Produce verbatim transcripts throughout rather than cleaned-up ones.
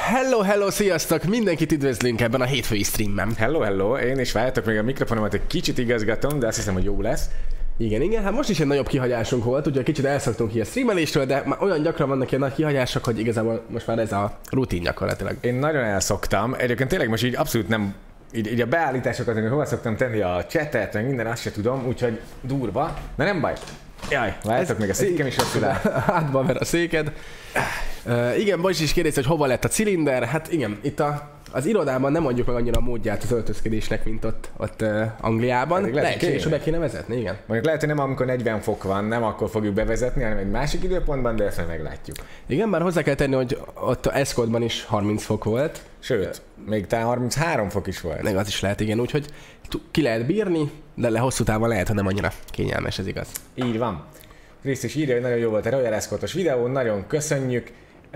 Hello, hello, sziasztok! Mindenkit üdvözlünk ebben a hétfői streamben. Hello, hello, én is várjátok, még a mikrofonomat egy kicsit igazgatom, de azt hiszem, hogy jó lesz. Igen, igen, hát most is egy nagyobb kihagyásunk volt, ugye kicsit elszoktunk ki a streameléstől, de már olyan gyakran vannak ilyen nagy kihagyások, hogy igazából most már ez a rutin gyakorlatilag. Én nagyon elszoktam, egyébként tényleg most így abszolút nem, így, így a beállításokat, hogy hova szoktam tenni a chatet, meg minden, azt se tudom, úgyhogy durva, de nem baj. Jaj, várjátok, még a székem is ott áll. Hátba ver a széked. Uh, igen, Bajs is kérdezi, hogy hova lett a cilinder. Hát igen, itt a, az irodában nem mondjuk meg annyira a módját az öltözködésnek, mint ott, ott uh, Angliában. Lehet, lehetséges, hogy be kéne vezetni, igen. Mondjuk lehet, hogy nem amikor negyven fok van, nem akkor fogjuk bevezetni, hanem egy másik időpontban, de ezt majd meglátjuk. Igen, bár hozzá kell tenni, hogy ott a Escotban is harminc fok volt. Sőt, még talán harminchárom fok is volt. Meg az is lehet, igen, úgyhogy ki lehet bírni, de le hosszú távon lehet, hogy nem annyira kényelmes, ez igaz. Így van. Krisz is írja, hogy nagyon jó volt a Royal Escortos videó, nagyon köszönjük.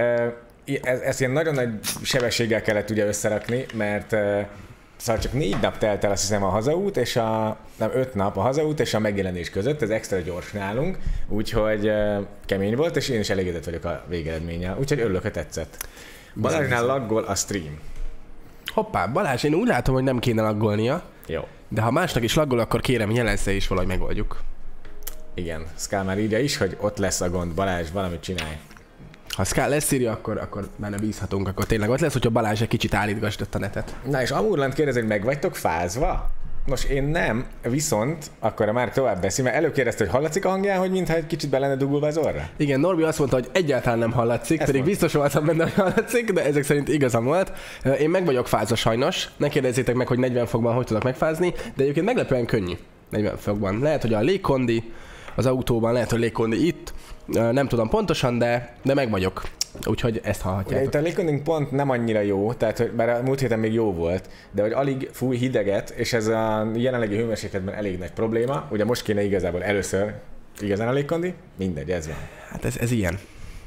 Ez, ezt ilyen nagyon nagy sebességgel kellett ugye összerakni, mert szóval csak négy nap telt el, azt hiszem, a hazaút, és a, nem, öt nap a hazaút és a megjelenés között, ez extra gyors nálunk, úgyhogy kemény volt, és én is elégedett vagyok a végeredménnyel, úgyhogy örülök, hogy tetszett. Balázsnál laggol a stream. Hoppá, Balázs, én úgy látom, hogy nem kéne laggolnia. Jó. De ha másnak is laggol, akkor kérem, jelezze és valahogy megoldjuk. Igen, Skál már írja is, hogy ott lesz a gond, Balázs, valamit csinálj. Ha Skál lesz írja, akkor, akkor benne bízhatunk, akkor tényleg ott lesz, hogyha Balázs egy kicsit állítgasdott a netet. Na és Amurland kérdezi, hogy meg vagytok fázva? Nos, én nem, viszont akkor a már tovább beszél, mert előkérdezte, hogy hallatszik a hangján, hogy mintha egy kicsit be lenne dugulva az orra? Igen, Norbi azt mondta, hogy egyáltalán nem hallatszik, ezt pedig mondta. Biztos voltam benne, hogy hallatszik, de ezek szerint igazam volt. Én meg vagyok fázva sajnos, ne kérdezzétek meg, hogy negyven fokban hogy tudok megfázni, de egyébként meglepően könnyű negyven fokban. Lehet, hogy a légkondi az autóban, lehet, hogy légkondi itt, nem tudom pontosan, de, de meg vagyok. Úgyhogy ezt hallhatjátok. Itt a légkonding pont nem annyira jó, tehát hogy bár a múlt héten még jó volt, de hogy alig fúj hideget, és ez a jelenlegi hőmérsékletben elég nagy probléma. Ugye most kéne igazából először igazán a légkondi, mindegy, ez van. Hát ez, ez ilyen.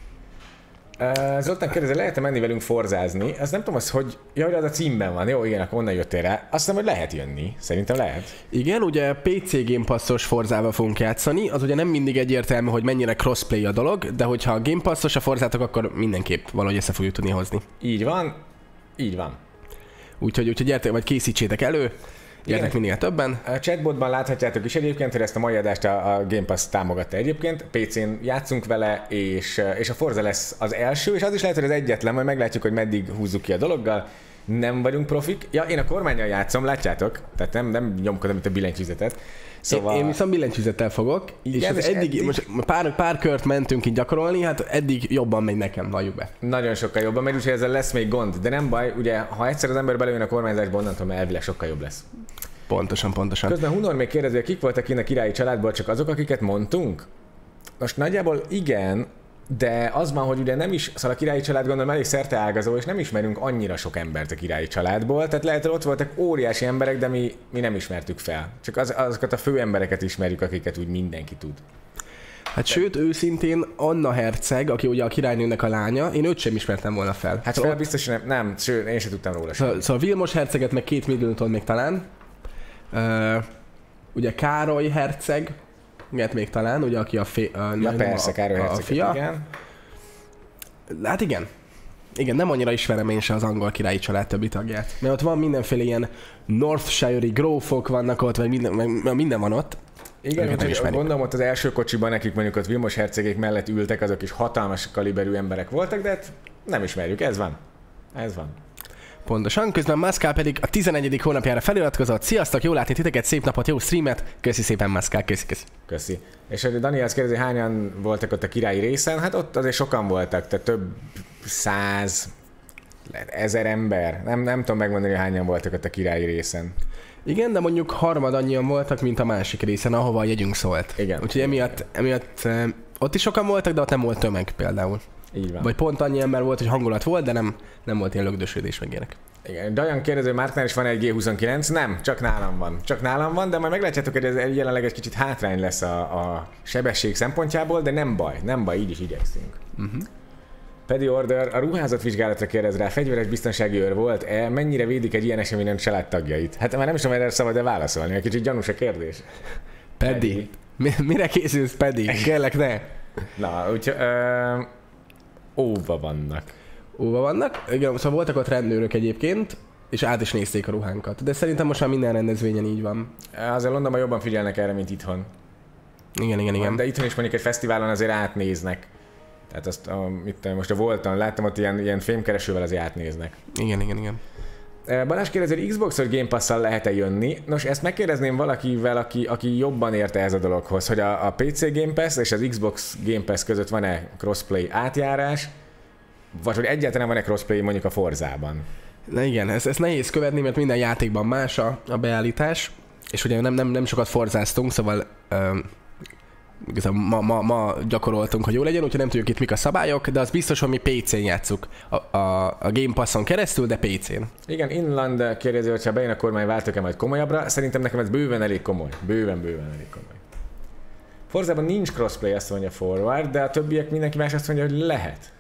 Uh, Zoltán kérdezi, lehet-e menni velünk forzázni? Azt nem tudom, az, hogy ja, hogy az a címben van. Jó, igen, akkor onnan jöttél rá. Azt hiszem, hogy lehet jönni. Szerintem lehet. Igen, ugye pé cé Game Passos Forzával fogunk játszani. Az ugye nem mindig egyértelmű, hogy mennyire crossplay a dolog, de hogyha a Game Passos a Forzátok, akkor mindenképp valahogy össze fogjuk tudni hozni. Így van. Így van. Úgyhogy, úgyhogy gyertek, vagy készítsétek elő. Gyertek minél többen. A chatbotban láthatjátok is egyébként, hogy ezt a mai adást a, a Game Pass támogatta egyébként. pé cén játszunk vele, és, és a Forza lesz az első, és az is lehet, hogy az egyetlen, majd meglátjuk, hogy meddig húzzuk ki a dologgal. Nem vagyunk profik. Ja, én a kormánnyal játszom, látjátok? Tehát nem, nem nyomkodom itt a billentyűzetet. Szóval... Én, én viszont billentyűzettel fogok, igen, és, és eddig, eddig... most pár, pár kört mentünk így gyakorolni, hát eddig jobban megy nekem, valljuk be. Nagyon sokkal jobban megy, úgyhogy ezzel lesz még gond, de nem baj, ugye ha egyszer az ember belejön a kormányzásba, onnantól már elvileg sokkal jobb lesz. Pontosan, pontosan. Közben Hunor még kérdezi, hogy kik voltak innen a királyi családból, csak azok, akiket mondtunk? Most nagyjából igen, de az van, hogy ugye nem is, szóval a királyi család gondolom elég szerteágazó, és nem ismerünk annyira sok embert a királyi családból, tehát lehet, hogy ott voltak óriási emberek, de mi, mi nem ismertük fel. Csak az, azokat a fő embereket ismerjük, akiket úgy mindenki tud. Hát sőt, őszintén Anna herceg, aki ugye a királynőnek a lánya, én őt sem ismertem volna fel. Hát szóval fel biztos nem, nem, sőt, én sem tudtam róla sem. Szóval, szóval Vilmos herceget, meg két Middleton még talán. Uh, ugye Károly herceg, igen, még talán, ugye aki a, fi, a, ja, persze, a, Károly herceg, a fia. Igen. Hát igen. Igen, nem annyira ismerem én se az angol királyi család többi tagját. Mert ott van mindenféle ilyen Northshire-i grófok vannak ott, vagy minden, meg minden van ott. Igen, úgyhogy gondolom ott az első kocsiban nekik mondjuk ott Vilmos hercegék mellett ültek, azok is hatalmas kaliberű emberek voltak, de hát nem ismerjük, ez van. Ez van. Pontosan, közben Maszkál pedig a tizenegyedik hónapjára feliratkozott. Sziasztok, jól látni titeket, szép napot, jó streamet. Köszi szépen, Maszkál, köszi, köszi. Köszi. És hogy Daniel azt kérdezi, hányan voltak ott a királyi részen? Hát ott azért sokan voltak, tehát több száz, ezer ember. Nem, nem tudom megmondani, hogy hányan voltak ott a királyi részen. Igen, de mondjuk harmad annyian voltak, mint a másik részen, ahova a jegyünk szólt. Igen. Úgyhogy emiatt, emiatt ott is sokan voltak, de ott nem volt tömeg például. Így van. Vagy pont annyi ember volt, hogy hangulat volt, de nem, nem volt ilyen lögdösödés meg ilyenek. Igen, Dajan kérdező, hogy Márknál is van egy gé huszonkilenc? Nem, csak nálam van. Csak nálam van, de majd meglátjátok, hogy ez jelenleg egy kicsit hátrány lesz a, a sebesség szempontjából, de nem baj, nem baj, így is igyekszünk. Uh-huh. Pedi Order, a ruházat vizsgálatra kérdez rá, fegyveres biztonsági őr volt-e, mennyire védik egy ilyen eseményen családtagjait? Hát már nem is tudom, erre szabad-e válaszolni, egy kicsit gyanús a kérdés. Pedi. Pedi. Mire készülsz, Pedi? Kérlek, ne! Na, úgyhogy... Ö... óva vannak. óva vannak. Igen, szóval voltak ott rendőrök egyébként, és át is nézték a ruhánkat. De szerintem most már minden rendezvényen így van. Azért Londonban jobban figyelnek erre, mint itthon. Igen, igen, igen. De itthon is mondjuk egy fesztiválon azért átnéznek. Tehát azt, a, mit, most a Volton láttam, ott ilyen, ilyen fémkeresővel azért átnéznek. Igen, igen, igen. Balázs kérdezi, Xbox-os Game Pass-szal lehet-e jönni? Nos, ezt megkérdezném valakivel, aki, aki jobban érte ez a dologhoz, hogy a, a pé cé Game Pass és az Xbox Game Pass között van-e crossplay átjárás, vagy hogy egyáltalán van-e crossplay mondjuk a Forzában? Na igen, ez, ez nehéz követni, mert minden játékban más a, a beállítás, és ugye nem, nem, nem sokat forzáztunk, szóval um, igazából ma, ma, ma gyakoroltunk, hogy jó legyen, úgyhogy nem tudjuk itt mik a szabályok, de az biztos, hogy mi pé cén játsszuk a, a, a Game Passon keresztül, de pé cén. Igen, Inland kérdezi, hogy ha bejön a kormány, váltok-e majd komolyabbra. Szerintem nekem ez bőven elég komoly. Bőven, bőven elég komoly. Forzában nincs crossplay, azt mondja Forward, de a többiek mindenki más azt mondja, hogy lehet.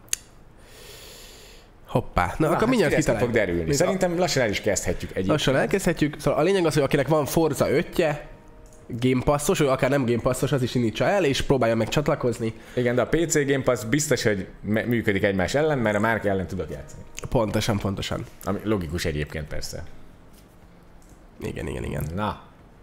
Hoppá. Na, Na akkor mindjárt kitaláljuk. Fog derülni. Szerintem lassan el is kezdhetjük egyébként. Lassan elkezdhetjük. Szóval a lényeg az, hogy akinek van Forza ötje, Game Passos, vagy akár nem Game Passos, az is indítsa el, és próbálja meg csatlakozni. Igen, de a pé cé Game Pass biztos, hogy működik egymás ellen, mert a márka ellen tudok játszani. Pontosan, pontosan. Ami logikus egyébként persze. Igen, igen, igen. Na.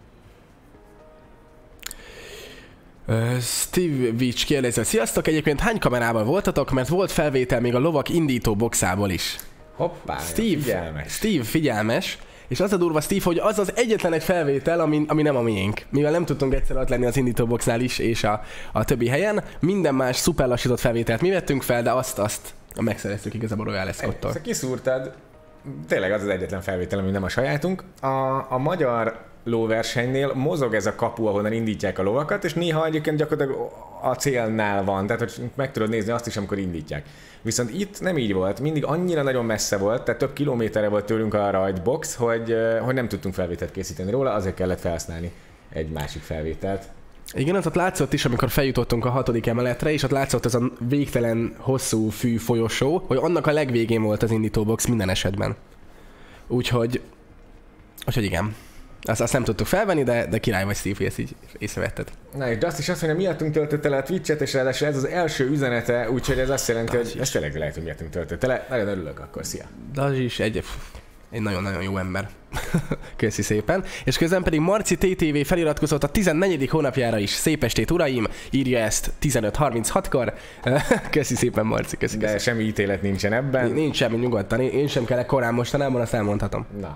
Uh, Steve Witch kérdezi, sziasztok, egyébként hány kamerával voltatok, mert volt felvétel még a lovak indító boxából is. Hoppá, Steve, figyelmes. Steve figyelmes, és az a durva, Steve, hogy az az egyetlen egy felvétel, ami, ami nem a miénk. Mivel nem tudtunk egyszer ott lenni az indítóboxnál is, és a, a többi helyen, minden más szuper lassított felvételt mi vettünk fel, de azt, azt megszereztük igazából Royal Escott-tól. Ezt kiszúrtad, tényleg az az egyetlen felvétel, ami nem a sajátunk. A, a magyar lóversenynél mozog ez a kapu, ahonnan indítják a lovakat, és néha egyébként gyakorlatilag a célnál van, tehát hogy meg tudod nézni azt is, amikor indítják. Viszont itt nem így volt, mindig annyira nagyon messze volt, tehát több kilométerre volt tőlünk a rajtbox, hogy, hogy nem tudtunk felvételt készíteni róla, azért kellett felhasználni egy másik felvételt. Igen, az ott látszott is, amikor feljutottunk a hatodik emeletre, és ott látszott ez a végtelen hosszú fű folyosó, hogy annak a legvégén volt az indítóbox minden esetben. Úgyhogy, úgyhogy igen. Azt, azt nem tudtuk felvenni, de, de király vagy, Steve, hogy ezt így észrevetted. Na és Dust is azt mondja, miattunk töltötte le a Twitch-et, és ráadásul ez az első üzenete, úgyhogy ez azt jelenti, hogy ez tényleg lehet, hogy miattunk töltötte le. Nagyon örülök akkor, szia! Dust is egy, egy nagyon-nagyon jó ember. Köszi szépen. És közben pedig Marci té té vé feliratkozott a tizennegyedik hónapjára is. Szép estét, uraim! Írja ezt tizenöt harminckor. Köszi szépen, Marci, köszi, köszi. De semmi ítélet nincsen ebben. Nincs semmi, nyugodtan. Én sem kellek korán mostanában, azt elmondhatom. Na.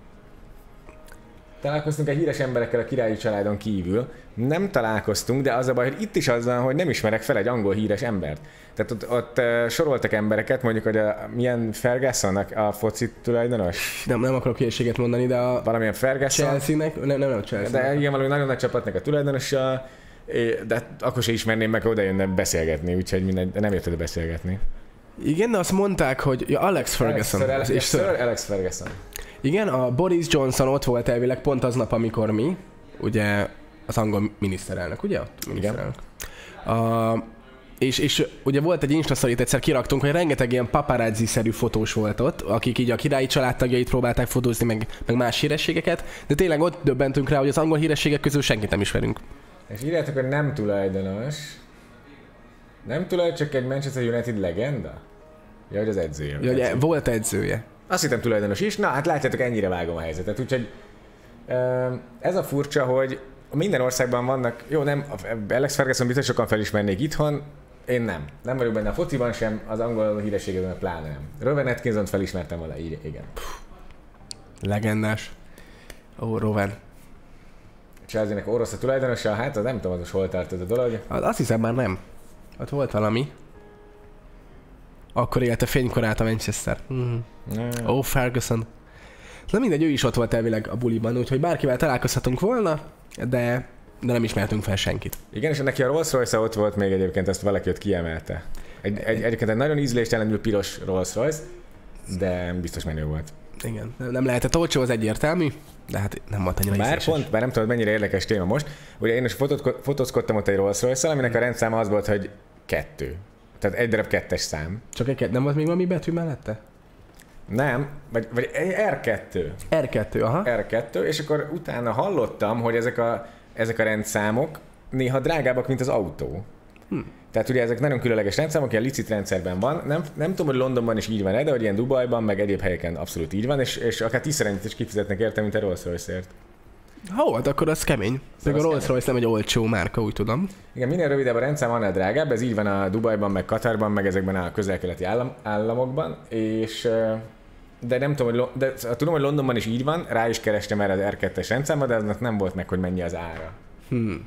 Találkoztunk egy híres emberekkel a királyi családon kívül. Nem találkoztunk, de az a baj, hogy itt is az van, hogy nem ismerek fel egy angol híres embert. Tehát ott, ott uh, soroltak embereket, mondjuk, hogy a, milyen Ferguson a foci tulajdonos? Nem, nem akarok hülyeséget mondani, de a... Valamilyen Ferguson? Chelsea-nek? Nem, nem, nem Chelsea. De igen, valami nagyon nagy csapatnak a tulajdonosa, de akkor se ismerném meg, oda jönne beszélgetni, úgyhogy minden, nem jötted beszélgetni. Igen, de azt mondták, hogy ja, Alex Ferguson. Alex, és Sir Alex Ferguson. Igen, a Boris Johnson ott volt elvileg pont aznap, amikor mi, ugye az angol miniszterelnök, ugye ott? Miniszterelnök. A, és, és ugye volt egy Insta-sztorit, egyszer kiraktunk, hogy rengeteg ilyen paparazzi-szerű fotós volt ott, akik így a királyi családtagjait próbálták fotózni, meg, meg más hírességeket, de tényleg ott döbbentünk rá, hogy az angol hírességek közül senkit nem ismerünk. És írjátok, hogy nem tulajdonos. Nem tulajdonos, csak egy Manchester United legenda? Ja, hogy az edzője. Ja, edzője. Volt edzője. Azt hittem tulajdonos is. Na, hát látjátok, ennyire vágom a helyzetet. Úgyhogy ez a furcsa, hogy minden országban vannak, jó, nem, Alex Ferguson biztos sokan felismernék itthon, én nem. Nem vagyok benne a fociban sem, az angol hírességében pláne nem. Rowan Atkinson felismertem volna, így, igen. Legendás. Ó, Rowan. Chelsea-nek orosz a tulajdonosa, hát az nem tudom, az most hol tart ez a dolog. Azt hiszem már nem. Ott volt valami. Akkor élte fénykorát a Manchester. Mm. Ó, oh, Ferguson. Na mindegy, ő is ott volt elvileg a buliban, úgyhogy bárkivel találkozhatunk volna, de, de nem ismertünk fel senkit. Igen, és neki a Rolls-Royce ott volt még egyébként, ezt valaki ott kiemelte. Egy, egy, egyébként egy nagyon ízléstelenül piros Rolls-Royce, de biztos menő volt. Igen, nem lehetett olcsó, az egyértelmű, de hát nem volt annyira Bár ízléses. Pont, bár nem tudod, mennyire érdekes téma most. Ugye én is fotózkodtam ott egy Rolls-Royce-szal, aminek a rendszáma az volt, hogy kettő. Tehát egy darab kettes szám. Csak egy, nem volt még valami betű mellette? Nem, vagy, vagy er kettő. er kettő, aha. er kettő, és akkor utána hallottam, hogy ezek a, ezek a rendszámok néha drágábbak, mint az autó. Hm. Tehát ugye ezek nagyon különleges rendszámok, ilyen licit rendszerben van. Nem, nem tudom, hogy Londonban is így van, de hogy ilyen Dubajban, meg egyéb helyeken abszolút így van, és, és akár tízszer ennyit is kifizetnek érte, mint a Rolls-Royce-ért. Ha volt, akkor az kemény. Szóval meg a Rolls-Royce nem egy olcsó márka, úgy tudom. Igen, minél rövidebb a rendszám, annál drágább. Ez így van a Dubajban, meg Katarban, meg ezekben a közel-keleti állam, államokban. És, de nem tudom, hogy, de tudom, hogy Londonban is így van, rá is kerestem erre az er kettes rendszámba, de aznak nem volt meg, hogy mennyi az ára. Hmm.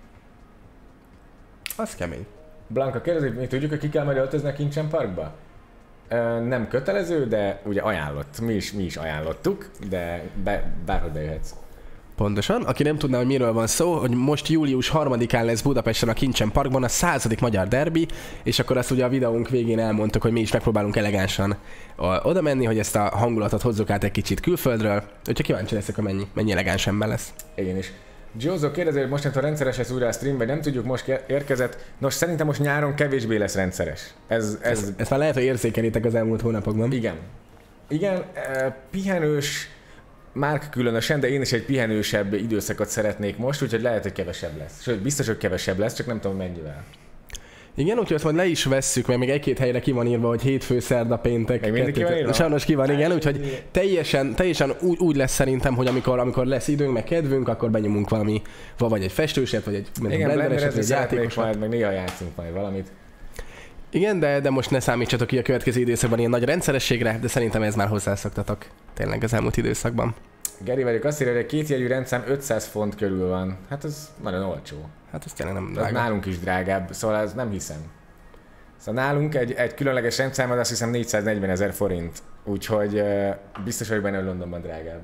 Az kemény. Blanka kérdezi, mi tudjuk, hogy ki kell majd öltözni a Kincsen Parkba? Nem kötelező, de ugye ajánlott. Mi is, mi is ajánlottuk, de be, bárhogy bejöhetsz. Pontosan. Aki nem tudná, hogy miről van szó, hogy most július harmadikán lesz Budapesten a Kincsen Parkban a századik magyar derbi, és akkor azt ugye a videónk végén elmondtuk, hogy mi is megpróbálunk elegánsan oda menni, hogy ezt a hangulatot hozzuk át egy kicsit külföldről. Úgyhogy kíváncsi leszek, hogy mennyi, mennyi elegáns ember lesz. Igen is. Jozo kérdezi, hogy mostantól rendszeres lesz újra a stream, vagy nem tudjuk, most érkezett. Nos, szerintem most nyáron kevésbé lesz rendszeres. Ez, ez... Ezt, ezt már lehet, hogy érzékelitek az elmúlt hónapokban. Igen. Igen, pihenős, Márk különösen, de én is egy pihenősebb időszakot szeretnék most, úgyhogy lehet, hogy kevesebb lesz. Sőt, biztos, hogy kevesebb lesz, csak nem tudom mennyivel. Igen, úgyhogy azt majd le is vesszük, mert még egy-két helyre ki van írva, hogy hétfő, szerda, péntek. Még mindig ki van írva? Sajnos ki van, igen, úgyhogy teljesen, teljesen úgy, úgy lesz szerintem, hogy amikor, amikor lesz időnk, meg kedvünk, akkor benyomunk valami, vagy egy festőset, vagy egy blendereset, vagy egy játékosat. Majd, meg néha játszunk majd valamit. Igen, de, de most ne számítsatok ki a következő időszakban ilyen nagy rendszerességre, de szerintem ez már hozzászoktatok tényleg az elmúlt időszakban. Geri vagyok, azt írja, hogy egy kétjegyű rendszám ötszáz font körül van. Hát ez nagyon olcsó. Hát ez tényleg nem drága. Ez nálunk is drágább, szóval ez nem hiszem. Szóval nálunk egy, egy különleges rendszám az azt hiszem négyszáznegyven ezer forint. Úgyhogy uh, biztos vagyok benne, hogy Londonban drágább.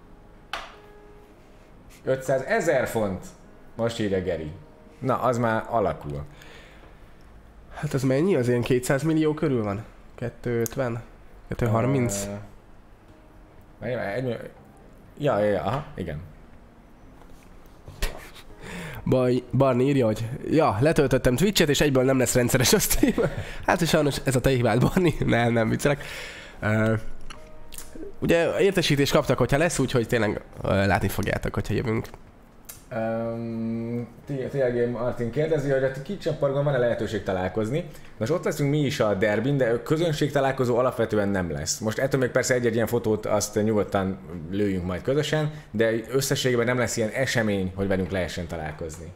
ötszáz ezer font! Most írja Geri. Na, az már alakul. Hát az mennyi? Az ilyen kétszáz millió körül van? kétszázötven? kétszázharminc? Uh, egy, ja, ja, ja, aha, igen. Baj, Barni írja, hogy ja, letöltöttem Twitch-et, és egyből nem lesz rendszeres a stream. Hát sajnos ez a te hibád, Barni. Nem, nem viccelek. Uh, ugye értesítést kaptak, hogyha lesz, úgyhogy tényleg uh, látni fogjátok, hogyha jövünk. Um, té gé Martin kérdezi, hogy a Kincsen Parkban van-e lehetőség találkozni. Most ott leszünk mi is a derbin, de közönség találkozó alapvetően nem lesz. Most ettől még persze egy-egy ilyen fotót azt nyugodtan lőjünk majd közösen, de összességében nem lesz ilyen esemény, hogy velünk lehessen találkozni.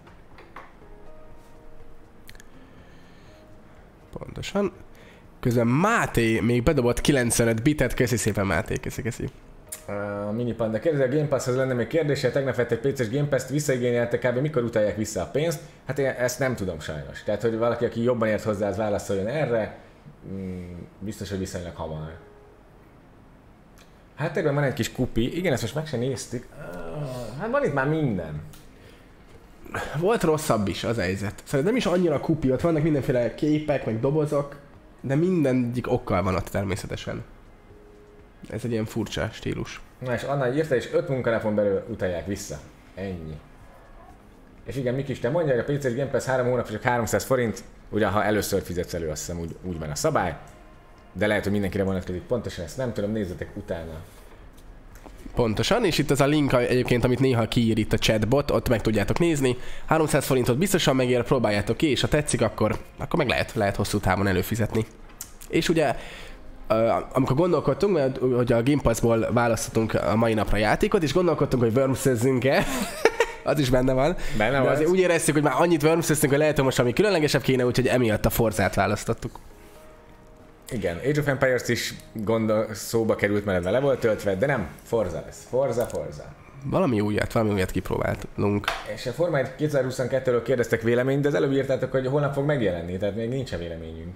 Pontosan. Közben Máté még bedobott kilencvenöt bitet, köszi szépen Máté, köszi, köszi. A Mini Panda kérdezi, a Game Pass-hoz lenne még kérdése, tegnap vett egy pé cés Game Pass-t, visszaigényelte kb. Mikor utalják vissza a pénzt? Hát én ezt nem tudom sajnos. Tehát, hogy valaki, aki jobban ért hozzá, az válaszoljon erre, biztos, hogy viszonylag hamar. Háttérben van egy kis kupi, igen, ezt most meg sem néztük. Hát van itt már minden. Volt rosszabb is az helyzet. Szóval nem is annyira kupi, ott vannak mindenféle képek, meg dobozok, de mindegyik okkal van ott természetesen. Ez egy ilyen furcsa stílus. Na és Anna írta, és öt munkanapon belül utalják vissza. Ennyi. És igen, Miki is te mondja, hogy a pé cés Game Pass három hónap csak háromszáz forint, ugye ha először fizetsz elő, azt hiszem úgy, úgy van a szabály. De lehet, hogy mindenkire vonatkozik. Pontosan ezt nem tudom, nézzetek utána. Pontosan, és itt az a link egyébként, amit néha kiír itt a chatbot, ott meg tudjátok nézni. háromszáz forintot biztosan megér, próbáljátok ki, és ha tetszik, akkor, akkor meg lehet, lehet hosszú távon előfizetni. És ugye Uh, amikor gondolkodtunk, hogy a Game Pass-ból választottunk a mai napra játékot, és gondolkodtunk, hogy wormsezzünk-e, az is benne van. Benne de van. azért úgy éreztük, hogy már annyit wormseztünk, hogy lehet, hogy most ami különlegesebb kéne, úgyhogy emiatt a Forzát választottuk. Igen, Age of Empires is gondol, szóba került, mert le volt töltve, de nem, Forza lesz. Forza, Forza. Valami újat, valami újat kipróbáltunk. És a Forma egy kétezer-huszonkettőről kérdeztek véleményt, de az előbb írtátok, hogy holnap fog megjelenni, tehát még nincs a véleményünk.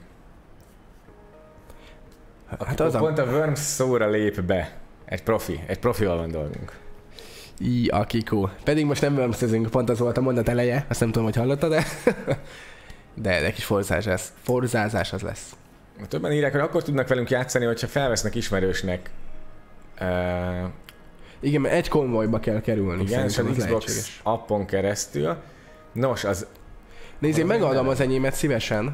Hát az pont a... a Worms szóra lép be. Egy profi, egy profival van dolgunk. Í, akikó. Pedig most nem wormsezünk, pont az volt a mondat eleje, azt nem tudom, hogy hallottad, de... de egy kis forzázás, forzázás az lesz. Többen írják, hogy akkor tudnak velünk játszani, hogyha felvesznek ismerősnek. Uh... Igen, mert egy konvojba kell kerülni. Igen, és az Xbox lehetséges. Appon keresztül. Nos, az... Nézd, én megadom az enyémet szívesen.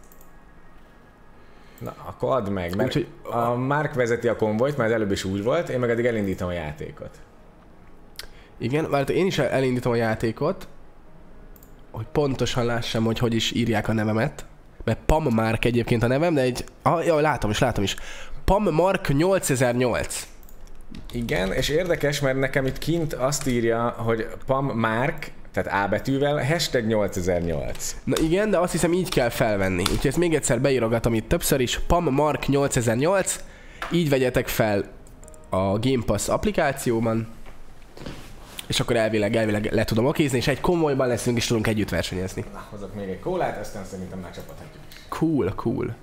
Na, akkor add meg, mert Úgyhogy a Mark vezeti a konvojt, mert előbb is úgy volt, én meg addig elindítom a játékot. Igen, mert én is elindítom a játékot. hogy pontosan lássam, hogy hogy is írják a nevemet. Mert Pam Mark egyébként a nevem, de egy... Ah, jaj, látom is, látom is. Pam Mark nyolcezer-nyolc. Igen, és érdekes, mert nekem itt kint azt írja, hogy Pam Mark, tehát A betűvel, hashtag nyolcezer-nyolc. Na igen, de azt hiszem így kell felvenni. Úgyhogy ezt még egyszer beírogatom itt többször is. Pam Mark nyolcezer-nyolc. Így vegyetek fel a Game Pass applikációban. És akkor elvileg, elvileg le tudom okézni, és egy komolyban leszünk, és tudunk együtt versenyezni. Na, hozok még egy kólát, aztán szerintem már csapathatjuk is. Cool, cool.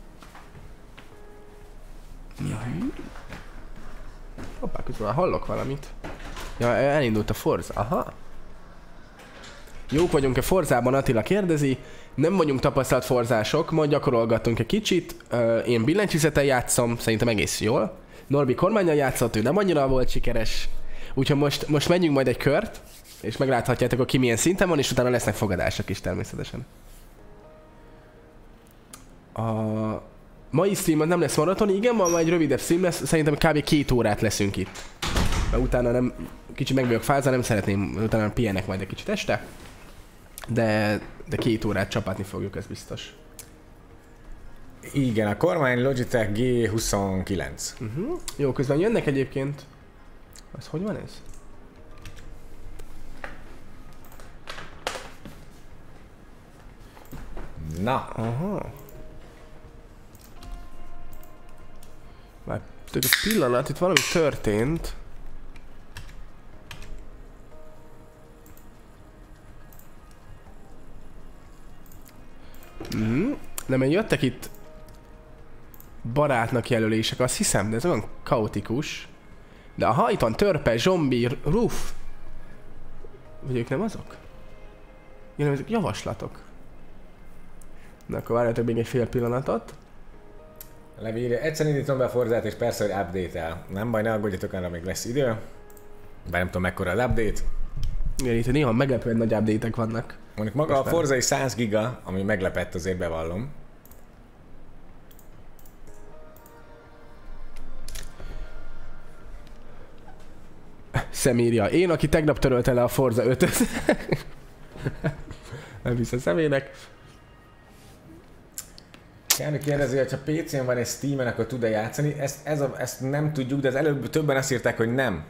Hoppá, közben már hallok valamit. Ja, elindult a Forza, aha. Jók vagyunk-e Forzában, Attila kérdezi. Nem vagyunk tapasztalt forzások, majd gyakorolgattunk egy kicsit. Én billentyűzettel játszom, szerintem egész jól. Norbi kormánnyal játszott, ő nem annyira volt sikeres. Úgyhogy most, most menjünk majd egy kört, és megláthatjátok, hogy ki milyen szinten van, és utána lesznek fogadások is természetesen. A mai streamon nem lesz maratoni, igen, ma egy rövidebb stream lesz, szerintem kb. két órát leszünk itt. Mert utána nem, kicsit meg vagyok fázva, nem szeretném, utána pihenek majd egy kicsit este. De, de két órát csapatni fogjuk, ez biztos. Igen, a kormány Logitech G huszonkilenc. Uh-huh. Jó, közben jönnek egyébként. Az hogy van ez? Na. Aha. Már egy pillanat, itt valami történt. Mm. De mert jöttek itt barátnak jelölések, azt hiszem, de ez olyan kaotikus. De aha, itt van Törpe, Zombi, Roof. Vagy ők nem azok? Igen, ezek javaslatok. Na akkor várjátok még egy fél pillanatot. Levírja. Egyszer indítom be a Forzát, és persze, hogy update-el. Nem baj, ne aggódjatok, arra még lesz idő. Bár nem tudom, mekkora az update. Igen, itt néha meglepően nagy update-ek vannak. Mondjuk maga most a Forza is száz giga, ami meglepett, azért bevallom. Szemírja. Én, aki tegnap törölte le a Forza ötöt. Nem hisz a személynek. Kármi kérdezi, hogy ha pé cén van egy Steamen, akkor tud-e játszani? Ezt, ez a, ezt nem tudjuk, de az előbb többen azt írták, hogy nem.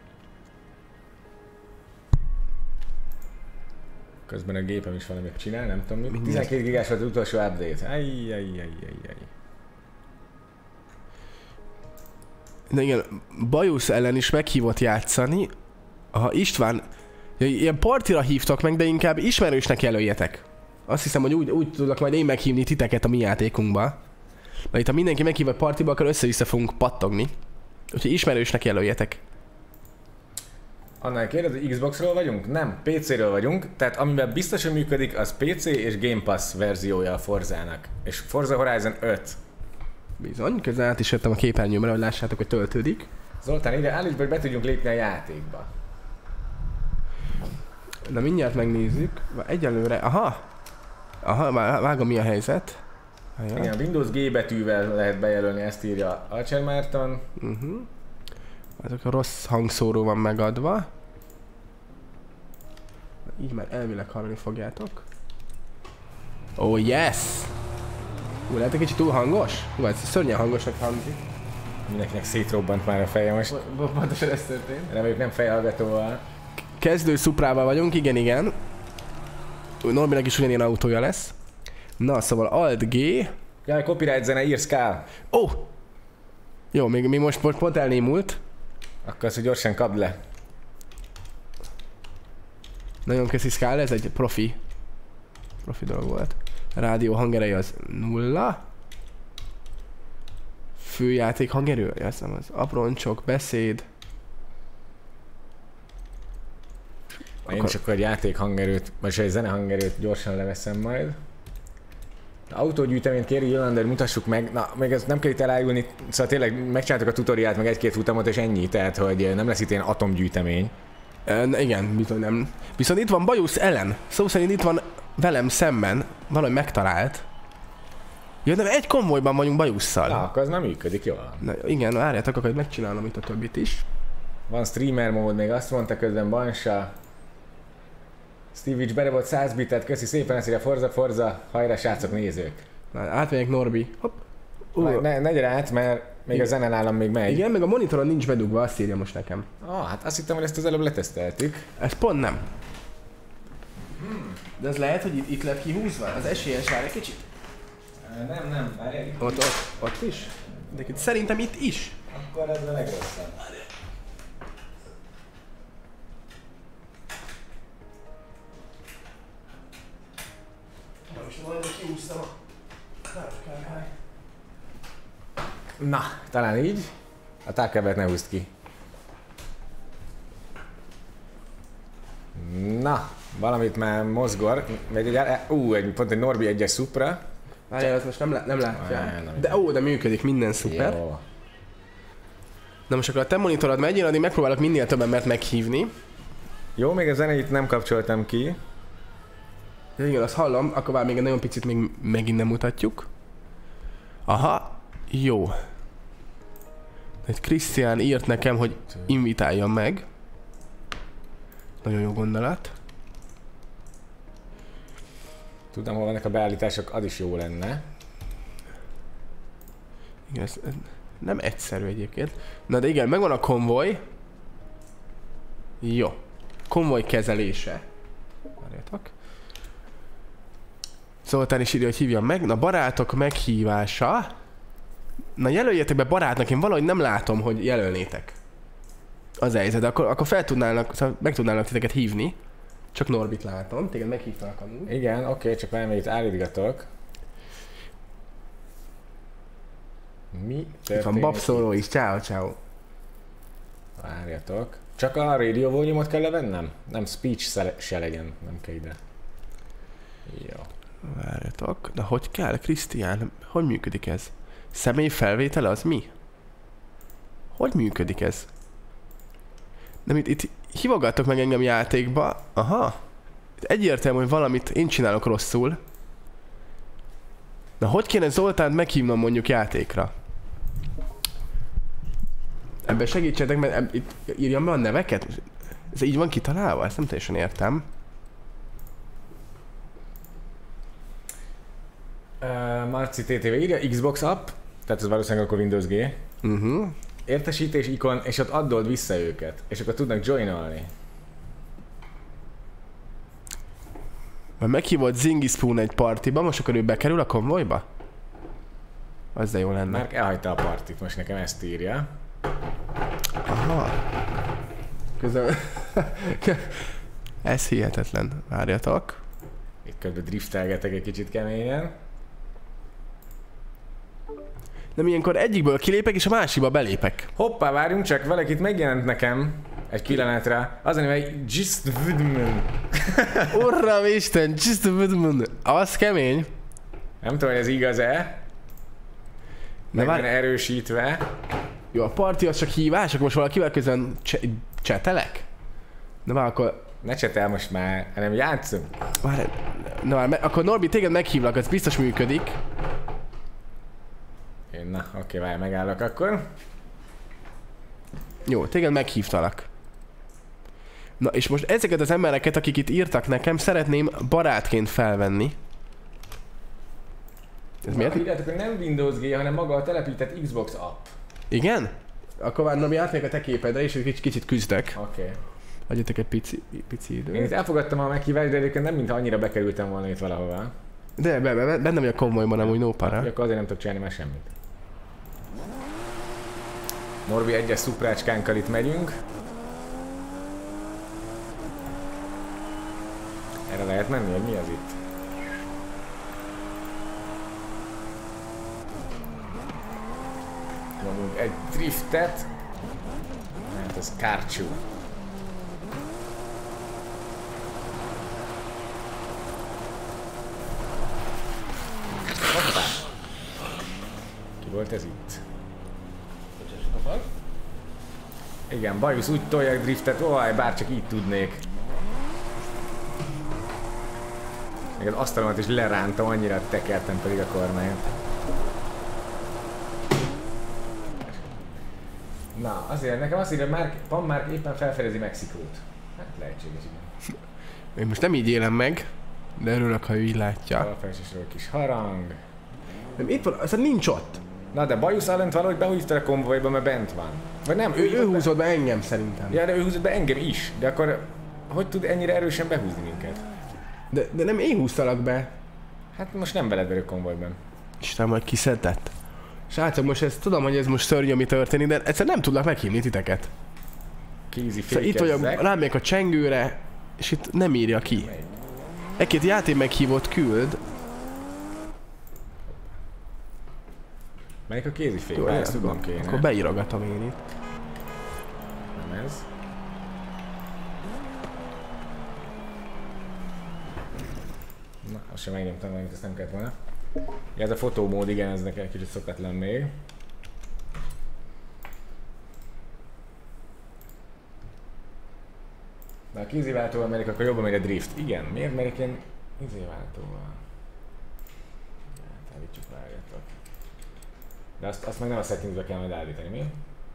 Közben a gépem is valamit csinál, nem tudom mit. tizenkét gigás volt az utolsó update. Ajjajjajjajjaj. De igen, Bajusz ellen is meghívott játszani. Ha István, ilyen partira hívtak meg, de inkább ismerősnek jelöljetek. Azt hiszem, hogy úgy, úgy tudok majd én meghívni titeket a mi játékunkba. Mert itt ha mindenki meghív a partiba, akkor össze-vissza fogunk pattogni. Úgyhogy ismerősnek jelöljetek. Annál kérdez, hogy Xboxról vagyunk? Nem, pé céről vagyunk. Tehát amiben biztos, hogy működik, az pé cé és Game Pass verziója a Forzának. És Forza Horizon öt. Bizony, közben át is jöttem a képernyőmre, hogy lássátok, hogy töltődik. Zoltán, ide állíts be, hogy be tudjunk lépni a játékba. Na mindjárt megnézzük. Egyelőre, aha! Aha, vágom mi a helyzet. Ajaj. Igen, Windows G betűvel lehet bejelölni, ezt írja Archer Márton. Uh-huh. Azok a rossz hangszóró van megadva. Így már elvileg hallani fogjátok. Oh yes! Ú, lehet egy kicsit túl hangos? Ú, ez szörnyen hangosnak hangzik. Mindenkinek szétrobbant már a feje most. Pontosan ez történt. Reméljük nem fejhallgatóval. Kezdő szuprával vagyunk, igen, igen. Norbinak is ugyanilyen autója lesz. Na, szóval Alt G. Jaj, copyright zene, írsz Kál. Ó! Oh! Jó, még, még most, most pont elnémult. Akkor azt, hogy gyorsan kapd le. Nagyon köszi Skál, ez egy profi. Profi dolog volt. Rádió hangereje az nulla. Főjáték hangerő, azt nem az. Aproncsok, beszéd. Én akkor... csak egy játék hangerőt, vagy egy zene hangerőt gyorsan leveszem majd. Autógyűjteményt kéri Jolander, mutassuk meg. Na, még ezt nem kell itt elájulni, szóval tényleg megcsináltuk a tutoriát, meg egy-két futamot és ennyi, tehát hogy nem lesz itt ilyen atomgyűjtemény. E, igen, bizony nem. Viszont itt van Bajusz ellen. Szó szerint itt van velem szemben, valahogy megtalált. Ja, de egy konvojban vagyunk Bajusszal. Na, akkor az nem működik jól. Na, igen, várjátok, akkor megcsinálom itt a többit is. Van streamer mód, még azt mondta közben Bansa. Stevie bere volt száz bitet, köszi szépen, ezt írja Forza, Forza, hajrá srácok, nézők. Na, átmegyek Norbi. Hopp. Uh. Ne, ne gyere át, mert még igen. A zene nálam még megy. Igen, meg a monitoron nincs bedugva, azt írja most nekem. Ah, hát azt hittem, hogy ezt az előbb leteszteltük. Ez pont nem. Hmm. De ez lehet, hogy itt, itt lett kihúzva? Az esélyes vár egy kicsit? Nem, nem, várj. Ott, ott, ott is? De itt, szerintem itt is. Akkor ez a legrosszabb. Most majd kihúztam a... Na, talán így. A tárkevert ne húzd ki. Na, valamit már mozgor. Megy egy, ú, egy, pont egy Norbi egyes Supra. Várjál, azt most nem, lá- nem látja. Nem, nem de ó, de működik, minden szuper. Jó. Na most akkor a te monitorod megy, én addig megpróbálok minél több embert meghívni. Jó, még a zenét nem kapcsoltam ki. Ja, igen, azt hallom, akkor már még egy nagyon picit még megint nem mutatjuk. Aha, jó. Egy Krisztián írt nekem, hogy invitáljam meg. Nagyon jó gondolat. Tudom, hol vannak a beállítások, az is jó lenne. Igen, ez nem egyszerű egyébként. Na de igen, megvan a konvoj. Jó. Konvoj kezelése. Várjátok. Zoltán is írja, hogy hívjam meg. Na, barátok meghívása. Na, jelöljetek be barátnak, én valahogy nem látom, hogy jelölnétek. Az helyzet, de akkor, akkor fel tudnának, szóval meg tudnának titeket hívni. Csak Norbit látom, téged meghívtalak amúgy. Igen, oké, okay, csak már itt állítgatok. Mi történik? Itt van Babszóló is, ciao, ciao. Várjatok. Csak a radio volume-ot kell levennem? Nem, speech se legyen, nem kell ide. Jó. Várjatok, de hogy kell, Krisztián? Hogy működik ez? Személy felvétele az mi? Hogy működik ez? Nem, itt, itt hívogattok meg engem játékba. Aha. Itt egyértelmű, hogy valamit én csinálok rosszul. Na, hogy kéne Zoltánt meghívnom mondjuk játékra? Ebben segítsetek, mert eb- itt írjam be a neveket? Ez így van kitalálva? Ezt nem teljesen értem. Uh, Marci té té vé írja Xbox app, tehát ez valószínűleg akkor Windows G. Uh-huh. Értesítés ikon, és ott addold vissza őket, és akkor tudnak joinolni. Mert meghívott Zingy Spoon egy partiba, most akkor ő bekerül a konvojba? Az de jó lenne. Már elhagyta a partit, most nekem ezt írja. Aha. Közben... Ez hihetetlen. Várjatok. Itt közben driftelgetek egy kicsit keményen. Nem, ilyenkor egyikből kilépek, és a másikba belépek. Hoppá, várjunk csak, valakit megjelent nekem egy pillanatra. Az a neve, hogy Just Woodman. Urram Isten, Just Woodman. Az kemény. Nem tudom, hogy ez igaz-e. Meg van erősítve. Jó, a parti az csak hívás, akkor most valakivel közben cs- csetelek? Na már akkor... Ne csetel most már, hanem játszunk. Várj, na már, me- akkor Norbi, téged meghívlak, ez biztos működik. Én, na, oké, várj, megállok akkor. Jó, téged meghívtalak. Na, és most ezeket az embereket, akik itt írtak nekem, szeretném barátként felvenni. Ez miért? Írjátok, hogy nem Windows G, hanem maga a telepített Xbox app. Igen? Akkor már Norbi átmegyek a te képedre, és egy kicsit küzdek. Oké. Okay. Adjatok egy pici, pici időt. Én itt elfogadtam a meghívást, de egyébként nem mintha annyira bekerültem volna itt valahova. De be, be, be, benne vagy a konvojban, amúgy no para. Akkor azért nem tudok csinálni már semmit. Norbi egyes szuprácskánkkal itt megyünk. Erre lehet menni, hogy mi az itt? Nyomunk egy driftet. Hát ez kártyú. Hoppá! Ki volt ez itt? Igen, bajusz, úgy tolják driftet, oaj, bár csak így tudnék. Még az asztalomat is lerántam, annyira tekertem pedig a kormányt. Na, azért nekem azt írja, hogy Mark, Pan Mark éppen felfedezi Mexikót. Hát lehetséges, igen. Én most nem így élem meg, de örülök, ha ő így látja. Alapfelsősről kis harang. Nem, itt van, az nincs ott. Na de Bajusz Allent valahogy behúzta a konvojba, mert bent van. Vagy nem, Ő, ő húzott be engem szerintem. Ja, de ő húzott be engem is. De akkor hogy tud ennyire erősen behúzni minket? De, de nem én húztalak be. Hát most nem veled vagyok konvojban. Isten, majd kiszedett. Srácok, most ezt tudom, hogy ez most szörnyű, ami történik, de egyszerűen nem tudlak meghívni titeket. Kézi Szóval itt vagyok, rámegyek a csengőre, és itt nem írja ki. Egy-két játék meghívott küld. Melyik a kézifék? Jó, ezt tudom kéne. Akkor beírogatom én itt. Nem ez. Na, azt sem megnyomtam, mert ezt nem kellett volna. Ja, ez a fotómód, igen, ez nekem kicsit szokatlan még. Na, a kéziváltóval merik, akkor jobban megy a drift. Igen, miért merik én kéziváltóval? Hát, állítsuk, várjatok. De azt, azt meg nem a settingsbe kell majd állítani, mi?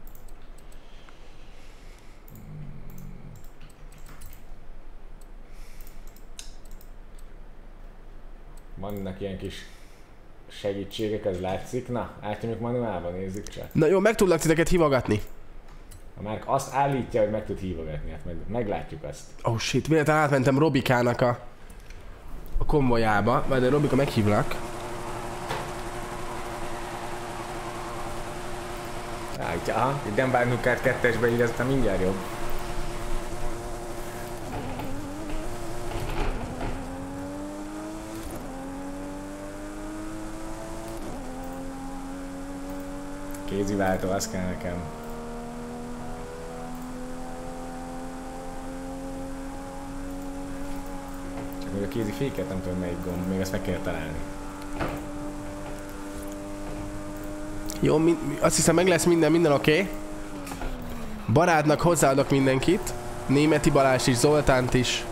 Vannak ilyen kis segítségek, ez látszik. Na, átnyomjuk manuálban, nézzük csak. Na jó, meg tudlak titeket hívogatni. A Márk azt állítja, hogy meg tud hívogatni, hát meg, meglátjuk azt. Oh shit, véletlenül átmentem Robikának a, a konvojába, vagy de Robika meghívlak. Állítja, aha, egy Dembarnukát kettesbe ír, aztán mindjárt jobb. Kéziváltó, az kell nekem. Csak még a kézi féket nem tudom melyik gomb, még ezt meg kell találni. Jó, mi, mi, azt hiszem meg lesz minden, minden oké. Okay. Barátnak hozzáadok mindenkit. Németi Balázs is, Zoltánt is.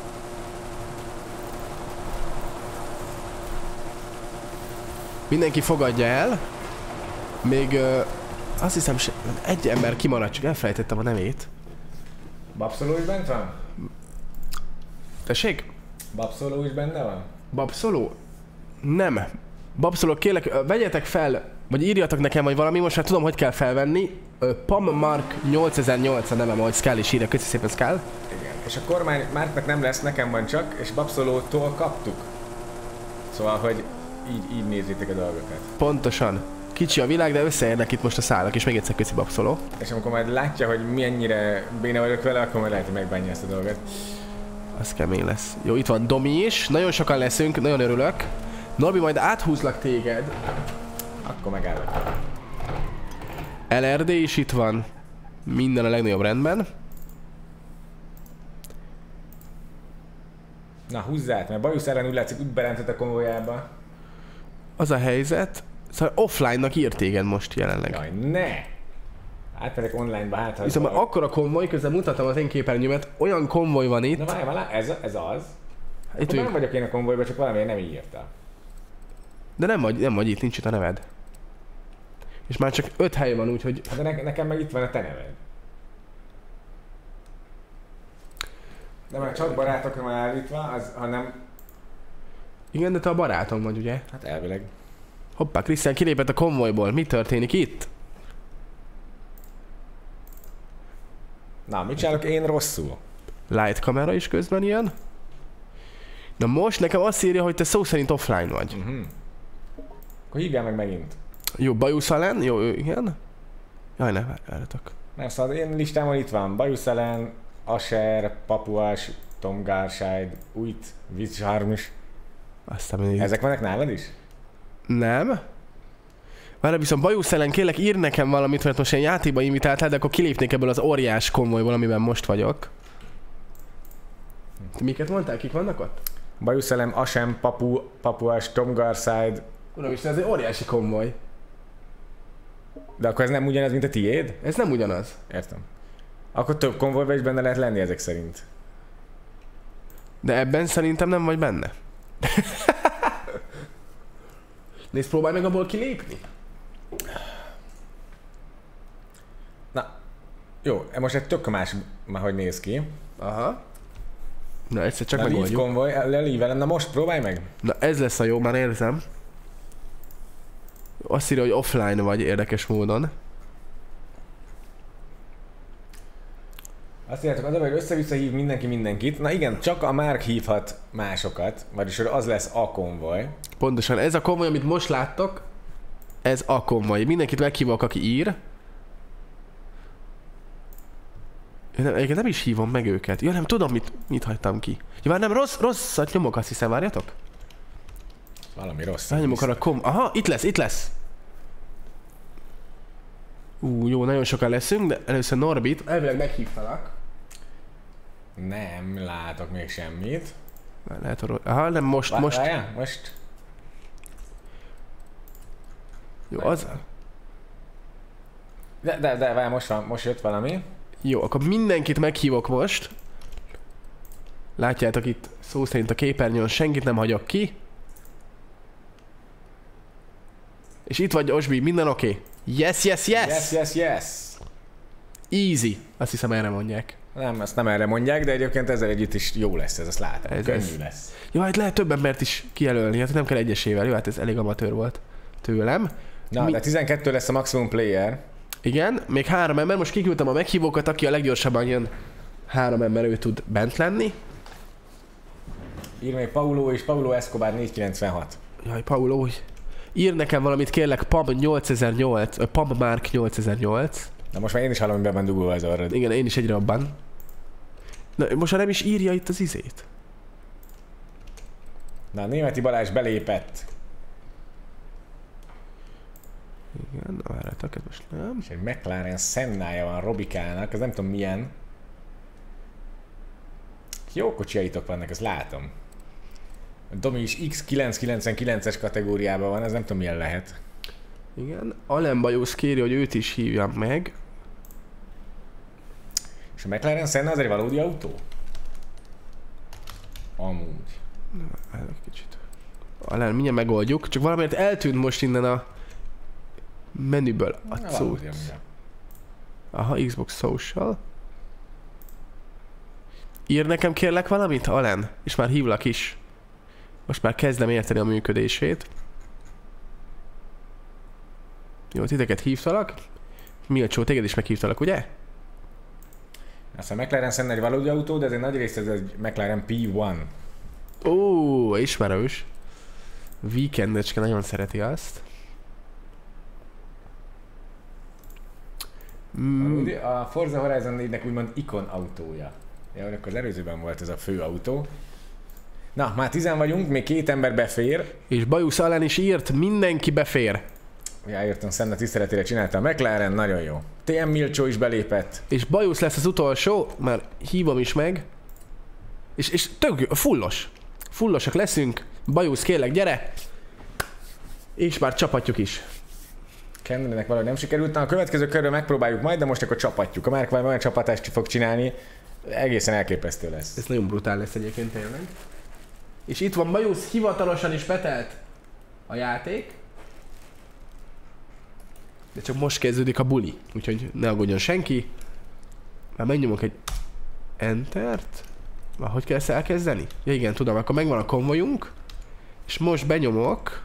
Mindenki fogadja el. Még uh, azt hiszem, egy ember kimaradt, csak elfelejtettem a nevét. Babszoló is bent van? Tessék? Babszoló is benne van? Babszoló? Nem. Babszoló, kérlek, vegyetek fel, vagy írjatok nekem, vagy valami, most már tudom, hogy kell felvenni. Pam Mark nyolcezer-nyolc a nevem, ahogy Skull is írja, köszi szépen Skull. Igen. És a kormány Marknak nem lesz, nekem van csak, és Babszolótól kaptuk. Szóval, hogy így, így nézzétek a dolgokat. Pontosan. Kicsi a világ, de összeérnek itt most a szálak, és még egyszer köszi Babszoló. És amikor majd látja, hogy mennyire béna vagyok vele, akkor majd lehet, hogy megbánja ezt a dolgot. Az kemény lesz. Jó, itt van Domi is, nagyon sokan leszünk, nagyon örülök. Norbi, majd áthúzlak téged. Akkor megállok. el er dé is itt van. Minden a legnagyobb rendben. Na húzzát, mert Bajusz ellen úgy látszik, úgy berentett a konvojába. Az a helyzet, szóval offline-nak írt téged most jelenleg. Jaj, ne! Átmegyek online-ba, hát ha... Viszont már akkora konvoj, közben mutatom az én képernyőmet, olyan konvoj van itt. Na várj, várj, ez, ez az. Itt nem vagyok én a konvojban, csak valamiért nem írta. De nem vagy, nem vagy itt, nincs itt a neved. És már csak öt hely van, úgyhogy... Hát de ne, nekem meg itt van a te neved. De már csak barátokra már állítva, az, ha nem... Igen, de te a barátom vagy, ugye? Hát elvileg. Hoppá, Krisztián kilépett a konvojból. Mi történik itt? Na, mit csinálok én rosszul? Light kamera is közben ilyen. Na most nekem azt írja, hogy te szó szerint offline vagy. Uh-huh. Akkor hívjál meg megint. Jó, Bajusz Ellen, jó, igen. Jaj, ne, várjatok. Nem, szóval én listámon itt van Bajusz Ellen, Asher, Papuás, Tomgársájd, Újt, Vicsármis. Aztán mindig... Ezek vannak nálad is? Nem. Várj, viszont Bajusz Ellen, kérlek ír nekem valamit, mert most én játékba invitáltál, de akkor kilépnék ebből az óriás konvojból, amiben most vagyok. Hm. Miket mondtál? Kik vannak ott? Bajusz Ellen, Asem, Papu, Papuás, Tomgársájd. Uram Isten, ez egy óriási konvoj. De akkor ez nem ugyanaz, mint a tiéd? Ez nem ugyanaz. Értem. Akkor több konvojban is benne lehet lenni ezek szerint. De ebben szerintem nem vagy benne. Nézd, próbálj meg abból kilépni. Na, jó, most egy tök más, már hogy néz ki. Aha. Na egyszer csak Na, megoldjuk. Leaf konvoj, Leli velem, na most próbálj meg. Na ez lesz a jó, már érzem. Azt írja, hogy offline vagy érdekes módon. Azt írjátok, az a baj, hogy össze-vissza hív mindenki mindenkit. Na igen, csak a Márk hívhat másokat, vagyis az lesz a konvoj. Pontosan, ez a konvoj, amit most láttok, ez a konvoj. Mindenkit meghívok, aki ír. Én nem, egyébként nem is hívom meg őket. Ja nem, tudom, mit, mit hagytam ki. Ja, már nem, rossz, rosszat nyomok, azt hiszem, várjatok. Valami rossz. Rányomok arra a kom... Aha, itt lesz, itt lesz. Ú, jó, nagyon sokan leszünk, de először Norbit. Elvileg meghívtalak. Nem látok még semmit. Lehet, hogy... Aha, nem, most, most... Várjál, most... Jó, az... De, de, de, várjál, most van, most jött valami. Jó, akkor mindenkit meghívok most. Látjátok itt szó szerint a képernyőn, senkit nem hagyok ki. És itt vagy, Osbi, minden oké? Okay. Yes, yes, yes! Yes, yes, yes! Easy. Azt hiszem erre mondják. Nem, ezt nem erre mondják, de egyébként ezzel együtt is jó lesz ez, azt látom. Ez könnyű ez. lesz. Jó, hát lehet több embert is kijelölni, hát nem kell egyesével. Jó, hát ez elég amatőr volt tőlem. Na, Mi... de tizenkettő lesz a maximum player. Igen, még három ember, most kiküldtem a meghívókat, aki a leggyorsabban jön, három ember, ő tud bent lenni. Ír még Paulo és Paulo Escobar négyszázkilencvenhat. Jaj, Paulo, ír nekem valamit kérlek, Pam nyolcezer-nyolc, vagy Pam Mark nyolcezer-nyolc. Na most már én is hallom, hogy be van dugolva az orrod. Igen, én is egyre abban. Na, most már nem is írja itt az izét. Na, Németi Balázs belépett. Igen, várjátok, ez most nem. És egy McLaren Sennája van Robikának, ez nem tudom milyen. Jó kocsiaitok vannak, ezt látom. A Domi is X kilencszázkilencvenkilences kategóriában van, ez nem tudom milyen lehet. Igen, Alem Bajusz kéri, hogy őt is hívjam meg. És a McLaren Senna az egy valódi autó? Amúgy. Na, várj egy kicsit. Alem, mindjárt megoldjuk, csak valamiért eltűnt most innen a menüből a cucc. Aha, Xbox Social. Ír nekem kérlek valamit, Alen? És már hívlak is. Most már kezdem érteni a működését. Jó, titeket hívtalak. Milcsó, téged is meghívtalak, ugye? Azt a McLaren Senna egy valódi autó, de ez egy nagy rész ez egy McLaren P egy. Ó, ismerős. Weekendecske nagyon szereti azt. Mm. A Forza Horizon négynek úgymond ikon autója. Ja, akkor az előzőben volt ez a fő autó. Na, már tizen vagyunk, még két ember befér. És Bajusz Alán is írt, mindenki befér. Ja, írtam, Senna tiszteletére csinálta a McLaren, nagyon jó. té em Milcsó is belépett. És Bajusz lesz az utolsó, már hívom is meg. És, és tök fullos. Fullosak leszünk. Bajusz, kérlek, gyere! És már csapatjuk is. Kennenek valahogy nem sikerült. Na, a következő körről megpróbáljuk majd, de most akkor csapatjuk. A Márk majd olyan csapatást fog csinálni, egészen elképesztő lesz. Ez nagyon brutál lesz egyébként tényleg. És itt van Bajusz, hivatalosan is betelt a játék. De csak most kezdődik a buli, úgyhogy ne aggódjon senki. Már megnyomok egy Entert. Már hogy kell ezt elkezdeni? Ja igen, tudom, akkor megvan a konvojunk. És most benyomok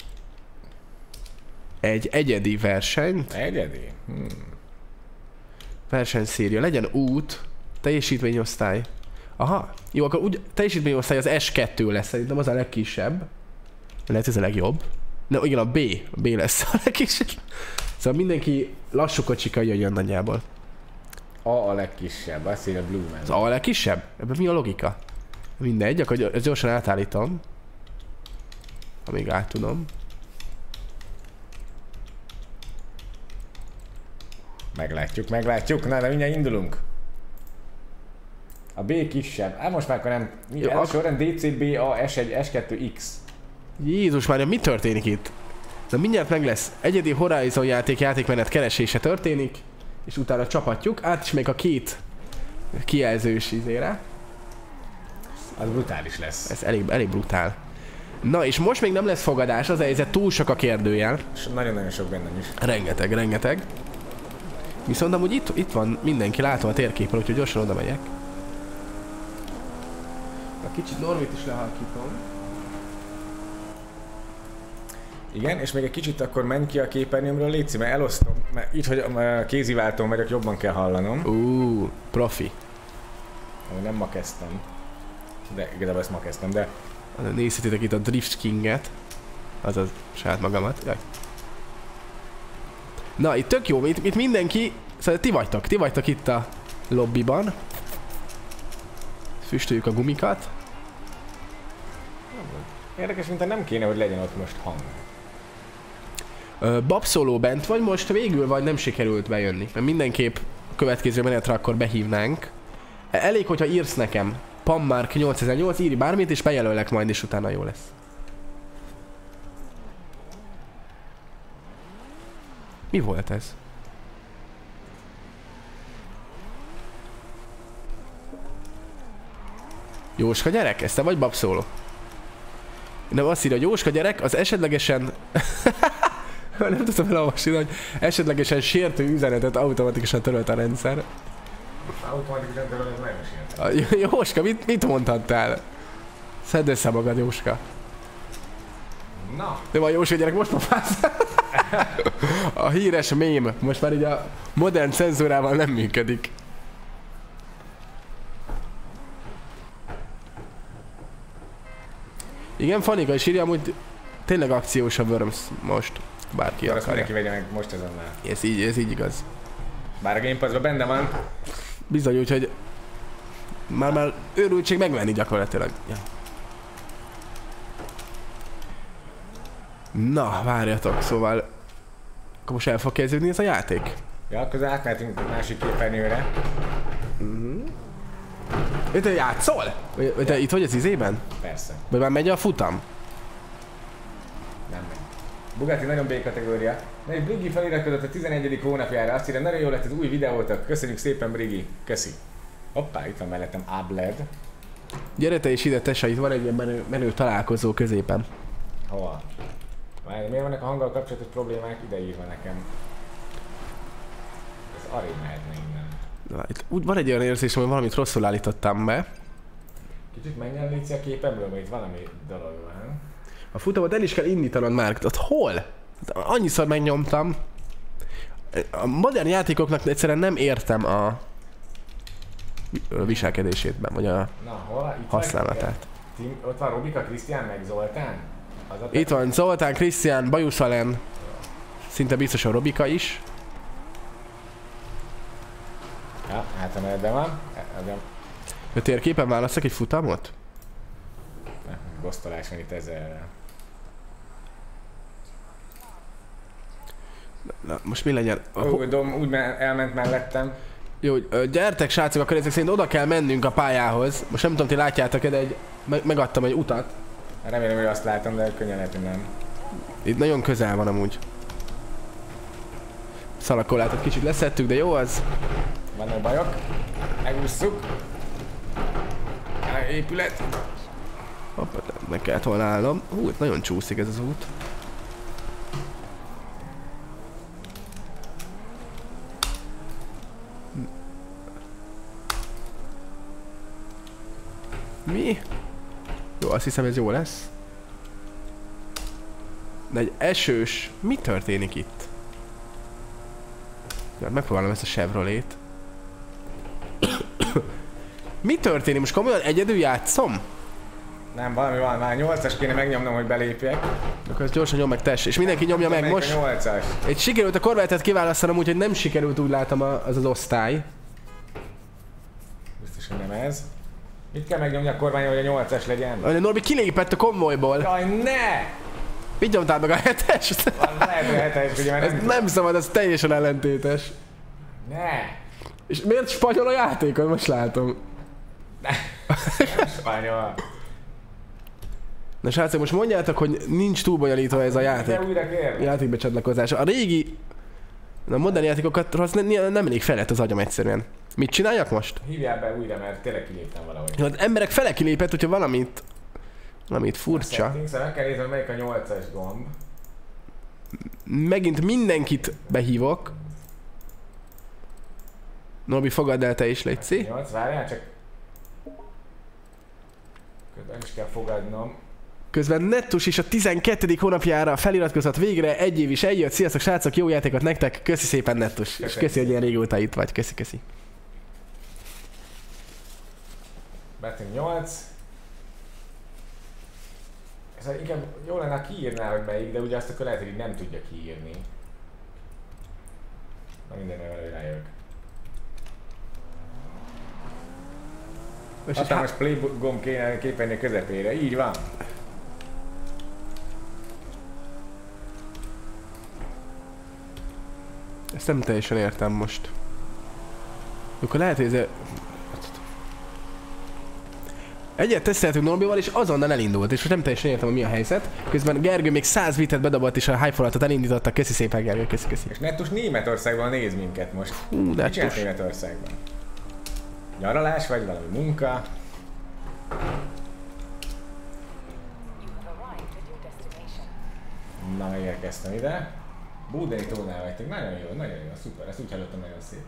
egy egyedi versenyt. Egyedi? Hmm. Versenyszéria. Legyen út, teljesítményosztály. Aha, jó, akkor úgy teljesítményosztály az es kettő lesz, szerintem az a legkisebb. Lehet ez a legjobb. Na igen, a B. A B lesz a legkisebb. Szóval mindenki lassú kocsika jön nagyjából. A a legkisebb, azt írja Blue Man. Az A a legkisebb? Ebben mi a logika? Mindegy, akkor ezt gyorsan átállítom. Amíg át tudom. Meglátjuk, meglátjuk. Na, de mindjárt indulunk. A B kisebb. Hát most már akkor nem... Jó, elsősorban dé cé bé á es egy es kettő X. Jézus Mária, mi történik itt? Na mindjárt meg lesz. Egyedi Horizon játék játékmenet keresése történik. És utána csapatjuk. Át is még a két kijelzős izére. Az brutális lesz. Ez elég, elég brutál. Na és most még nem lesz fogadás, az a helyzet, túl sok a kérdőjel. Nagyon-nagyon sok bennem is. Rengeteg, rengeteg. Viszont amúgy itt, itt van mindenki, látom a térképen, úgyhogy gyorsan oda megyek. A kicsit Normit is lehalkítom. Igen, és még egy kicsit akkor menj ki a képernyőmről, létszik, mert elosztom, mert így, hogy a kéziváltón vagyok, jobban kell hallanom. Ú, profi. Ó, nem ma kezdtem. De igazából ezt ma kezdtem, de... Nézhetitek itt a Drift Kinget. Azaz saját magamat. Jaj. Na, itt tök jó, itt, itt mindenki... Szóval ti vagytok, ti vagytok itt a lobbyban. Füstöljük a gumikat. Érdekes, mintha nem kéne, hogy legyen ott most hang. Babszoló bent vagy most végül, vagy nem sikerült bejönni? Mert mindenképp a következő menetre akkor behívnánk. Elég, hogyha írsz nekem Pammark nyolcezer-nyolc, írj bármit, és bejelöllek majd, és utána jó lesz. Mi volt ez? Jóska gyerek? Ez te vagy babszóló? Nem, azt írja, hogy Jóska gyerek, az esetlegesen... nem tudtam elolvasni, hogy esetlegesen sértő üzenetet automatikusan törölt a rendszer. Automatikusan törölt, ez nagyon sértő. Jóska, mit, mit mondhattál? Szedd össze magad, Jóska. Na. De van Jóska gyerek, most pofász. A híres mém, most már így a modern cenzúrával nem működik. Igen, Fanika is írja, amúgy tényleg akciós a Worms most. Bárki akarja. Azt mindenki vegye meg most azonnal. Ez így, ez így igaz. Bár a Game Pass-ban benne van. Bizony, úgyhogy már már őrültség megvenni gyakorlatilag. Ja. Na, várjatok, szóval akkor most el fog kezdődni ez a játék? Ja, akkor átmehetünk másik képernyőre. Uh-huh. Te játszol? Vagy te ja. Itt vagy az izében? Persze. Vagy már megy a futam? Nem megy. Bugatti nagyon B-kategória. Na egy Brigi feliratkozott a tizenegyedik hónapjára, azt írja, nagyon jó lett az új videótok. Köszönjük szépen, Brigi. Köszi. Hoppá, itt van mellettem Abled. Gyere te is ide, Tessa, itt van egy ilyen menő, menő találkozó középen. Hova? Várj, miért vannak a hanggal kapcsolatos problémák? Ide írva nekem. Ez arrébb mehetne innen. Na, itt úgy van egy olyan érzésem, hogy valamit rosszul állítottam be. Kicsit menjen légy a képemről, mert itt valami dolog van. A futamot el is kell indítanod már. Ott hol? Annyiszor megnyomtam. A modern játékoknak egyszerűen nem értem a viselkedését, vagy a Na, hol? Itt használatát. Tim, ott van Robika, Krisztián, meg Zoltán? Itt van Zoltán, Krisztián, Bajuszalen. Szinte biztosan Robika is. Ja, hát emelben van. A térképen választok egy futamot? Gosztolás van itt ezzel. Na, most mi legyen? Ó, Dom úgy elment mellettem. Jó, gyertek srácok, akkor ezek szerint oda kell mennünk a pályához. Most nem tudom, ti látjátok-e, de egy, meg, megadtam egy utat. Remélem, hogy azt látom, de könnyen lehet, hogy nem. Itt nagyon közel van amúgy. Szalakollátot kicsit leszettük, de jó az. Vannak bajok. Megússzuk. Épület. Hoppá, meg kellett volna állnom. Hú, itt nagyon csúszik ez az út. Mi? Jó, azt hiszem ez jó lesz. De egy esős... Mi történik itt? Ja, megpróbálom ezt a Chevrolet-t. Mi történik? Most komolyan egyedül játszom? Nem, valami van, már nyolcas kéne megnyomnom, hogy belépjek. Akkor ezt gyorsan nyom meg, tess. És mindenki nyomja meg most. nyolcas. Egy sikerült a Corvette-et kiválasztanom, úgyhogy nem sikerült, úgy látom, az az osztály. Biztos, hogy nem ez. Mit kell megnyomni a kormányon, hogy a nyolcas legyen? A Norbi kilépett a konvojból. Jaj, ne! Mit nyomtál meg a hetest? Lehet, hogy hetes, ugye már Ez nem, nem szabad, ez teljesen ellentétes. Ne! És miért spanyol a játékon? Most látom. Ne! Spanyol. Na srácok, most mondjátok, hogy nincs túl bonyolítva ez a játék. De újra kérni. Játékbecsatlakozás. A régi... A modern játékokat az nem, nem elég felett az agyam egyszerűen. Mit csináljak most? Hívjál be újra, mert tényleg kiléptem valahogy. Ja, az emberek fele kilépett, hogyha valamit... Valamit furcsa. Szóval meg kell nézni, hogy melyik a nyolcas gomb. Megint mindenkit behívok. Norbi, fogadd el te is, létszi. nyolc, várjál csak. nem is kell fogadnom. Közben Nettus is a tizenkettedik hónapjára feliratkozott végre, egy év is eljött. Sziasztok srácok, jó játékot nektek, köszi szépen Nettus. Köszönöm. És köszi, hogy ilyen régóta itt vagy, köszi, köszi. Betting nyolc. Ez inkább jó lenne, ha kiírná, hogy melyik, de ugye azt akkor lehet, hogy így nem tudja kiírni. Na mindenre valahogy rájövök. Hatalmas play gomb kéne képerni a közepére, így van. Ezt nem teljesen értem most. Akkor lehet, hogy ez... Egyet teszteltünk Norbival, és azonnal elindult, és most nem teljesen értem, hogy mi a helyzet. Közben Gergő még száz bitet bedobott, és a hype-folatot elindította. Köszi szépen, Gergő, köszi, köszi. És Nettus Németországban néz minket most. Hú, mit csinálsz Németországban? Nyaralás vagy valami munka? Na, megérkeztem ide. Búdeni tónál vagytok, nagyon jó, nagyon jó, szuper, ezt úgy hallottam, nagyon szép.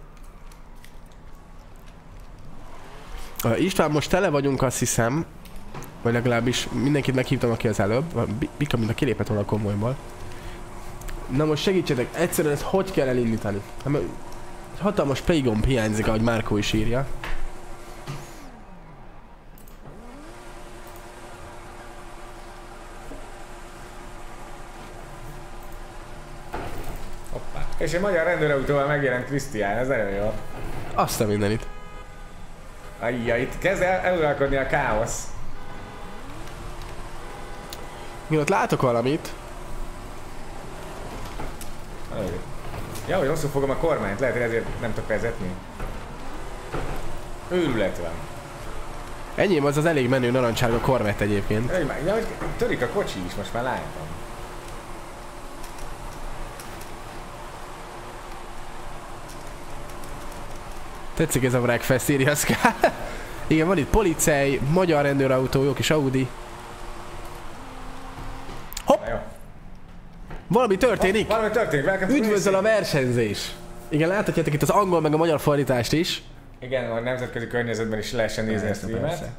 Uh, István, most tele vagyunk, azt hiszem, vagy legalábbis mindenkit meghívtam, aki az előbb. Bika, mint a kilépett volna a konvojból. Na most segítsetek, egyszerűen ezt hogy kell elindítani? Egy hatalmas playgomb hiányzik, ahogy Márkó is írja. Hoppá. És egy magyar rendőrautóval megjelent Krisztián, ez nagyon jó. Azt a mindenit. Ajja, itt kezd el eluralkodni a káosz. Én ott látok valamit. Ja, hogy rosszul fogom a kormányt, lehet, hogy ezért nem tudok vezetni. Őrület van. Enyém az az elég menő narancsárga Corvette egyébként. Ja, hogy törik a kocsi is, most már látom. Tetszik ez a Wreckfest, írja Szká. Igen, van itt policej, magyar rendőrautó, jó kis Audi. Hopp! Valami történik! Ha, valami történik, üdvözöl a versenyzés! Igen, láthatjátok itt az angol meg a magyar fordítást is. Igen, a nemzetközi környezetben is lehessen nézni a streamet.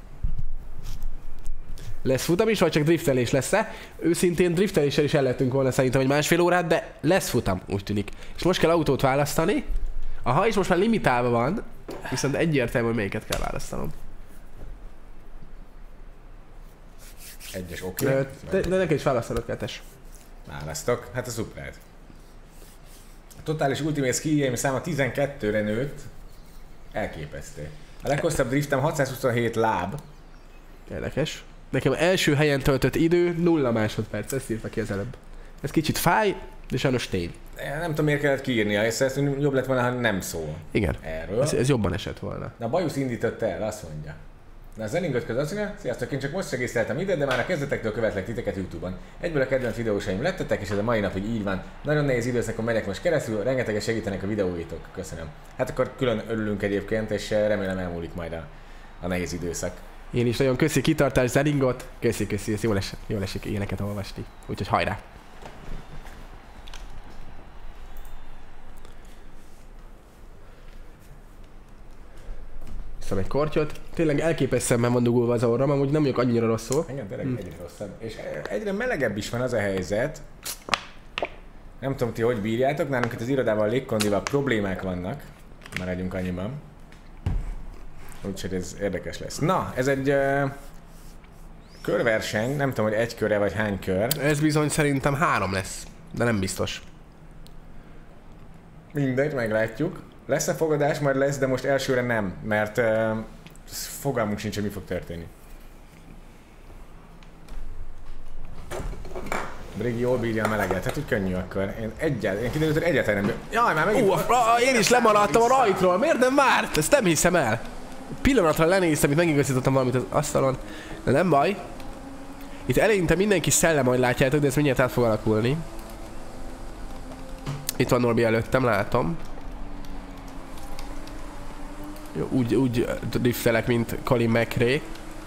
Lesz futam is, vagy csak driftelés lesz-e? Őszintén drifteléssel is el lehetünk volna szerintem egy másfél órát, de lesz futam, úgy tűnik. És most kell autót választani. Aha, és most már limitálva van, viszont egyértelmű, hogy melyiket kell választanom. Egyes, oké. Okay. De, de neked is választanod, kettes. Választok, hát a Supra-t. A totális Ultimate Ski Game száma tizenkettőre nőtt. Elképesztő. A leghosszabb driftem hatszázhuszonhét láb. Érdekes. Nekem első helyen töltött idő nulla másodperc, ezt írta ki az előbb. Ez kicsit fáj, de sajnos tény. Nem tudom, miért kellett kiírnia, és ezt jobb lett volna, ha nem szól. Igen. Erről. Ez, ez jobban esett volna. Na, a Bajusz indította el, azt mondja. Na, a Zeningöt köz azt mondja, sziasztok, én csak most regisztráltam ide, de már a kezdetektől követlek titeket YouTube-on. Egyből a kedvenc videósaim lettetek, és ez a mai napig így van. Nagyon nehéz időszakon megyek most keresztül, rengeteget segítenek a videóitok. Köszönöm. Hát akkor külön örülünk egyébként, és remélem elmúlik majd a, a nehéz időszak. Én is nagyon köszi kitartás Zeningot. Köszi, köszi, ez jól, es, jól esik ilyeneket olvasni. Úgyhogy hajrá! Viszem egy kortyot. Tényleg elképesztően van dugulva az orrom, amúgy nem vagyok annyira rosszul. Igen, tényleg hmm. egyre rosszabb. És egyre melegebb is van az a helyzet. Nem tudom, ti hogy bírjátok, nálunk itt az irodában a légkondival problémák vannak. Maradjunk annyiban. Úgyhogy ez érdekes lesz. Na, ez egy uh, körverseny, nem tudom, hogy egy körre vagy hány kör. Ez bizony szerintem három lesz, de nem biztos. Mindegy, meglátjuk. Lesz-e fogadás? Majd lesz, de most elsőre nem, mert uh, fogalmunk sincs, hogy mi fog történni. Brigi jól bírja a meleget, hát úgy könnyű akkor. Én egyáltalán, én kiderült, hogy egyáltalán nem... Jaj, már megint... Uh, én is lemaradtam a rajtról, miért nem várt? Ezt nem hiszem el. Pillanatra lenéztem, itt megigazítottam valamit az asztalon, de nem baj. Itt eleinte mindenki szellem, majd látjátok, de ez mindjárt át fog alakulni. Itt van Norbi előttem, látom. Jó, úgy, úgy driftelek, mint Colin McRae.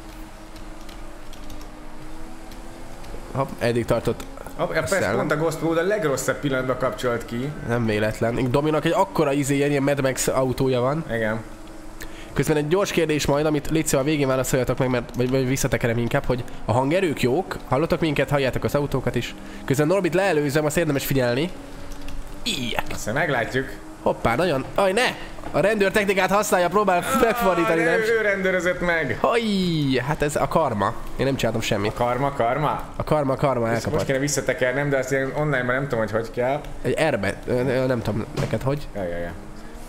Hopp, eddig tartott. Hopp, ja, persze, pont a Ghost Pro a legrosszabb pillanatban kapcsolt ki. Nem véletlen. Dominak egy akkora izé, ilyen Mad Max autója van. Igen. Közben egy gyors kérdés majd, amit légy szíves a végén válaszoljatok meg, mert, vagy, vagy visszatekerem inkább, hogy a hangerők jók, hallottak minket, halljátok az autókat is. Közben Norbit leelőzöm, azt érdemes figyelni. Ilyek. Aztán meglátjuk. Hoppá, nagyon... Aj, ne! A rendőr technikát használja, próbál megfordítani, nem? Ő rendőrözött meg. Haj, hát ez a karma. Én nem csináltam semmit. A karma, karma? A karma, karma elkapott. Most kéne visszatekernem, de azt én online-ban nem tudom, hogy hogy kell. Egy erbe, nem tudom neked hogy. Ja, ja, ja.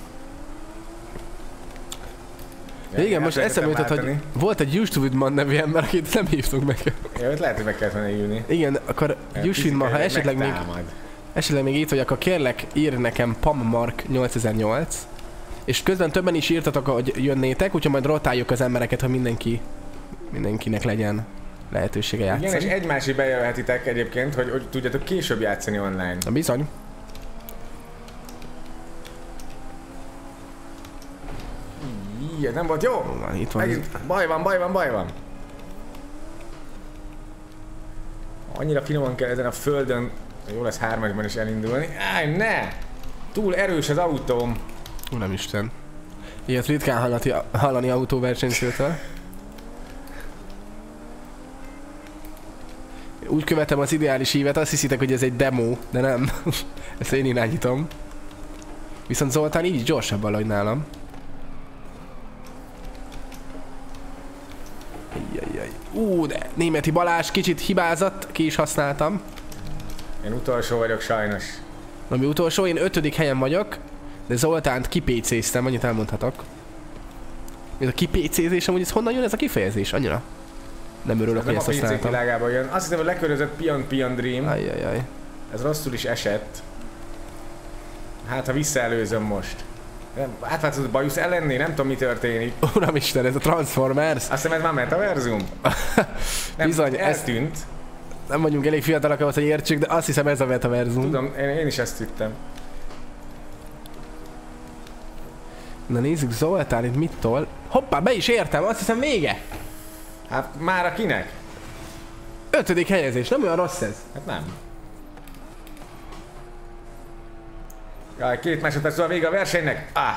Ja, igen, most eszembe jutott, hogy volt egy Justwidman nevű ember, akit nem hívtunk meg. Ja, lehet, hogy meg kellett volna írni. Igen, akkor Justwidman, ha esetleg még, esetleg még itt vagy, akkor kérlek ír nekem Pammark nyolcezer-nyolc. És közben többen is írtatok, hogy jönnétek, úgyhogy majd rotáljuk az embereket, hogy mindenki, mindenkinek legyen lehetősége játszani. Igen, és egymásig bejöhetitek egyébként, hogy, hogy tudjátok később játszani online. Na bizony. Ilyen nem volt jó? Van, itt van. Megint baj van, baj van, baj van. Annyira finoman kell ezen a földön, jó lesz hármasban is elindulni. Áj, ne! Túl erős az autóm. Uramisten. Ilyet ritkán hallani, hallani autóversenyzőtől. Úgy követem az ideális ívet, azt hiszitek, hogy ez egy demo, de nem. Ezt én irányítom. Viszont Zoltán így gyorsabb valahogy nálam. Jajjaj. Ú, de Németi Balázs kicsit hibázott, ki is használtam. Én utolsó vagyok sajnos. Ami utolsó, én ötödik helyen vagyok, de Zoltánt kipécéztem, annyit elmondhatok. Ez a kipécézés, amúgy ez honnan jön ez a kifejezés? Annyira? Nem örülök, hogy ezt használtam. Nem a pé cé világában jön. Azt hiszem, hogy lekörözött Pion Pion Dream. Ajjajjaj. Ez rosszul is esett. Hát, ha visszaelőzöm most. Átváltozott a bajusz ellenné, nem tudom mi történik. Uramisten, ez a Transformers. Azt hiszem ez már metaverzum? Nem, bizony, eltűnt. Ez... Nem vagyunk elég fiatalak ahhoz, hogy értsük, de azt hiszem ez a metaverzum. Tudom, én, én is ezt hittem. Na nézzük, Zoltán itt mit tol. Hoppá, be is értem, azt hiszem vége. Hát már a kinek? Ötödik helyezés, nem olyan rossz ez. Hát nem. Jaj, két másodperc a vége a versenynek. Ah!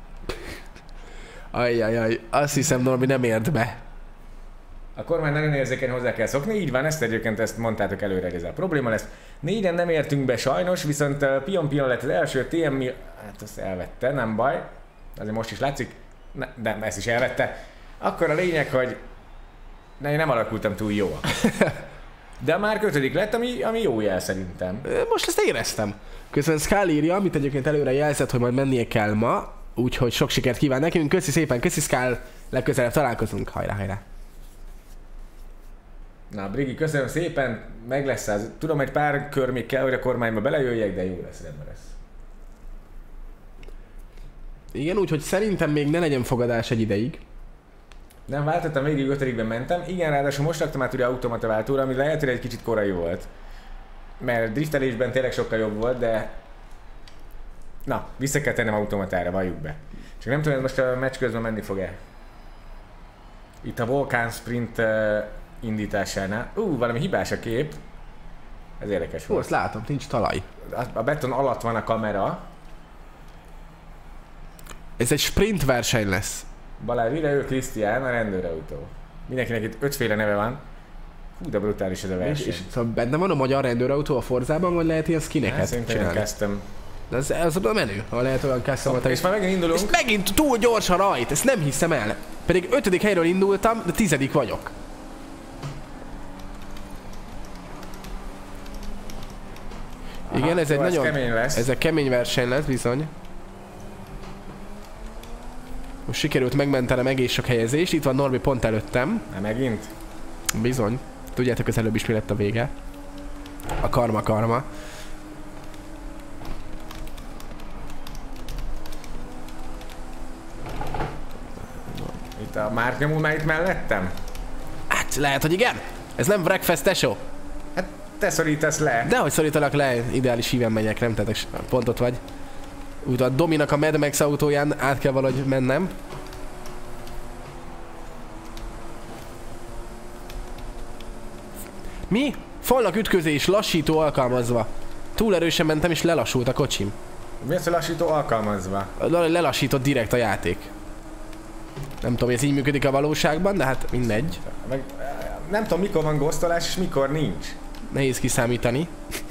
Ajjajjaj, azt hiszem Norbi nem ért be. A kormány nagyon érzékeny, hozzá kell szokni, így van, ezt egyébként ezt mondtátok előre, hogy ez a probléma lesz. Négyen nem értünk be sajnos, viszont uh, Pion Pion lett az első, té em mi, hát azt elvette, nem baj. Azért most is látszik, ne, de ezt is elvette. Akkor a lényeg, hogy ne, én nem alakultam túl jól. De már ötödik lett, ami, ami jó jel szerintem. Most ezt éreztem. Közben Skál írja, amit egyébként előre jelzett, hogy majd mennie kell ma, úgyhogy sok sikert kíván nekünk. Köszi szépen, köszi Skál, legközelebb találkozunk, hajrá, hajrá. Na, Brigi, köszönöm szépen, meg lesz az. Tudom, egy pár kör még kell, hogy a kormányba belejöjjek, de jó lesz, rendben lesz. Igen, úgyhogy szerintem még ne legyen fogadás egy ideig. Nem váltottam, végig ötödikben mentem. Igen, ráadásul most raktam át ugye automata váltóra, ami lehet, hogy egy kicsit korai volt. Mert driftelésben tényleg sokkal jobb volt, de... Na, vissza kell tennem automatára, valljuk be. Csak nem tudom, hogy most a meccs közben menni fog-e. Itt a Vulcan Sprint uh, indításánál. Ú, uh, valami hibás a kép. Ez érdekes volt. Ó, azt látom, nincs talaj. A, a beton alatt van a kamera. Ez egy sprint verseny lesz. Balázs ide, ő Krisztián, a rendőrautó. Mindenkinek itt ötféle neve van. Hú, de brutális ez a verseny. És, és szóval benne van a magyar rendőrautó a Forzában, vagy lehet ilyen skineket szerintem csinálni? kezdtem. De ez, ez a menő, ha lehet olyan custom-ot. És már megint indulunk. És megint túl gyors a rajt, ezt nem hiszem el. Pedig ötödik helyről indultam, de tizedik vagyok. Aha, igen, ez egy nagyon... Ez kemény lesz. Ez egy kemény verseny lesz, bizony. Most sikerült megmentenem egész sok helyezést, itt van Norbi pont előttem. Na megint? Bizony. Tudjátok, az előbb is mi lett a vége. A karma karma. Itt a márknyomó már itt mellettem? Hát lehet, hogy igen. Ez nem breakfast tesó. Hát te szorítasz le. Dehogy szorítalak le, ideális híven megyek, nem tetek pont ott vagy. Úgy a Dominak a Mad Max autóján át kell valahogy mennem. Mi? Falnak ütközés, lassító alkalmazva. Túl erősen mentem és lelassult a kocsim. Mi az a lassító alkalmazva? Lelassított direkt a játék. Nem tudom, hogy ez így működik a valóságban, de hát mindegy. Meg, nem tudom, mikor van ghosztolás, és mikor nincs. Nehéz kiszámítani.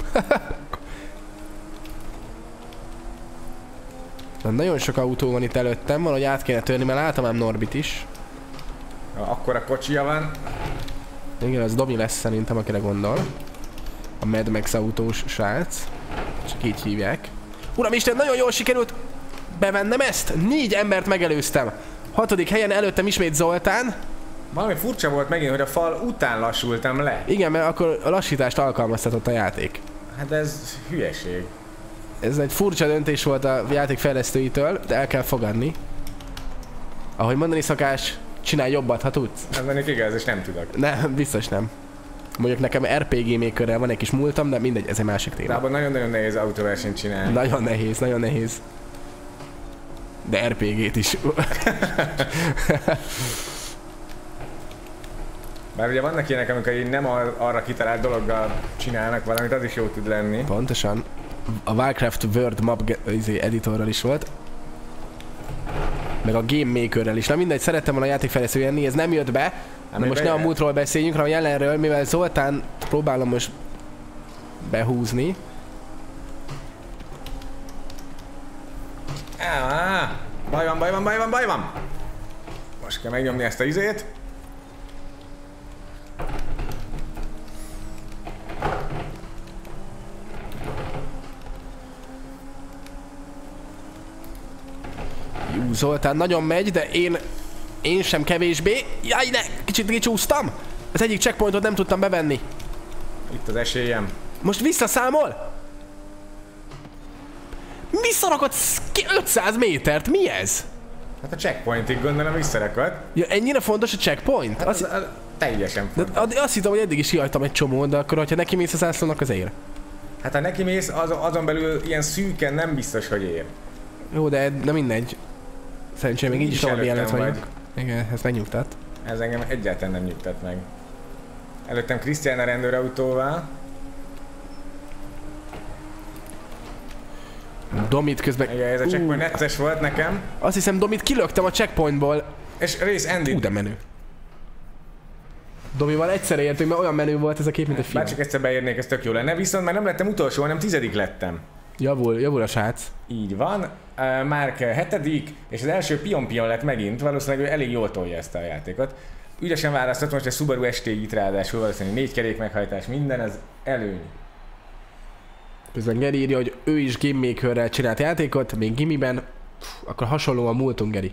Na, nagyon sok autó van itt előttem, valahogy át kéne törni, mert látom ám Norbit is. Akkora kocsia van. Igen, az Domi lesz szerintem, akire gondol. A Mad Max autós srác. Csak így hívják. Uramisten, nagyon jól sikerült bevennem ezt! Négy embert megelőztem. Hatodik helyen előttem ismét Zoltán. Valami furcsa volt megint, hogy a fal után lassultam le. Igen, mert akkor a lassítást alkalmaztatott a játék. Hát ez hülyeség. Ez egy furcsa döntés volt a játék fejlesztőitől, de el kell fogadni. Ahogy mondani szokás, csinálj jobbat, ha tudsz. Ez mondjuk igaz, és nem tudok. Nem, biztos nem. Mondjuk nekem er pé gé Makerrel van egy kis múltam, de mindegy, ez egy másik téma. De abban nagyon-nagyon nehéz autóversenyt csinálni. Nagyon nehéz, nagyon nehéz. De er pé gét is. Bár ugye vannak ilyenek, amikor így nem arra kitalált dologgal csinálnak valamit, az is jó tud lenni. Pontosan. A Warcraft World Map editorral is volt. Meg a Game Makerrel is. Na mindegy, szerettem volna a játékfejlesztő jönni, ez nem jött be. Na most ne a múltról beszéljünk, hanem a jelenről, mivel Zoltán próbálom most behúzni. Ah, baj van, baj van, baj van, baj van! Most kell megnyomni ezt a izét. Jú, Zoltán nagyon megy, de én... Én sem kevésbé. Jaj, ne! Kicsit kicsúsztam! Az egyik checkpointot nem tudtam bevenni. Itt az esélyem. Most visszaszámol? Visszarakott ötszáz métert, mi ez? Hát a checkpointig gondolom visszarakod. Ja, ennyire fontos a checkpoint? Hát az, az, az teljesen fontos. De azt hittem, hogy eddig is kihagytam egy csomót, de akkor, hogyha neki mész a zászlónak, az ér. Hát ha neki mész, az, azon belül ilyen szűken nem biztos, hogy ér. Jó, de, de mindegy. Szerencsére még így is tovább jelent vagyok. Igen, ez megnyugtat. Ez engem egyáltalán nem nyugtat meg. Előttem Krisztián a rendőrautóval. Domit közben... Igen, ez a checkpoint necces volt nekem. Azt hiszem, Domit kilöktem a checkpointból. És Race Andy. Ú, de menő. Domival egyszerre értünk, mert olyan menő volt ez a kép, mint egy film. Bár csak egyszer beérnék, ez tök jó lenne, viszont már nem lettem utolsó, hanem tizedik lettem. Javul, javul a srác. Így van. Uh, Márk hetedik, és az első pion-pion lett megint, valószínűleg ő elég jól tolja ezt a játékot. Ügyesen választott most egy Subaru es té i-t ráadásul, valószínűleg négy kerék meghajtás, minden, ez előny. Közben Geri írja, hogy ő is Game Makerrel csinált játékot, még gimiben, akkor hasonló a múltunk, Geri.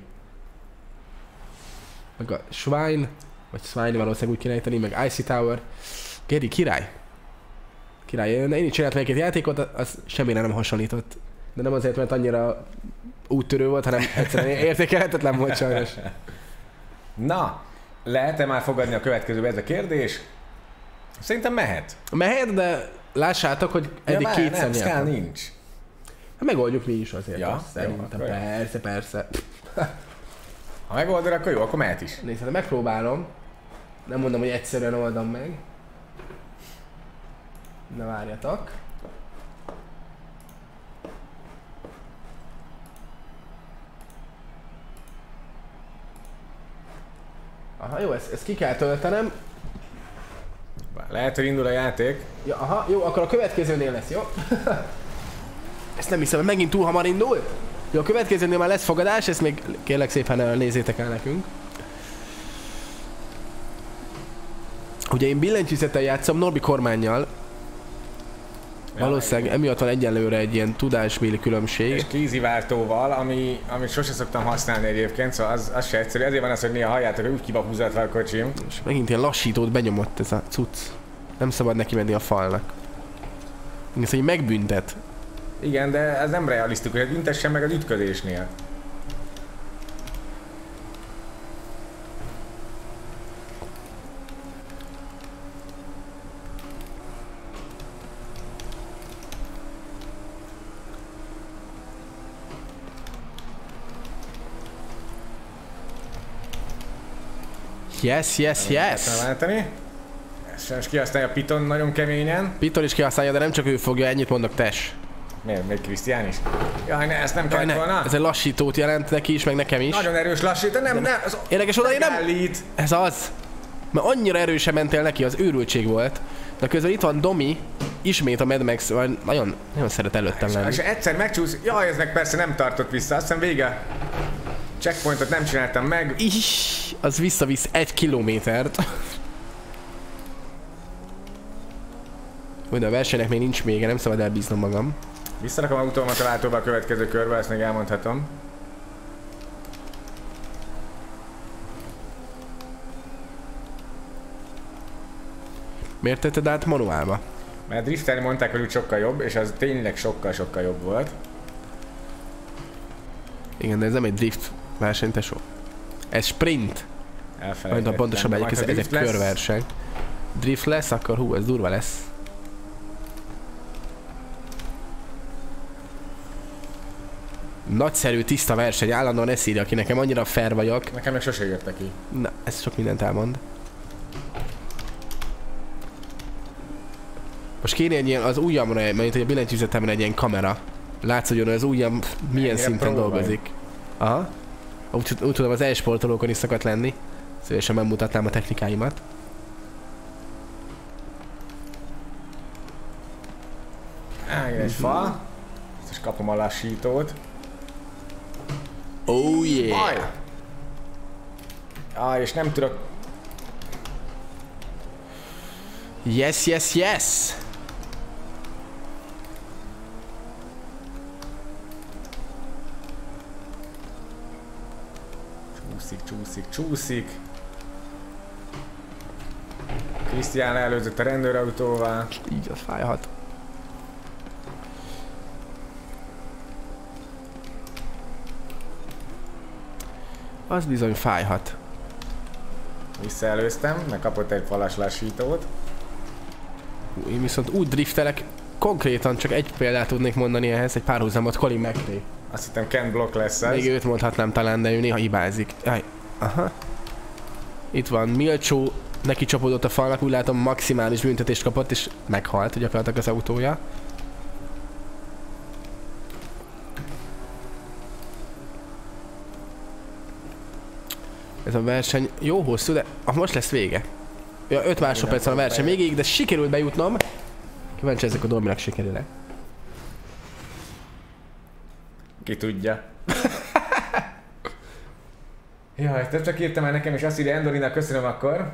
Meg a Schwein, vagy Schwein valószínűleg úgy kéne ejteni, meg Icy Tower. Geri király. Király, én is csináltam egy-két játékot, az semmire nem hasonlított. De nem azért, mert annyira úttörő volt, hanem egyszerűen értékelhetetlen volt sajnos. Na, lehet-e már fogadni a következőbe ez a kérdés? Szerintem mehet. Mehet, de lássátok, hogy eddig ja, kétszer nyertem. Nem, nincs. Hát megoldjuk mi is azért. Ja, szerintem, jó, persze, persze. Ha megoldod, akkor jó, akkor mehet is. Nézd, megpróbálom. Nem mondom, hogy egyszerűen oldom meg. Ne várjatok. Aha, jó, ezt, ezt ki kell töltenem. Lehet, hogy indul a játék. Ja, aha, jó, akkor a következőnél lesz, jó? Ezt nem hiszem, hogy megint túl hamar indult. Jó, a következőnél már lesz fogadás, ezt még kérlek szépen nézzétek el nekünk. Ugye én billentyűzettel játszom, Norbi kormánnyal. Valószínűleg emiatt van egyenlőre egy ilyen tudásbéli különbség. És kéziváltóval, ami, amit sose szoktam használni egyébként, szóval az, az se egyszerű. Ezért van az, hogy néha halljátok, hogy úgy ki van húzatva a kocsim. És megint ilyen lassítót benyomott ez a cucc. Nem szabad neki menni a falnak. Ez így megbüntet. Igen, de ez nem realisztikus, hogy büntessen meg az ütközésnél. Yes, yes, yes! Ezt is kihasználja a Piton nagyon keményen. Piton is kihasználja, de nem csak ő fogja, ennyit mondok, tes. Miért? Még Krisztián is? Jaj, ne, ezt nem kellett ne, volna. ez egy lassítót jelent neki is, meg nekem is. Nagyon erős lassító, nem, nem. Az érdekes oda, én nem... Állít. Ez az. Mert annyira erősen mentél neki, az őrültség volt. De közben itt van Domi, ismét a Mad Max, nagyon, nagyon szeret előttem lenni. És egyszer megcsúsz, jaj, ez meg persze nem tartott vissza, azt hiszem vége. Checkpointot nem csináltam meg. Is, az visszavisz egy kilométert. De a versenynek még nincs vége, nem szabad elbíznom magam. Visszarakom autómat a váltóba a következő körbe, ezt még elmondhatom. Miért tetted át manuálba? Mert driftelni mondták, hogy úgy sokkal jobb, és az tényleg sokkal-sokkal jobb volt. Igen, de ez nem egy drift verseny, tesó. Ez sprint. Majd a pontosan megyek, ez, ez egy körverseny. Drift lesz, akkor hú, ez durva lesz. Nagyszerű, tiszta verseny, állandóan ezt írja ki, nekem annyira fair vagyok. Nekem még sose jött ki. Na, ez sok mindent elmond. Most kéne egy ilyen, az ujjamra, mint hogy a billentyűzetemre egy ilyen kamera. Látszódjon, hogy az ujjam milyen ennyire szinten dolgozik. Aha. Úgy, úgy tudom, az e-sportolókon is szokott lenni. Szívesen megmutatnám a technikáimat. Á, egy fa. Ezt is kapom a lassítót. Oh yeah! Aj! Ah, és nem tudok... Yes, yes, yes! Csúszik, csúszik, csúszik. Krisztián előzött a rendőrautóval. Így az fájhat. Az bizony fájhat. Visszaelőztem, meg kapott egy falas lassítót. Én viszont úgy driftelek, konkrétan csak egy példát tudnék mondani ehhez, egy párhuzamot, Colin McRae. Azt hittem Ken Block lesz ez. Még őt mondhatnám talán, de ő néha hibázik. Aj, aha. Itt van, Milcsó, neki csapódott a falnak, úgy látom maximális büntetést kapott, és meghalt gyakorlatilag az autója. Ez a verseny jó hosszú, de ah, most lesz vége. Ja, öt másodperc van a verseny végéig, de sikerült bejutnom. Kíváncsi ezek a Dominak sikerül-e. Ki tudja. Jaj, te csak írtam el nekem, és azt írja Endorinak, köszönöm akkor.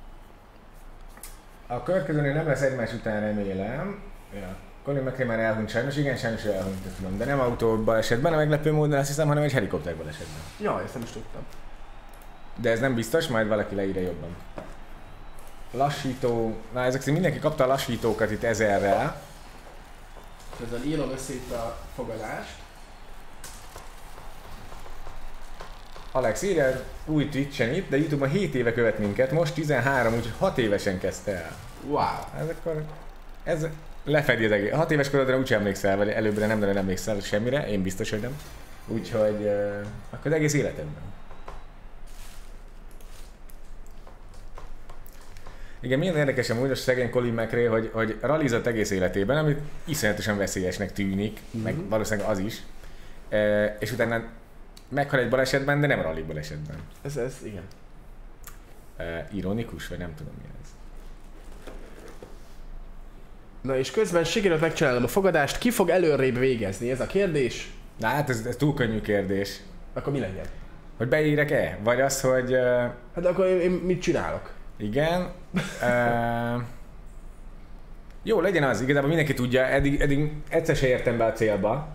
A következőnél nem lesz egymás után, remélem. Ja. Colin McRae már elhunyt sajnos, igen, sajnos elhunyt, tudom, de nem autóbalesetben, a meglepő módon azt hiszem, hanem egy helikopterbalesetben. Jaj, ezt nem is tudtam. De ez nem biztos, majd valaki leírja jobban. Lassító, na ezek szerint mindenki kapta a lassítókat itt ezerrel. Ezzel írom össze itt a fogadást. Alex írja, új Twitch-en itt, de YouTube-on hét éve követ minket, most tizenhárom, úgyhogy hat évesen kezdte el. Wow. Ez akkor, ez lefedi az egész. hat éves korodra úgyse emlékszel, vagy előbbre nem, de nem emlékszel semmire, én biztos, hogy nem. Úgyhogy uh, akkor az egész életedben. Igen, milyen érdekes amúgy a szegény Colin McRae, hogy, hogy rallizott egész életében, amit iszonyatosan veszélyesnek tűnik, mm-hmm. meg valószínűleg az is. E, és utána meghal egy balesetben, de nem rally balesetben. Ez, ez, igen. E, ironikus, vagy nem tudom mi ez. Na és közben sikerült megcsinálnom a fogadást, ki fog előrébb végezni, ez a kérdés? Na hát ez, ez túl könnyű kérdés. Akkor mi legyen? Hogy beírek-e? Vagy az, hogy... Uh... Hát akkor én, én mit csinálok? Igen. uh... Jó, legyen az, igazából mindenki tudja, eddig, eddig egyszer se értem be a célba.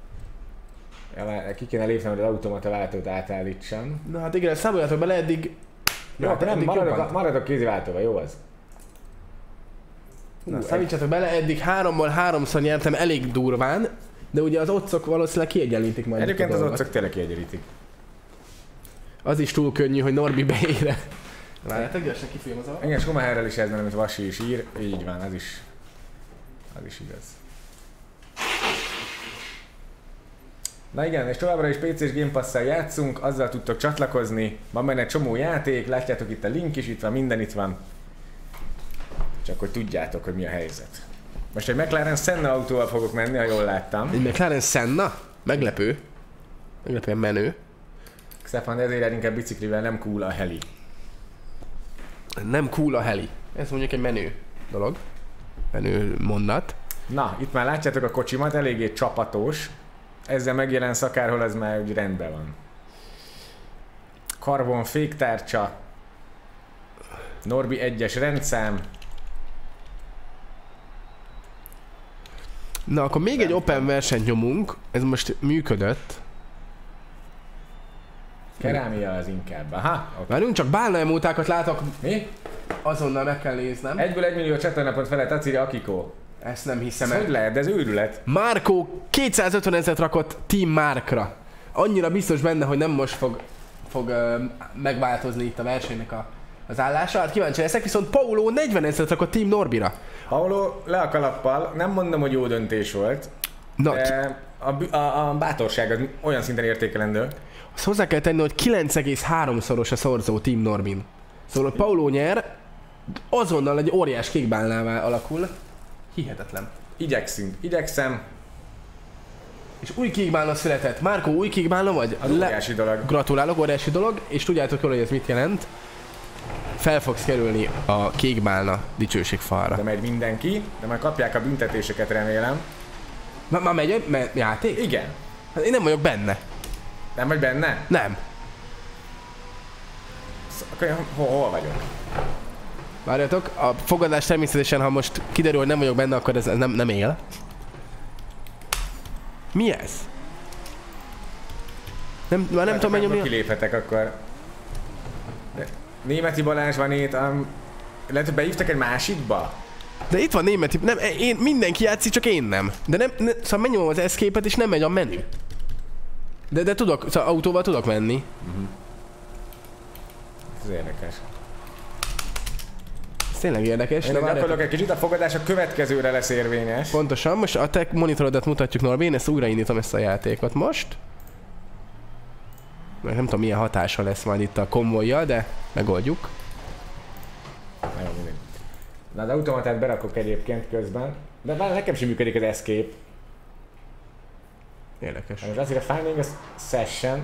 Ki kéne lépnem, hogy az automata váltót átállítsam. Na hát igen, számoljatok bele eddig... Jó, hát nem, maradok, maradok kézi váltóval, jó az? Na, számítsatok bele, eddig háromból háromszor nyertem elég durván, de ugye az otcok valószínűleg kiegyenlítik majd. Egyébként az otcok tényleg kiegyenlítik. Az is túl könnyű, hogy Norbi beére. Várjátok, gyorsan kifilm az alatt. Igen, Schumacherrel is ez van, amit Vasi is ír, így van, az is, az is igaz. Na igen, és továbbra is pé cés Game Pass-szel játszunk, azzal tudtok csatlakozni, van benne egy csomó játék, látjátok itt a link is, itt van, minden itt van. Csak hogy tudjátok, hogy mi a helyzet. Most egy McLaren Senna autóval fogok menni, ha jól láttam. Egy McLaren Senna? Meglepő. Meglepően menő. Stefan, ezért inkább biciklivel, nem cool a heli. Nem cool a heli. Ez mondjuk egy menő dolog. Menő mondat. Na, itt már látjátok a kocsimat, eléggé csapatos. Ezzel megjelensz akárhol, az már úgy rendben van. Karbon féktárcsa. Norbi egyes rendszám. Na, akkor még egy Open versenyt nyomunk. Ez most működött. Kerámia az inkább. Aha, okay. Várjunk, csak bálna emótákat látok. Mi? Azonnal meg kell néznem. Egyből egy millió csatornapot felett Aciri Akiko. Ezt nem hiszem Ez el. hogy lehet? De ez őrület. Marco kétszázötven ezret rakott Team Markra. Annyira biztos benne, hogy nem most fog, fog uh, megváltozni itt a versenynek a, az állása. Hát kíváncsi leszek, viszont Paulo negyven ezret rakott Team Norbira. Paulo le a kalappal, nem mondom, hogy jó döntés volt. Na, De a, a, a bátorság az olyan szinten értékelendő. azt hozzá kell tenni, hogy kilenc egész három szoros a szorzó Team Norbin. Szóval Paulo nyer, azonnal egy óriás kékbálnává alakul. Hihetetlen. Igyekszünk, igyekszem. És új kékbálna született. Márkó, új kékbálna vagy? Az óriási dolog. Gratulálok, óriási dolog, és tudjátok jól, hogy ez mit jelent. Fel fogsz kerülni a kékbálna dicsőségfalra. De megy mindenki, de majd kapják a büntetéseket, remélem. Már ma megy egy játék? Igen. Hát én nem vagyok benne. Nem vagy benne? Nem. Akkor hol, hol vagyok? Várjatok, a fogadás természetesen, ha most kiderül, hogy nem vagyok benne, akkor ez nem, nem él. Mi ez? Nem, már nem tudom megnyomni. Kiléphetek akkor. De Németi Balázs van itt, um, lehet, hogy beívtak egy másikba? De itt van németi, nem, én, mindenki játszik, csak én nem. De nem, ne, szóval megnyomom az escape-et és nem megy a menü. De, de tudok, szóval autóval tudok menni. Uh-huh. Ez érdekes. Ez tényleg érdekes. Én gyakorlok egy kicsit, a fogadás a következőre lesz érvényes. Pontosan, most a te monitorodat mutatjuk, Norbi, én ezt újraindítom ezt a játékot most. Mert nem tudom milyen hatása lesz majd itt a konvojjal, de megoldjuk. Nagyon mindegy. Na, az automatát berakok egyébként közben, de már nekem sem működik az escape. Érdekes. Most azt írja Finding a Session.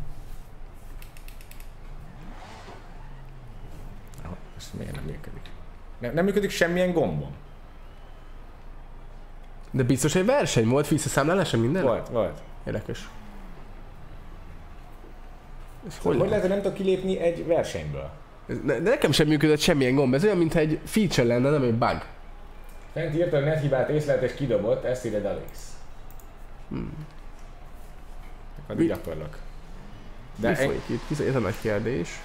Ez miért nem működik? Nem, nem működik semmilyen gombom. De biztos, hogy verseny volt, visszaszámlálása minden? Volt, volt. Érdekes. Ez Szóval hogy, hogy lehet, hogy nem tudok kilépni egy versenyből? De nekem sem működött semmilyen gomb, ez olyan, mintha egy feature lenne, nem egy bug. Fent írta, hogy nethibát észlelt és kidobott, ezt írja Dalix. Hmm. Addig Mi? gyakorlok. De Mi folyik itt? Ez a nagy kérdés.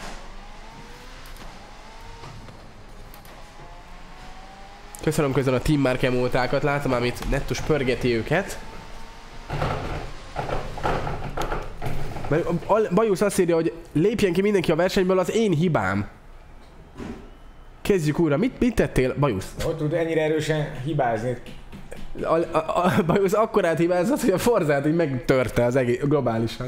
Köszönöm közben a Team Mark emótákat, látom, amit Nettus pörgeti őket. Bajusz azt írja, hogy lépjen ki mindenki a versenyből, az én hibám. Kezdjük újra. Mit, mit tettél, Bajusz? Hogy tud ennyire erősen hibázni? A, a, a Bajusz akkorát hibázott, hogy a Forzát így megtörte az egész globálisan.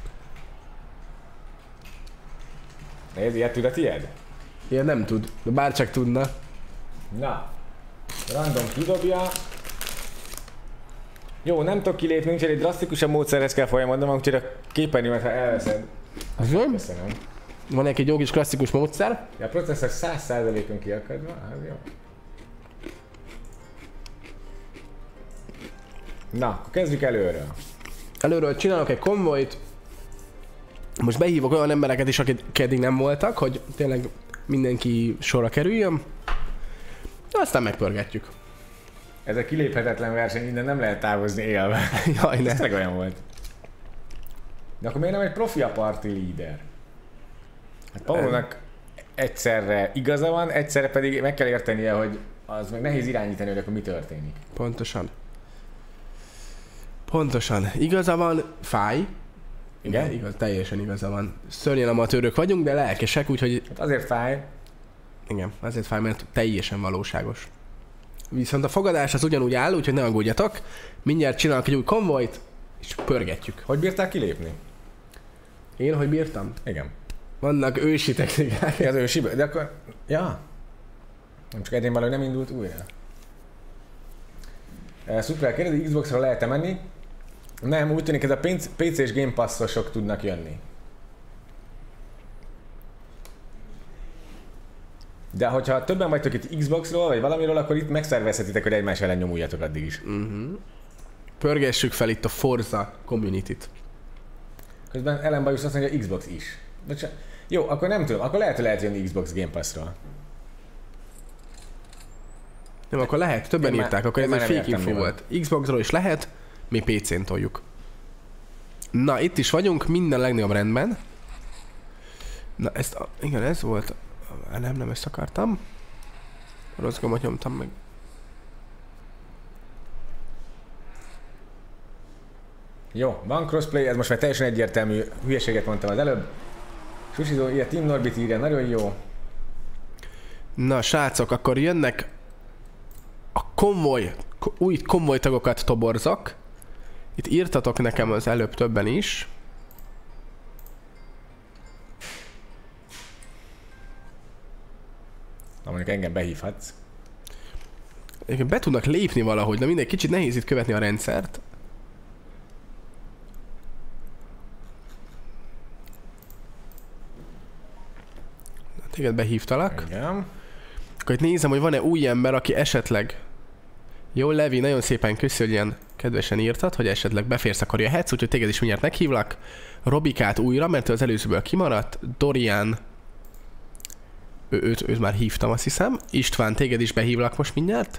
Ez ilyet tud a tied? Ilyen nem tud, de bárcsak tudna. Na. Random kidobja. Jó, nem tudok kilépni, úgyhogy egy drasztikusabb módszerhez kell folyamodnom, úgyhogy a képernyőmet, ha elveszed. Köszönöm. Köszönöm. Van egy jó kis klasszikus módszer. Ja, a processzor száz százalékon kiakadva, az jó. Na, akkor kezdjük előről. Előről csinálok egy konvojt. Most behívok olyan embereket is, akik eddig nem voltak, hogy tényleg mindenki sorra kerüljön. Aztán megpörgetjük. Ez a kiléphetetlen verseny, innen nem lehet távozni élve. Jaj, ne. Ez meg olyan volt. De akkor miért nem egy profi a party leader? Hát Paulónak egyszerre igaza van, egyszerre pedig meg kell értenie, hogy az meg nehéz irányítani, hogy akkor mi történik. Pontosan. Pontosan. Igaza van, fáj. Igen? Igaz, teljesen igaza van. Szörnyen amatőrök vagyunk, de lelkesek, úgyhogy... Hát azért fáj. Igen, azért fáj, mert teljesen valóságos. Viszont a fogadás az ugyanúgy áll, úgyhogy ne aggódjatok. Mindjárt csinálok egy új konvojt, és pörgetjük. Hogy bírtál kilépni? Én, hogy bírtam? Igen. Vannak ősi technikák. Az ősi, de akkor... Ja. Nem csak egyén valahogy nem indult újra. Szuper kérdezi, Xbox-ra lehet-e menni? Nem, úgy tűnik ez a pé cés Game Pass-osok tudnak jönni. De hogyha többen vagytok itt Xboxról, vagy valamiről, akkor itt megszervezhetitek, hogy egymás ellen nyomuljatok addig is. Uh-huh. Pörgessük fel itt a Forza community-t. Közben Ellen Bajus azt mondja, Xbox is. Bocsán... Jó, akkor nem tudom, akkor lehet, hogy lehet jönni Xbox Game Pass-ról. Nem, akkor lehet, többen én írták, akkor ez egy fake info volt. Xboxról is lehet, mi pé cén toljuk. Na, itt is vagyunk, minden legnagyobb rendben. Na, ezt, a, igen, ez volt. Nem, nem ezt akartam. Rossz gombot nyomtam meg. Jó, van crossplay, ez most már teljesen egyértelmű, hülyeséget mondtam az előbb. Susizó, ilyen Team Norbit írja, nagyon jó. Na, srácok, akkor jönnek a konvoj, új konvoj tagokat toborzak. Itt írtatok nekem az előbb többen is. Na mondjuk engem behívhatsz. Be tudnak lépni valahogy, de mindegy, kicsit nehéz itt követni a rendszert. Téged behívtalak. Igen. Akkor itt nézem, hogy van-e új ember, aki esetleg... Jó, Levi, nagyon szépen köszi, hogy ilyen kedvesen írtad, hogy esetleg beférsz, akkor jöhetsz, úgyhogy téged is mindjárt meghívlak. Robikát újra, mert ő az előzőből kimaradt. Dorian... Ő, őt, őt már hívtam, azt hiszem. István, téged is behívlak most mindjárt.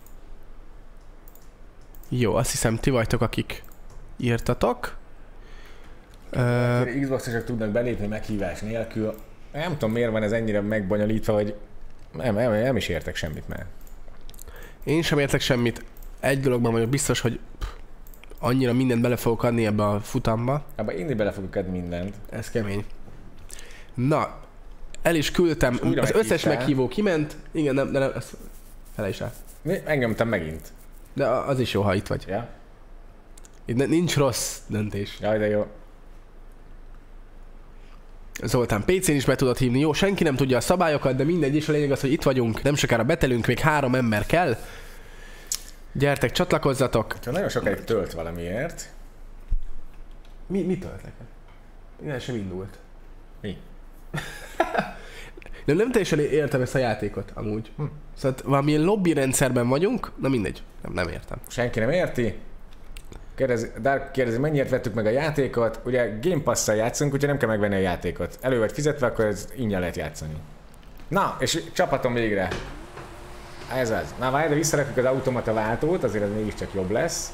Jó, azt hiszem, ti vagytok, akik írtatok. Uh... Xbox-osok tudnak belépni meghívás nélkül. Nem tudom, miért van ez ennyire megbonyolítva, hogy nem, nem, nem is értek semmit már. Én sem értek semmit. Egy dologban vagyok biztos, hogy pff, annyira mindent bele fogok adni ebbe a futamba. Abba én is bele fogok adni mindent. Ez kemény. Na, el is küldtem, az meghívtál. Összes meghívó kiment. Igen, nem, de nem, ezt felejtsd el. Engem megint. De az is jó, ha itt vagy. Ja. Itt nincs rossz döntés. Jaj, de jó. Zoltán, pé cén is be tudod hívni. Jó, senki nem tudja a szabályokat, de mindegy is, a lényeg az, hogy itt vagyunk, nem sokára betelünk, még három ember kell. Gyertek, csatlakozzatok. Ha nagyon sokáig tölt valamiért. Mi, mi tölt neked? Igen, sem indult. Mi? nem, nem teljesen értem ezt a játékot, amúgy. Hm. Szóval valamilyen lobby rendszerben vagyunk, na mindegy, nem, nem értem. Senki nem érti? Kérdezi, Dark kérdezi, mennyiért vettük meg a játékot? Ugye Game Pass-szal játszunk, úgyhogy nem kell megvenni a játékot. Elő vagy fizetve, akkor ez ingyen lehet játszani. Na, és csapatom végre. Ez az. Na várj, de visszarakjuk az automata váltót, azért ez mégiscsak jobb lesz.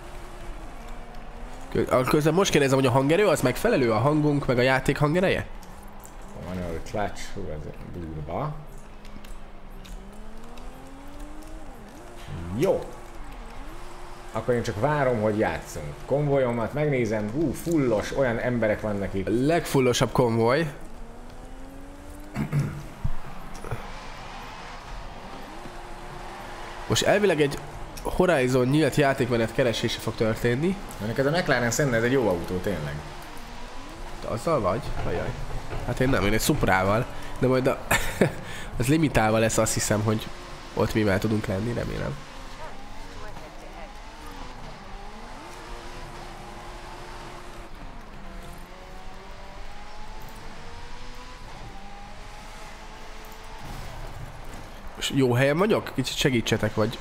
Közben most kérdezem, hogy a hangerő az megfelelő? A hangunk, meg a játék hangereje? Van olyan clutch, hú, ez durva. Jó. Akkor én csak várom, hogy játszunk. Konvojomat megnézem, hú, fullos, olyan emberek vannak itt. A legfullosabb konvoj. Most elvileg egy Horizon nyílt játékmenet keresése fog történni. Ennek ez a McLaren Senna, ez egy jó autó, tényleg. De azzal vagy? Ajaj. Hát én nem, én egy Suprával. De majd a az limitálva lesz, azt hiszem, hogy ott mivel tudunk lenni, remélem. Jó helyen vagyok? Kicsit segítsetek, vagy...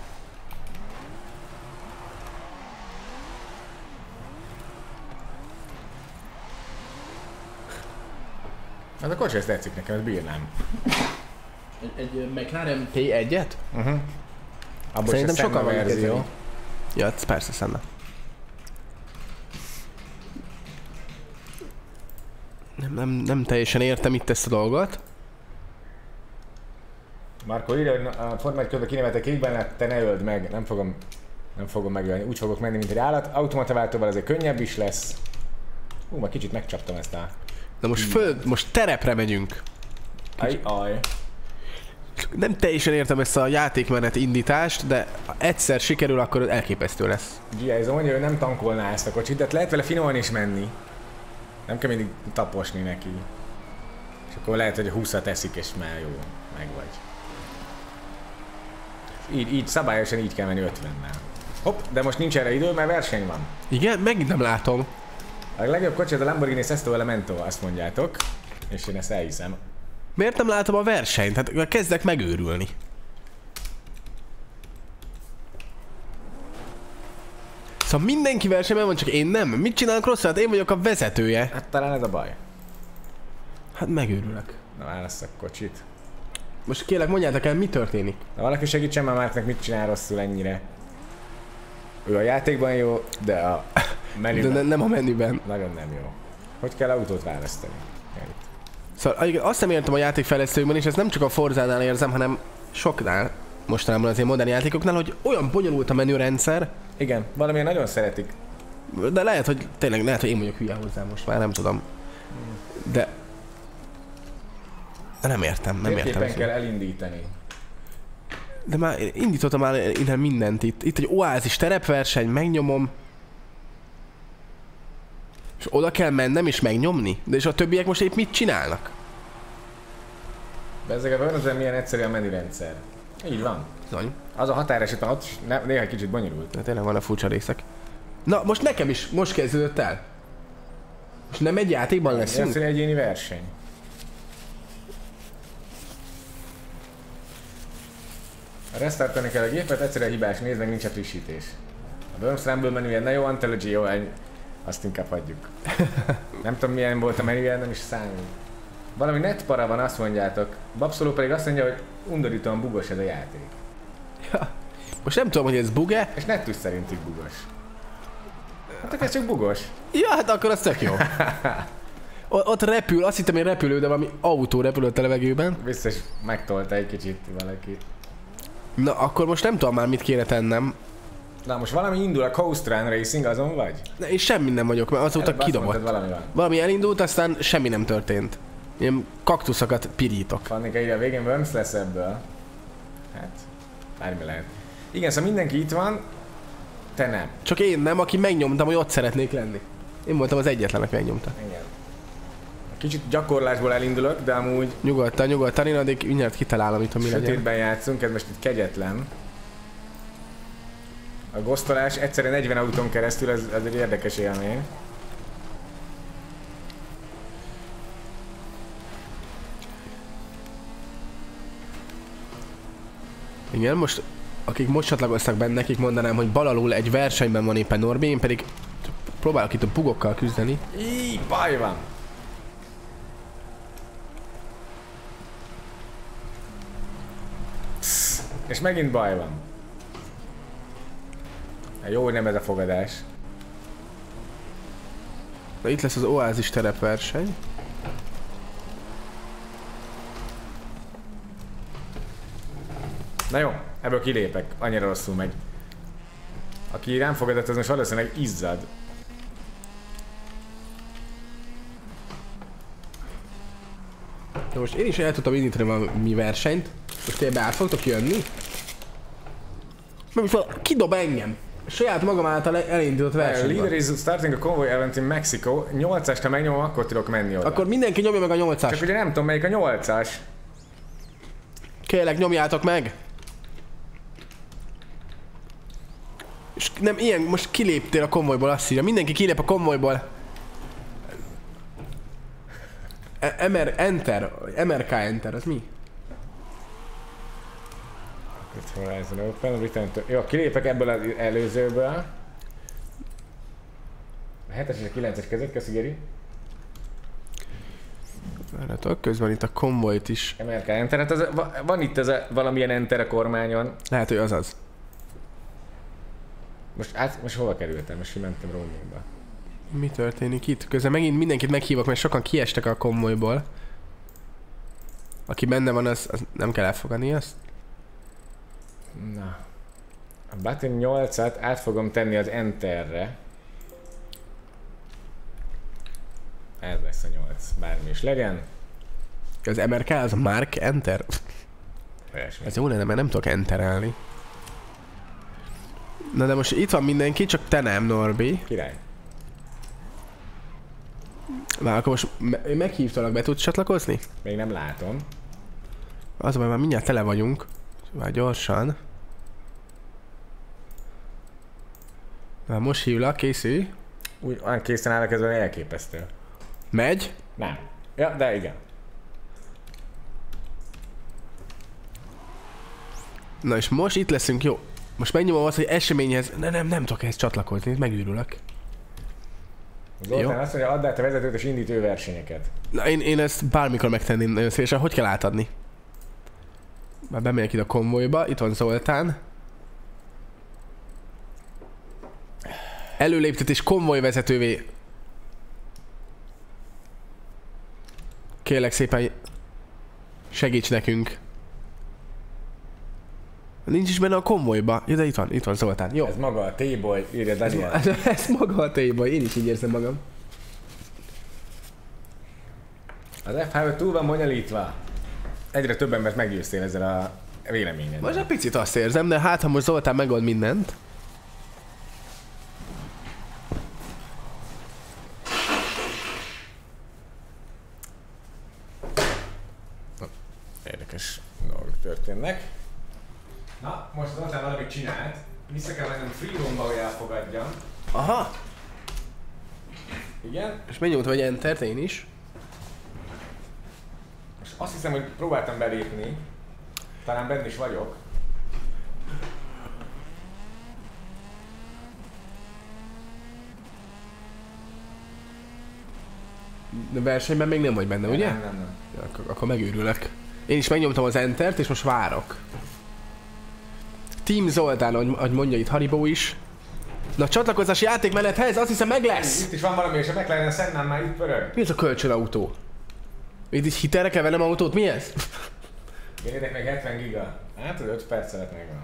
Az a kocsi, ezt tetszik nekem, ezt bírnám. Egy, egy McLaren té egyet? Uh-huh. Abból szerintem sokan van verzió. Ja, ez persze Senna. Nem, nem, nem teljesen értem itt ezt a dolgot. Marko írja, hogy a Forma egy közben kinevetek kékben, te ne öld meg, nem fogom, nem fogom megölni, úgy fogok menni, mint egy állat. Automataváltóval azért könnyebb is lesz. Hú, már kicsit megcsaptam ezt a... Na most föl, most terepre megyünk. Aj, aj. Nem teljesen értem ezt a játékmenet indítást, de ha egyszer sikerül, akkor elképesztő lesz. Giaizo mondja, hogy nem tankolná ezt a kocsit, de lehet vele finoman is menni. Nem kell mindig taposni neki. És akkor lehet, hogy a húszat eszik, és már jó, meg vagy. Így, így szabályosan így kell menni ötvennel. Hopp, de most nincs erre idő, mert verseny van. Igen? Megint nem látom. A legjobb kocsi az a Lamborghini Sesto Elemento, azt mondjátok. És én ezt elhiszem. Miért nem látom a versenyt? Hát kezdek megőrülni. Szóval mindenki versenyben van, csak én nem. Mit csinálok rosszat? Hát én vagyok a vezetője. Hát talán ez a baj. Hát megőrülök. Na válasszak kocsit. Most kérlek, mondjátok el, mi történik? Na valaki segítsen már Márknak, mit csinál rosszul ennyire. Ő a játékban jó, de a menüben... De ne, nem a menüben. Nagyon nem jó. Hogy kell autót választani? Szóval azt nem értem a játékfejlesztőkben, és ezt nem csak a Forzánál érzem, hanem soknál mostanában az ilyen modern játékoknál, hogy olyan bonyolult a menürendszer. Igen, valamilyen nagyon szeretik. De lehet, hogy tényleg, lehet, hogy én vagyok hülye hozzá most már, nem tudom. De... De nem értem, nem értem. Térképen kell elindítani. De már indítottam már innen mindent itt. Itt egy oázis terepverseny, megnyomom. És oda kell mennem és megnyomni? De és a többiek most épp mit csinálnak? De ezek a Wormsben milyen egyszerű a menürendszer. Így van. Bizony. Az a határeset ott is néha kicsit bonyolult. De tényleg van a furcsa részek. Na, most nekem is, most kezdődött el. Most nem egy játékban leszünk? Ez egy egyéni verseny. Restartolni kell a gépet, egyszerűen hibás, nézd meg, nincs a frissítés. A Worms Rumble menüje, na jó, Anthology, jó, azt inkább hagyjuk. Nem tudom milyen volt a menüje, nem is számít. Valami net para van, azt mondjátok. Babszoló pedig azt mondja, hogy undorítóan bugos ez a játék. Ja. Most nem tudom, hogy ez bug-e. És Nettus szerint is bugos. Hát ez csak bugos. Ja, hát akkor az tök jó. O- ott repül, azt hittem, hogy repülő, de valami autó repülött a levegőben. Biztos megtolta egy kicsit valaki. Na, akkor most nem tudom már, mit kéne tennem. Na most valami indul, a Coast Run Racing, azon vagy? Ne, és semmi nem vagyok, mert azóta Előbb azt kidobott. mondtad, valami van. Valami elindult, aztán semmi nem történt. Ilyen kaktuszokat pirítok. Fannika ide a végén Worms lesz ebből. Hát, bármi lehet. Igen, szóval mindenki itt van, te nem. Csak én nem, aki megnyomtam, hogy ott szeretnék lenni. Én voltam az egyetlen, aki megnyomta. Igen. Kicsit gyakorlásból elindulok, de amúgy... Nyugodtan, nyugodtan, én addig mindjárt kitalálom itt, hogy mi legyen. Sötétben játszunk, ez most itt kegyetlen. A gosztolás egyszerűen negyven autón keresztül, ez, ez egy érdekes élmény. Igen, most akik most csatlakoztak benne, nekik mondanám, hogy bal alul egy versenyben van éppen Norbi, én pedig próbálok itt a bugokkal küzdeni. Íj, baj van! Psz, és megint baj van. Jó, hogy nem ez a fogadás. Na, itt lesz az oázis terepverseny. Na jó, ebből kilépek, annyira rosszul megy. Aki rám fogadott, az most valószínűleg izzad. Na most én is el tudtam indítani valami versenyt. Most tényleg át fogtok jönni? Nem is van, kidob engem. Saját magam által elindított versenyben. Leader is starting a convoy event in Mexico. nyolcast, ha megnyomom, akkor tudok menni oda. Akkor mindenki nyomja meg a nyolcast. Csak ugye nem tudom melyik a nyolcas. Kérlek, nyomjátok meg! És nem ilyen, most kiléptél a konvojból, azt írja. Mindenki kilép a konvojból. E- MR Enter, em er ká Enter, az mi? Horizon Open, return to... Jó, kilépek ebből az előzőből. A hetes és a kilences között, köszi Geri. Várjatok, közben itt a konvojt is. em er ká Enter, hát az, van itt ez a, valamilyen Enter a kormányon. Lehet, hogy az az. Most, át, most hova kerültem? Most mentem roamingba. Mi történik itt? Közben megint mindenkit meghívok, mert sokan kiestek a konvojból. Aki benne van, az, az nem kell elfogadni azt. Na. A button nyolcat át fogom tenni az Enterre. Ez lesz a nyolc, bármi is legyen. Az em er ká, az Mark Enter? Olyasmi. Ez jó lenne, mert nem tudok enterelni. Na de most itt van mindenki, csak te nem, Norbi. Király. Már akkor most me- meghívtalak, be tudsz csatlakozni? Még nem látom. Az a baj, már mindjárt tele vagyunk. Már gyorsan. Na, most hívlak, készülj. Úgy olyan készen állok, ez valami elképesztő. Megy? Nem. Ja, de igen. Na és most itt leszünk, jó. Most megnyomom azt, hogy eseményhez... Ne, nem, nem tudok ehhez csatlakozni, megőrülök. Zoltán azt mondja, add át a vezetőt és indít ő versenyeket. Na én, én ezt bármikor megtenném nagyon szívesen. Hogy kell átadni? Már bemegyek ide a konvojba, itt van Zoltán. Előléptetés konvojvezetővé. Kérlek szépen, segíts nekünk. Nincs is benne a konvojba. Ja, de itt van, itt van Zoltán. Jó. Ez maga a T-boy, írja Daniel. Ez, ez, ez maga a T-boy, én is így érzem magam. Az ef há túl van bonyolítva. Egyre több embert meggyőztél ezzel a véleményed. Most egy picit azt érzem, de hát ha most Zoltán megold mindent. Érdekes dolgok történnek. Na, most Zoltán valamit csinált. Vissza kell mennem free roomba, hogy elfogadjam. Aha! Igen. És megnyomtam egy entert én is. Most azt hiszem, hogy próbáltam belépni. Talán benne is vagyok. De versenyben még nem vagy benne, ugye? Nem, nem, nem. Ja, akkor, akkor megőrülök. Én is megnyomtam az entert, és most várok. Team Zoltán, ahogy mondja itt Haribo is. Na, csatlakozási játékmenethez, azt hiszem meg lesz! Itt is van valami, és a McLaren Sennám már itt pörög. Mi ez a kölcsönautó? Itt is hitelre kell vennem autót, mi ez? Kérjétek meg hetven giga. Hát az öt perc alatt megvan.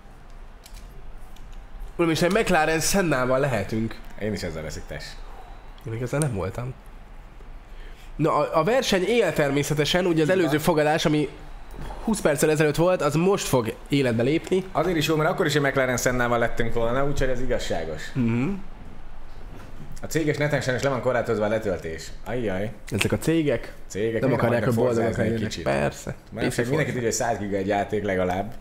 Uram, és egy McLaren Sennával lehetünk. Én is ezzel leszek, tess. Én még ezzel nem voltam. Na, a, a verseny él természetesen, ugye az előző fogadás, ami húsz perccel ezelőtt volt, az most fog életbe lépni. Azért is jó, mert akkor is egy McLaren Sennával lettünk volna, úgyhogy ez igazságos. Uh-huh. A céges neten is le van korlátozva a letöltés. Ajjaj. Ezek a cégek, Cégek nem akarják, hogy boldogak egy legyenek. kicsit. Persze. Mert mindenki tudja, hogy száz giga egy játék legalább.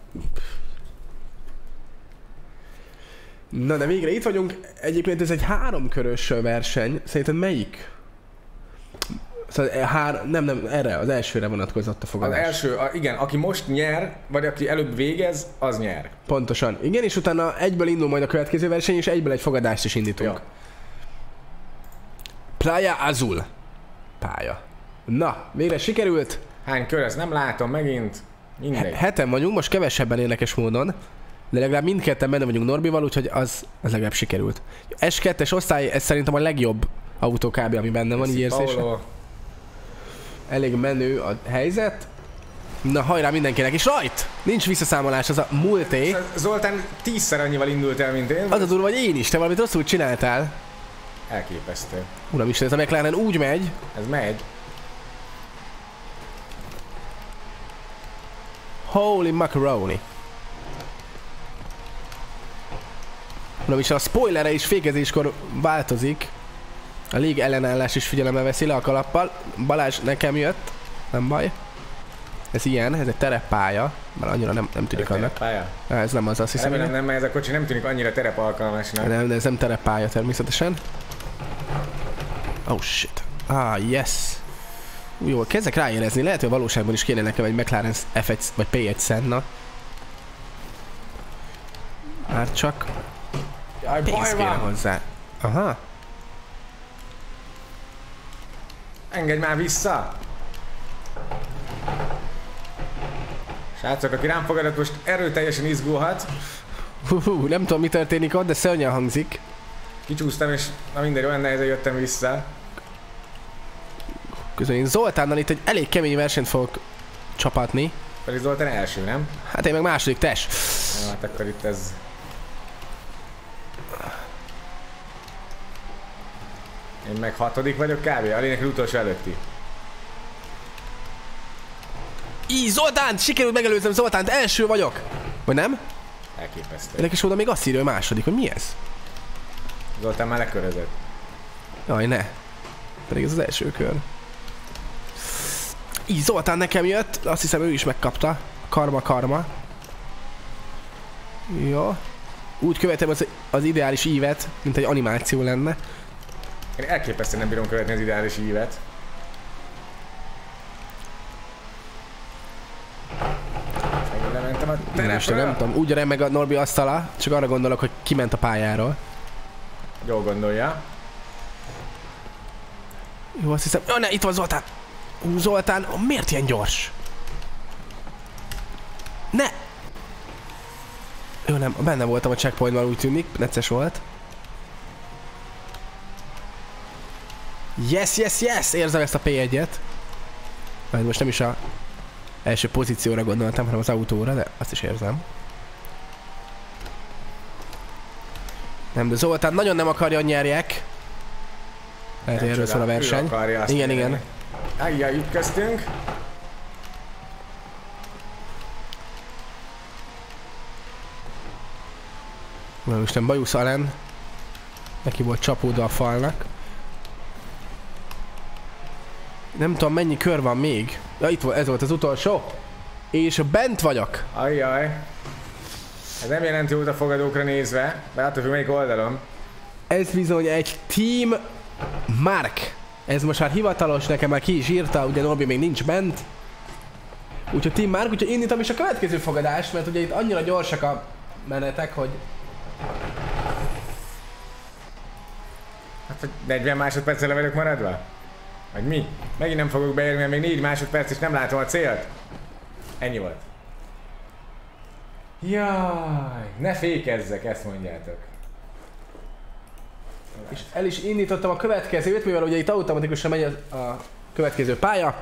Na de végre itt vagyunk. Egyébként ez egy háromkörös verseny. Szerinted melyik? Szóval hár... nem, nem, erre, az elsőre vonatkozott a fogadás. Az első, a, igen, aki most nyer, vagy aki előbb végez, az nyer. Pontosan. Igen, és utána egyből indul majd a következő verseny, és egyből egy fogadást is indítunk. Ja. Playa Azul. Pálya. Na, végre sikerült. Hány kör, ezt nem látom megint. Mindegy. Heten vagyunk, most kevesebben érdekes módon. De legalább mindketten benne vagyunk Norbival, úgyhogy az, az legalább sikerült. es kettes osztály, ez szerintem a legjobb autó kb. Ami benne van, így érzésre. Elég menő a helyzet. Na hajrá mindenkinek, és rajt! Nincs visszaszámolás, az a multé. Zoltán tízszer annyival indult el, mint én. Az a durva, hogy én is, te valamit rosszul csináltál. Elképesztő. Uramisten, ez a McLaren úgy megy. Ez megy. Holy macaroni. Uramisten, a spoilere is fékezéskor változik. A lég ellenállás is figyelembe veszi le a kalappal. Balázs nekem jött, nem baj. Ez ilyen, ez egy tereppálya. Már annyira nem, nem tűnik annak. Ez nem az, azt hiszem. Nem, nem, mert ez a kocsi nem tűnik annyira terep alkalmasnak. Nem, de ez nem tereppálya természetesen. Oh shit. Ah, yes. Jó, kezdek ráérezni. Lehet, hogy a valóságban is kéne nekem egy McLaren ef egy vagy pé egy Senna. Már csak Jaj, pénz kéne hozzá. Aha. Engedj már vissza! Srácok, aki rám fogadott, most erőteljesen izgulhat. Hú, nem tudom mi történik ott, de szörnyen hangzik. Kicsúsztam és na mindegy, olyan nehezen jöttem vissza. Közben én Zoltánnal itt egy elég kemény versenyt fogok csapatni. Pedig Zoltán első, nem? Hát én meg második, tes. Na, hát akkor itt ez... Én meg hatodik vagyok kb. A lényeg utolsó előtti. Így, Zoltán! Sikerült megelőznem Zoltánt, első vagyok! Vagy nem? Elképesztő. Érdekes módon még azt írja, hogy második, hogy mi ez? Zoltán már lekörözött. Jaj, ne. Pedig ez az első kör. Így, Zoltán nekem jött, azt hiszem ő is megkapta. Karma, karma. Jó. Úgy követem az, az ideális ívet, mint egy animáció lenne. Én elképesztően nem bírom követni az ideális ívet. Lementem a terepről. Nem tudom, úgy remeg a Norbi asztala, csak arra gondolok, hogy kiment a pályáról. Jól gondolja. Jó, azt hiszem... Jó, ne, itt van Zoltán! Hú, Zoltán, miért ilyen gyors? Ne! Jó, nem, benne voltam a checkpointban, úgy tűnik, necces volt. Yes, yes, yes! Érzem ezt a pé egyet. Majd most nem is a első pozícióra gondoltam, hanem az autóra, de azt is érzem. Nem, de Zoltán nagyon nem akarja, hogy nyerjek. Lehet, hogy erről szól a verseny. Igen, igen. Ajjaj, ütköztünk. Na, most nem Bajusz Alen. Neki volt csapódva a falnak. Nem tudom, mennyi kör van még. Ja, itt volt, ez volt az utolsó. És bent vagyok. Ajjaj. Ez nem jelenti út a fogadókra nézve, de attól függ, melyik oldalon. Ez bizony egy Team Mark. Ez most már hivatalos, nekem már ki is írta, ugye Norbi még nincs bent. Úgyhogy Team Mark, úgyhogy indítom is a következő fogadást, mert ugye itt annyira gyorsak a menetek, hogy... Hát, hogy negyven másodperccel le vagyok maradva? Vagy mi? Megint nem fogok beérni, mert még négy másodperc és nem látom a célt. Ennyi volt. Jaj, ne fékezzek, ezt mondjátok. És el is indítottam a következőt, mivel ugye itt automatikusan megy a, a következő pálya.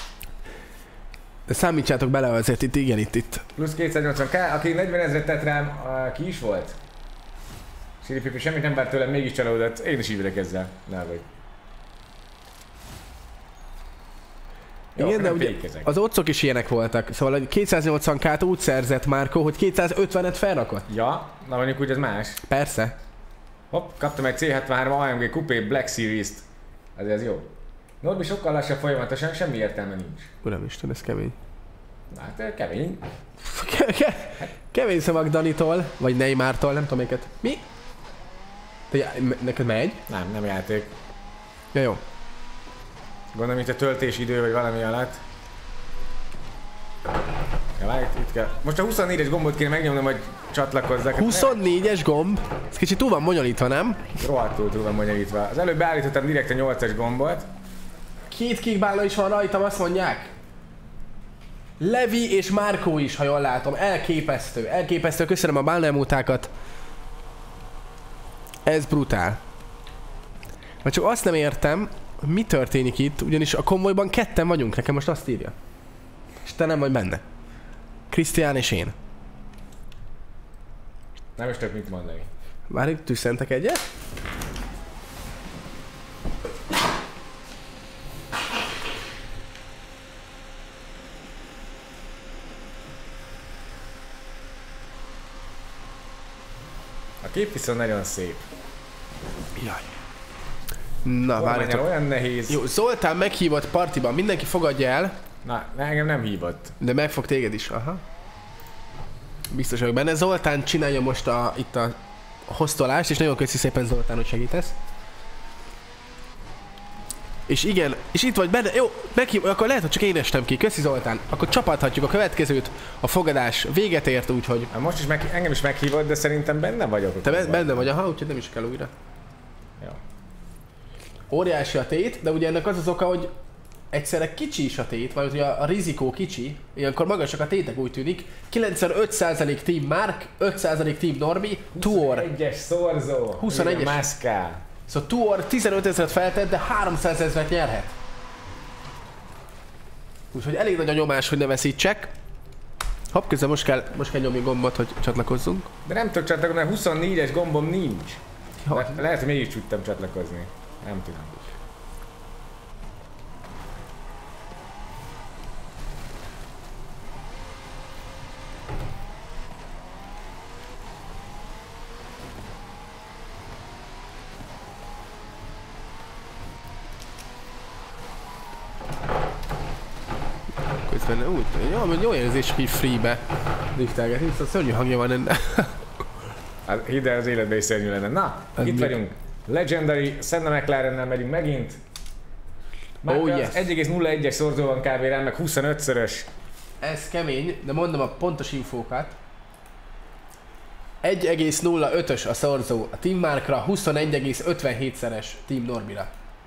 De számítsátok bele azért itt, igen, itt, itt. Plusz kétszáznyolcvan k, aki negyvenezret tett rám, ki is volt? Siripipi semmit nem várt tőlem, mégis csalódott. Én is így ezzel. Ne vagy. Jó, igen, de ugye az otcok is ilyenek voltak. Szóval hogy kétszáznyolcvan k-t úgy szerzett Márko, hogy kétszázötvenet felrakott. Ja, na mondjuk úgy ez más. Persze. Hopp, kaptam egy cé hetvenhárom á em gé Coupé Black Series-t. Azért ez jó. Norbi sokkal lassabb folyamatosan, semmi értelme nincs. Uramisten, ez kemény. Hát kemény. Ke ke kemény szavak Danitól, vagy Neymartól, nem tudom melyiket. Mi? Te neked megy? Nem, nem játék. Ja, jó. Gondolom itt a töltésidő vagy valami alatt. Ja, várj, itt kell. Most a huszonnégyes gombot kéne megnyomnom, hogy csatlakozzak. huszonnégyes gomb? Ez kicsit túl van bonyolítva, nem? Rohadtul túl van bonyolítva. Az előbb beállítottam direkt a nyolcas gombot. Két kickbálla is van rajtam, azt mondják. Levi és Márkó is, ha jól látom. Elképesztő, elképesztő. Köszönöm a bálnelmútákat. Ez brutál. Vagy csak azt nem értem, mi történik itt, ugyanis a konvojban ketten vagyunk, nekem most azt írja. És te nem vagy benne. Krisztián és én. Nem is tudok mit mondani. Várj, tüsszentek egyet? A kép viszont nagyon szép. Jaj. Na, várjátok. Olyan nehéz. Jó, Zoltán meghívott partiban, mindenki fogadja el. Na, engem nem hívott. De meg fog téged is, aha. Biztos vagyok benne. Zoltán csinálja most a, itt a hoztolást, és nagyon köszi szépen Zoltán, hogy segítesz. És igen, és itt vagy benne, jó, meghív, akkor lehet, hogy csak én estem ki, köszi Zoltán. Akkor csapathatjuk a következőt, a fogadás véget ért, úgyhogy... Most is meg, engem is meghívott, de szerintem benne vagyok. Te be, benne vagy, aha, úgyhogy nem is kell újra. Jó. Óriási a tét, de ugye ennek az az oka, hogy egyszerre kicsi is a tét, vagy ugye a, a rizikó kicsi, ilyenkor magasak a tétek, úgy tűnik. kilencvenöt százalék Team Mark, öt százalék Team Norbi, Tuor. huszonegyes szorzó. huszonegyes. Mászkál. Szóval Tuor tizenöt ezret feltett, de háromszáz ezret nyerhet. Úgyhogy elég nagy a nyomás, hogy ne veszítsek. Hopp, közben most kell, most kell nyomni gombot, hogy csatlakozzunk. De nem tudok csatlakozni, mert huszonnégyes gombom nincs. Le, lehet, hogy mégis tudtam csatlakozni. Nem tudom. Közben úgy, jó, jó érzés, hogy free-be driftelgetni, szóval szörnyű hangja van ennek. Hidd el, az életben is szörnyű lenne. Na, Ez itt mi? vagyunk. Legendary, Senna McLarennel megyünk megint. Már Oh, az yes. egy egész nulla egyes szorzó van kb. Rám, meg huszonötszörös. Ez kemény, de mondom a pontos infókat. egy egész nulla ötös a szorzó a Team Markra, huszonegy egész ötvenhétszeres Team Norbira.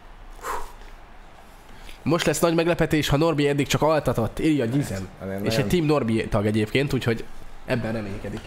Most lesz nagy meglepetés, ha Norbi eddig csak altatott, írja Gizem. Nagyon- És egy Team Norbi tag egyébként, úgyhogy ebben reménykedik.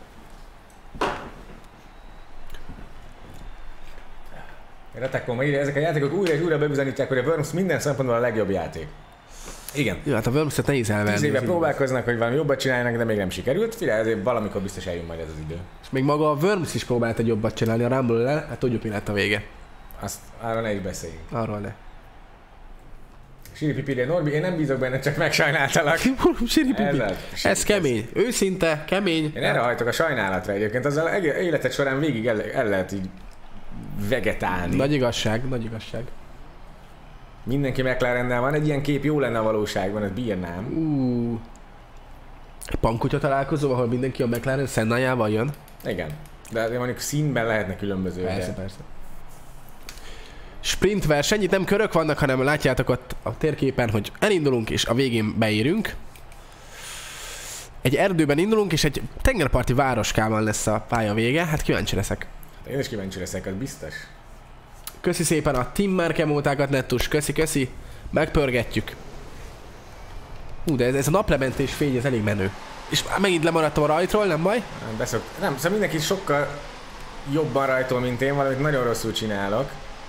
Retekom írja, ezek a játékok újra és újra bebizonyítják, hogy a Worms minden szempontból a legjobb játék. Igen. Jó, hát a Worms-et nehéz elverni. Tíz éve az így próbálkoznak, hogy valami jobbat csinálnak, de még nem sikerült. Figyelj, ezért valamikor biztos eljön majd ez az idő. van. És még maga a Worms is próbált egy jobbat csinálni a Rumble-el, hát tudjuk mi lett a vége. Azt arra ne is beszéljünk. Arról ne. Siri Pipirje, Norbi, én nem bízok benne, csak megsajnáltalak. Siri pipi. Ez az. Ez kemény. Őszinte, kemény. Én erre hajtok a sajnálatra egyébként, azzal egész életed során végig el, el lehet így vegetálni. Nagy igazság, nagy igazság. Mindenki McLarennel van, egy ilyen kép jó lenne a valóságban, ezt bírnám. Uh. Egy pankutya találkozó, ahol mindenki a McLaren Sennájával jön. Igen, de azért mondjuk színben lehetne különböző. Persze, de... persze. Sprint verseny, itt nem körök vannak, hanem látjátok ott a térképen, hogy elindulunk és a végén beérünk. Egy erdőben indulunk, és egy tengerparti városkában lesz a pálya vége. Hát kíváncsi leszek. Én is kíváncsi leszek, az biztos. Köszi szépen a Team Mark emótákat, Nettus. Köszi, köszi. Megpörgetjük. Hú, de ez, ez a naplementés fény, ez elég menő. És már megint lemaradtam a rajtról, nem baj? Nem, beszok... nem, szóval mindenki sokkal jobban rajtol, mint én, valamit nagyon rosszul csinálok.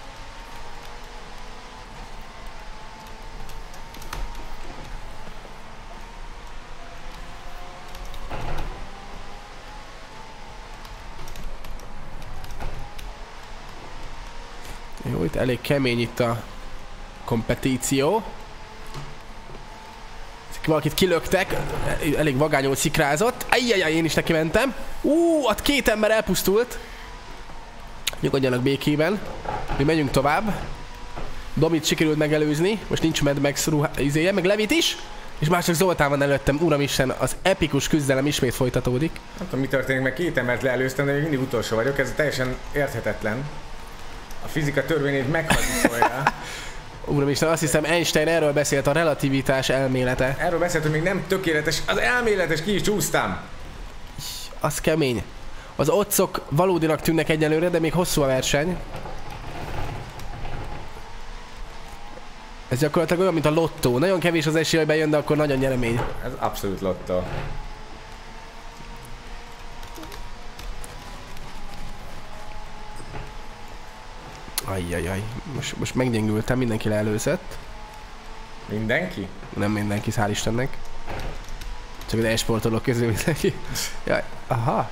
Jó, itt elég kemény itt a kompetíció. Valakit kilöktek, elég vagányul szikrázott. Ajjajjaj, én is neki mentem. Ú, ott két ember elpusztult. Nyugodjanak békében. Mi megyünk tovább. Domit sikerült megelőzni. Most nincs Mad Max ruhá... izéje, meg Levit is. És már csak Zoltán van előttem. Uramisten, az epikus küzdelem ismét folytatódik. Nem tudom, mi történik, mert két embert leelőztem, de még mindig utolsó vagyok. Ez teljesen érthetetlen. A fizika törvényét meghazudtolja. Uramisten, azt hiszem Einstein erről beszélt, a relativitás elmélete. Erről beszélt, hogy még nem tökéletes. Az elméletes, ki is csúsztam. Az kemény. Az otcok valódinak tűnnek egyelőre, de még hosszú a verseny. Ez gyakorlatilag olyan, mint a lottó. Nagyon kevés az esély, hogy bejön, de akkor nagyon nyeremény. Ez abszolút lottó. Ajjajaj. Most, most meggyengültem, mindenki leelőzött. Mindenki? Nem mindenki, hál' Istennek. Csak az e-sportolók közül mindenki. Jaj, aha.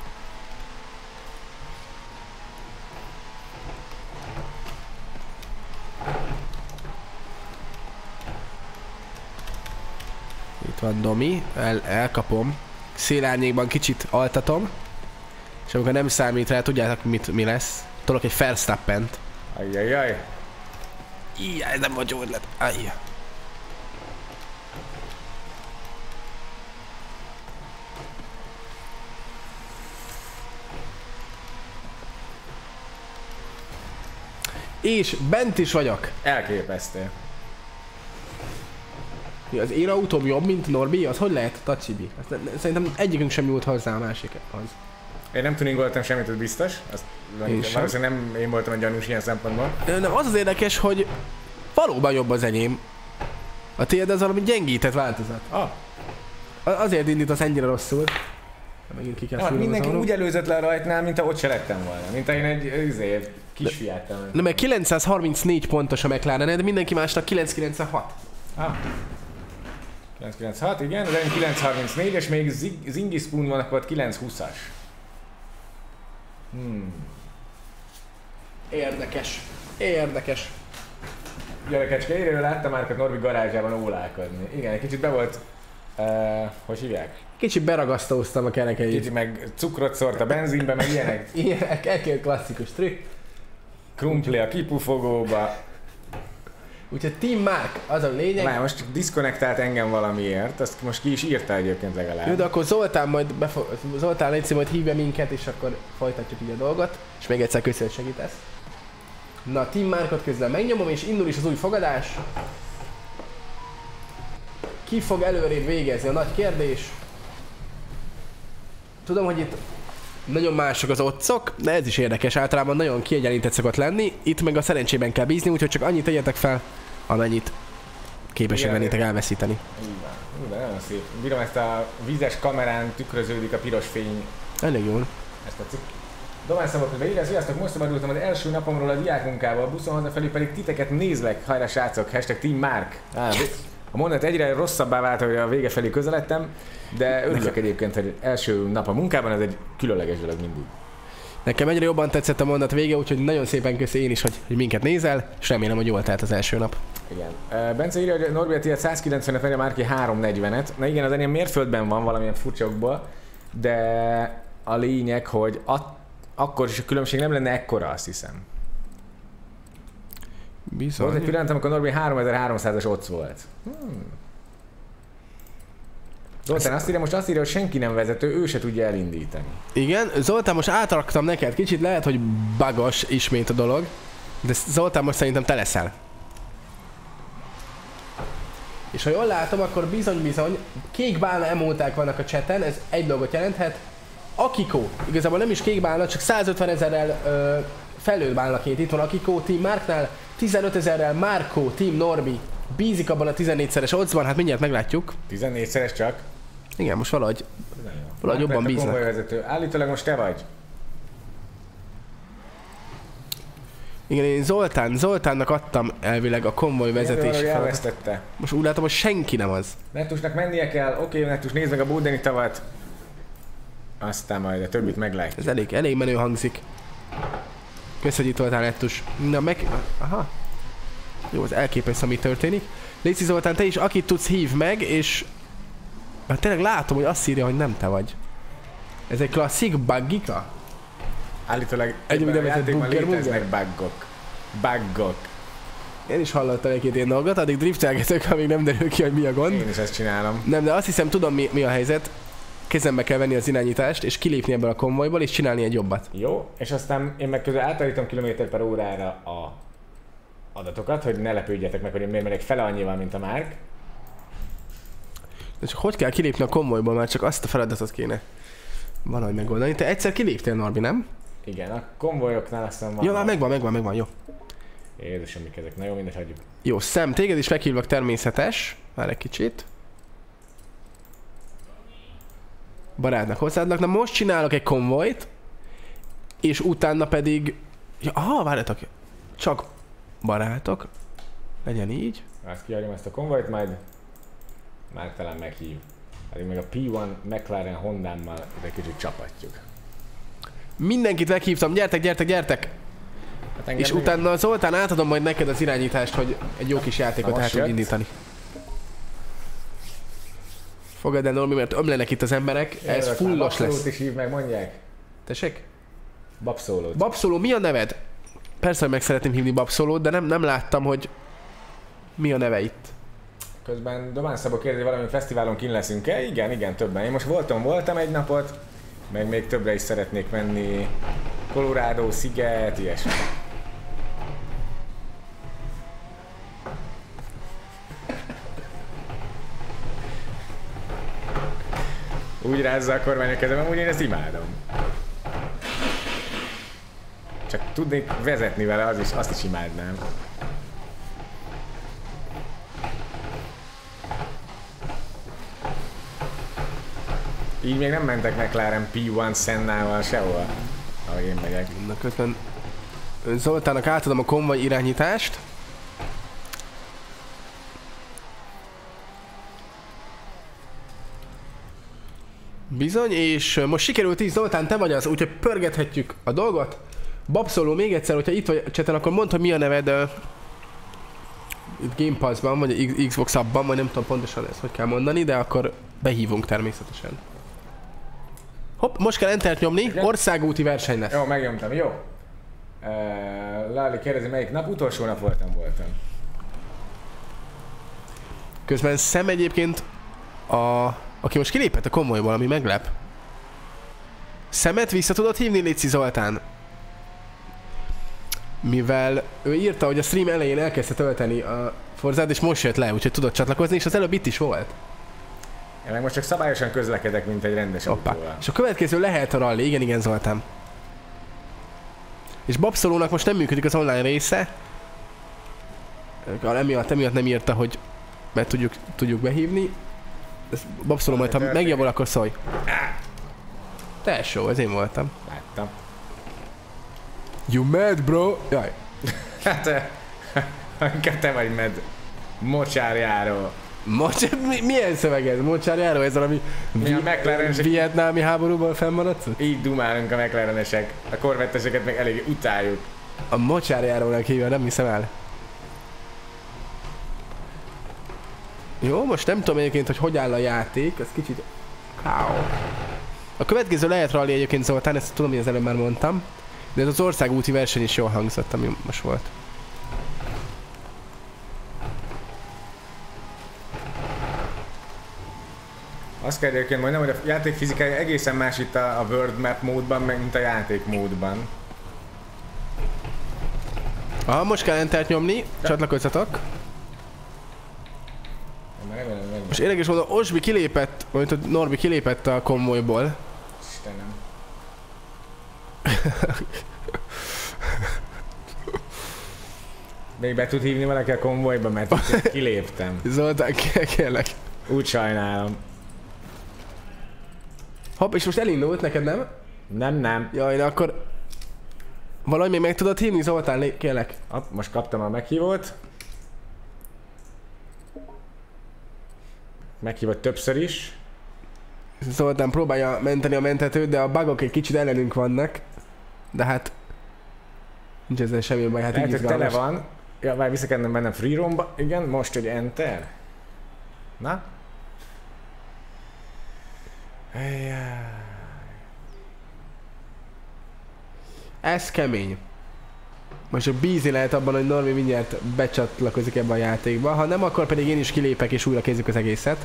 Itt van Domi, El, elkapom. Szélárnyékban kicsit altatom. És amikor nem számít rá, tudjátok mit, mi lesz? Tolok egy Verstappent. Ajjajjaj. Ijj, ez nem volt jó ötlet. Ajj. És bent is vagyok. Elképesztő. Mi, az én autóm jobb, mint Norbi? Az hogy lehet, Tachibi? Azt ne, ne, szerintem egyikünk sem jut hozzá a másikhoz. Én nem tuningoltam semmit, ez biztos. Azt Én sem. valószínűleg nem én voltam egy gyanús ilyen szempontból. Nem, az az érdekes, hogy valóban jobb az enyém. A tiéd az valami gyengített változat. Ah, Azért indítasz ennyire rosszul. Megint ki kell hát szúrnom az mindenki arról. úgy előzött le a rajtnál, mint ahogy se lettem volna. Mint én egy izé, kisfiát lettem. Nem, mert kilencszázharmincnégy pontos a McLaren, de mindenki másnak kilencszázkilencvenhat. Ah. kilencszázkilencvenhat, igen, az enyém kilencszázharmincnégy, és még Zig- Zingy Spoon van, akkor kilencszázhúszas. Hmm. Érdekes. Érdekes. Gyerekecske, érjéről láttam már Norbi garázsában ólálkodni. Igen, egy kicsit be volt, uh, hogy hívják? Kicsit beragasztóztam a kerekeit. Kicsit meg cukrot szórt a benzinbe, meg ilyenek. Ilyenek, elkér klasszikus trükk. Krumpli a kipufogóba. Úgyhogy Team Mark, az a lényeg. Már most diszkonnektált engem valamiért, azt most ki is írta egyébként legalább. Jó, de akkor Zoltán majd, befo- Zoltán légy szíves, majd hívja minket, és akkor folytatjuk így a dolgot. És még egyszer köszi, hogy segítesz. Na, Team Markot közben megnyomom, és indul is az új fogadás. Ki fog előrébb végezni? A nagy kérdés. Tudom, hogy itt nagyon mások az otcok, de ez is érdekes. Általában nagyon kiegyenlített szokott lenni. Itt meg a szerencsében kell bízni, úgyhogy csak annyit tegyetek fel, amennyit képesek lennétek elveszíteni. Ú, de nagyon szép. Bírom ezt a vízes kamerán tükröződik a piros fény. Elég jól. Ezt tetszik. Domán Szabó közben írja, sziasztok, most szabadultam az első napomról a diákmunkával, a buszon hazafelé pedig titeket nézlek, hajrá srácok, hashtag Team Mark. Ah, a mondat egyre rosszabbá vált, hogy a vége felé közeledtem, de örülök egyébként, hogy első nap a munkában, ez egy különleges dolog mindig. Nekem egyre jobban tetszett a mondat vége, úgyhogy nagyon szépen köszi én is, hogy, hogy minket nézel, és remélem, hogy jól telt az első nap. Igen. Uh, Bence írja, hogy Norbi ilyet százkilencvenet verje, Márki háromszáznegyvenet. Na igen, az ennél mérföldben van valamilyen furcsaokból, de a lényeg, hogy at- akkor is a különbség nem lenne ekkora, azt hiszem. Bizony. Volt egy pillanat, amikor Norbi háromezer-háromszázas ott volt. Hmm. Zoltán azt írja, most azt írja, hogy senki nem vezető, ő se tudja elindítani. Igen, Zoltán, most átraktam neked kicsit, lehet, hogy bagos ismét a dolog, de Zoltán, most szerintem te leszel. És ha jól látom, akkor bizony-bizony kék bálna emóták vannak a chaten, ez egy dolgot jelenthet. Akiko, igazából nem is kék bálna, csak százötven ezerrel ö, felül bálnaként itt van Akiko Team Marknál, tizenöt ezerrel Marco Team Norbi bízik abban a tizennégyszeres oddsban, hát mindjárt meglátjuk. tizennégyszeres csak? Igen, most valahogy, valahogy jobban bíznak. Konvojvezető. Állítólag most te vagy. Igen, én Zoltán, Zoltánnak adtam elvileg a konvoj vezetési feladatot. Most úgy látom, hogy senki nem az. Nettusnak mennie kell, oké, Nettus, nézd meg a Bódeni tavat. Aztán majd a többit meglátjuk. Ez elég, elég menő hangzik. Kösz, hogy itt voltál, Nettus. Na meg... Aha. Jó, az elképesztő, ami történik. Léci Zoltán, te is akit tudsz hív meg, és... Hát tényleg látom, hogy azt írja, hogy nem te vagy. Ez egy klasszik buggika? Állítólag egy úgynevezett bugger léteznek buggok. Buggok. Én is hallottam egy-két ilyen dolgot, addig driftelgetek, amíg nem derül ki, hogy mi a gond. Én is ezt csinálom. Nem, de azt hiszem, tudom mi, mi a helyzet. Kezembe kell venni az irányítást, és kilépni ebből a konvojból, és csinálni egy jobbat. Jó, és aztán én meg közben átállítom kilométer per órára a adatokat, hogy ne lepődjetek meg, hogy én miért megyek fele annyival, mint a Márk. De csak hogy kell kilépni a konvojból, már csak azt a feladatot kéne valahogy megoldani. Te egyszer kiléptél, Norbi, nem? Igen, a konvojoknál aztán van. Jó, már megvan, megvan, megvan, jó. Jézusom, mik ezek. Na jó, mindegy, hagyjuk. Jó, Szem, téged is meghívlak, természetes. Már egy kicsit. Barátnak, hozzáadnak. Na most csinálok egy konvojt, és utána pedig... Ja, aha, várjatok. Csak barátok. Legyen így. Azt kiadjam ezt a konvojt, majd már talán meghív. Pedig meg a pé egy McLaren Hondámmal egy kicsit csapatjuk. Mindenkit meghívtam, gyertek, gyertek, gyertek! Hát és még... utána Zoltán átadom majd neked az irányítást, hogy egy jó kis játékot el tudj indítani. Fogad el, Normi, mert ömlenek itt az emberek, Jö, ez fullos lesz. Babszólót is hív meg, mondják. Tessék? Babszólót. Babszóló, mi a neved? Persze, hogy meg szeretném hívni Babszólót, de nem, nem láttam, hogy mi a neve itt. Közben Domán Szabó kérdezi, valami fesztiválon kint leszünk-e? Igen, igen, többen. Én most voltam, voltam egy napot, meg még többre is szeretnék menni. Colorado, Sziget, ilyesmi. Úgy rázza a kormány a kezem, amúgy én ezt imádom. Csak tudnék vezetni vele, az is, azt is imádnám. Így még nem mentek McLaren pé egy Sennával sehol, ahogy én megyek. Na közben Zoltánnak átadom a konvoj irányítást. Bizony, és most sikerült is, Zoltán, te vagy az, úgyhogy pörgethetjük a dolgot. Babszóló, még egyszer, hogyha itt vagy cseten, akkor mondd, hogy mi a neved uh, itt Game Pass-ban, vagy Xbox App-ban, vagy nem tudom pontosan ezt hogy kell mondani, de akkor behívunk természetesen. Hopp, most kell entert nyomni, igen? Országúti verseny lesz. Jó, megnyomtam, jó. Uh, Lali kérdezi, melyik nap? Utolsó nap voltam, voltam. Közben Szem egyébként, a, aki most kilépett a konvojból, ami meglep. Szemet vissza tudod hívni, Léci Zoltán? Mivel ő írta, hogy a stream elején elkezdte tölteni a Forzát, és most jött le, úgyhogy tudod csatlakozni, és az előbb itt is volt. Én meg most csak szabályosan közlekedek, mint egy rendes autóval. És a következő lehet a rally, igen, igen Zoltán. És Babszolónak most nem működik az online része. Emiatt, emiatt nem írta, hogy mert tudjuk, tudjuk behívni. Babszoló majd, ha megjavul, akkor szólj. Tesó, ez én voltam. Láttam. You mad, bro? Jaj. Hát, inkább te vagy med. Mocsárjáró. Mocs... Mi, milyen szöveg ez? Mocsárjáró? Ez valami mi a McLarenesek... vietnámi háborúban fennmaradsz? Így dumálunk a McLarenesek. A korvetteseket meg elég utáljuk. A mocsárjárónak hívja, nem hiszem el. Jó, most nem tudom egyébként, hogy hogy áll a játék, ez kicsit... Káó. A következő lehet rally egyébként Zoltán, ezt tudom, hogy az előbb már mondtam. De ez az országúti verseny is jól hangzott, ami most volt. Azt kell egyébként mondjam, hogy a játék fizikája egészen más itt a, a World Map módban, mint a játék módban. Aha, most kell entert nyomni, de... csatlakozzatok. Most érdekes mondom, Osbi kilépett, vagy Norbi kilépett a konvojból. Istenem. Még be tud hívni valaki a konvojba, mert kiléptem. Zoltán, kérlek. Úgy sajnálom. Hopp, és most elindult neked, nem? Nem, nem. Jaj, de akkor... Valahogy még meg tudod hívni, Zoltán, kérlek. Hopp, most kaptam a meghívót. Meghívott többször is. Zoltán próbálja menteni a mentetőt, de a bugok egy kicsit ellenünk vannak. De hát... Nincs ezzel semmi baj, hát így izgalmas. Tele van. Ja, már vissza kellene mennem free roomba. Igen, most, hogy enter. Na? Ejjjjj. Ez kemény. Most csak bízni lehet abban, hogy Normi mindjárt becsatlakozik ebbe a játékba. Ha nem, akkor pedig én is kilépek és újra kezdjük az egészet.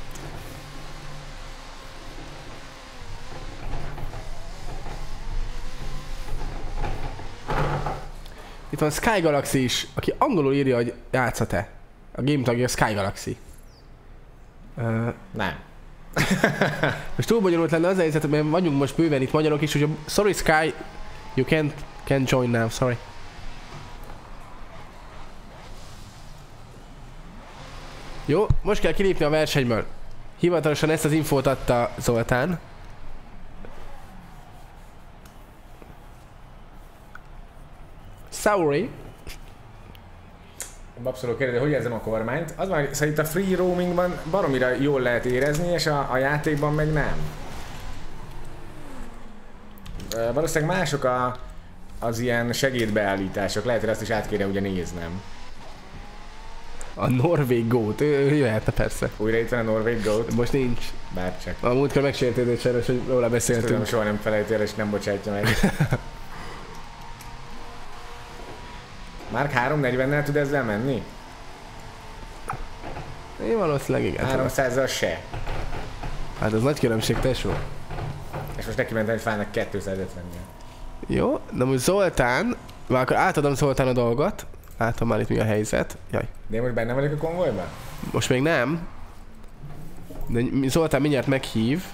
Itt van Sky Galaxy is, aki angolul írja, hogy játszhat-e. A game tagja Sky Galaxy. Uh, nem. Most túl bonyolult lenne az a helyzet, mert vagyunk most bőven itt magyarok is, hogy sorry Sky, you can't, can't join now, sorry. Jó, most kell kilépni a versenyből. Hivatalosan ezt az infót adta Zoltán. Sorry. Abszolút kérdez, hogy érzem a kormányt. Az már szerint a free roamingban baromira jól lehet érezni, és a, a játékban meg nem. Valószínűleg mások a, az ilyen segédbeállítások. Lehet, hogy azt is át kéne ugye néznem. A Norvég Goat, ő, ő jöhetne persze. Újra itt van a Norvég Goat? Most nincs. Bárcsak. A múltkor megsértődött sajnos, hogy róla beszéltünk. Tudom, soha nem felejti el, és nem bocsátja meg. Márk három negyvennel tud ezzel menni? Én valószínűleg igen. háromszázzal se. Hát az nagy különbség, tesó. És most neki mentem egy fának kétszázötvennél. Jó, de most Zoltán, már akkor átadom Zoltán a dolgot. Látom már itt mi a helyzet. Jaj. De én most benne vagyok a konvojban? Most még nem. De Zoltán mindjárt meghív.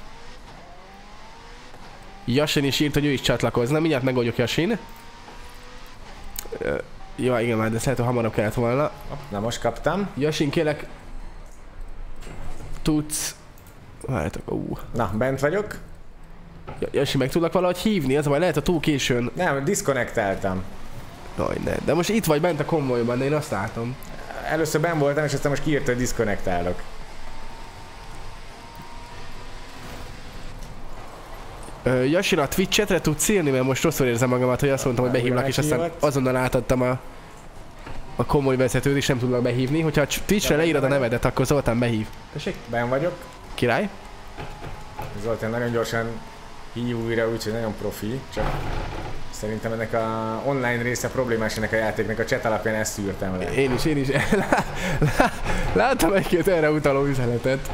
Jasin is írt, hogy ő is csatlakozna. Mindjárt megoldjuk Jasin. Jó, igen, már de ezt lehet, hogy hamarabb kellett volna. Na most kaptam. Jasin, kérlek. Tudsz... Várjátok, ú. Na, bent vagyok. Jasin, meg tudlak valahogy hívni? Az a baj, lehet, hogy túl későn. Nem, diszkonektáltam. Jaj, ne. De most itt vagy bent a konvojban, de én azt látom. Először benn voltam, és aztán most kiírta, hogy diszkonektálok. Jasin, a Twitch chatre tudsz írni, mert most rosszul érzem magamat, hogy azt mondtam, hogy behívlak, és aztán azonnal átadtam a, a komoly vezetőt, és nem tudlak behívni. Hogyha a Twitchre leírod a nevedet, akkor Zoltán behív. Tessék? Benn vagyok. Király. Zoltán nagyon gyorsan hív újra, úgyhogy nagyon profi, csak Szerintem ennek a online része problémás ennek a játéknak, a chat alapján ezt szűrtem le. Én is, én is. Lá, lá, láttam egy-két erre utaló üzenetet.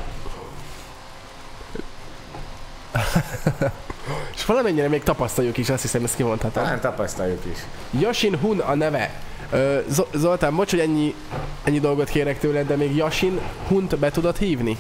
És valamennyire még tapasztaljuk is, azt hiszem, ezt kimondhatom. Talán tapasztaljuk is. Yasin Hun a neve. Ö, Zoltán, bocs, hogy ennyi, ennyi dolgot kérek tőled, de még Yasin Hunt be tudod hívni?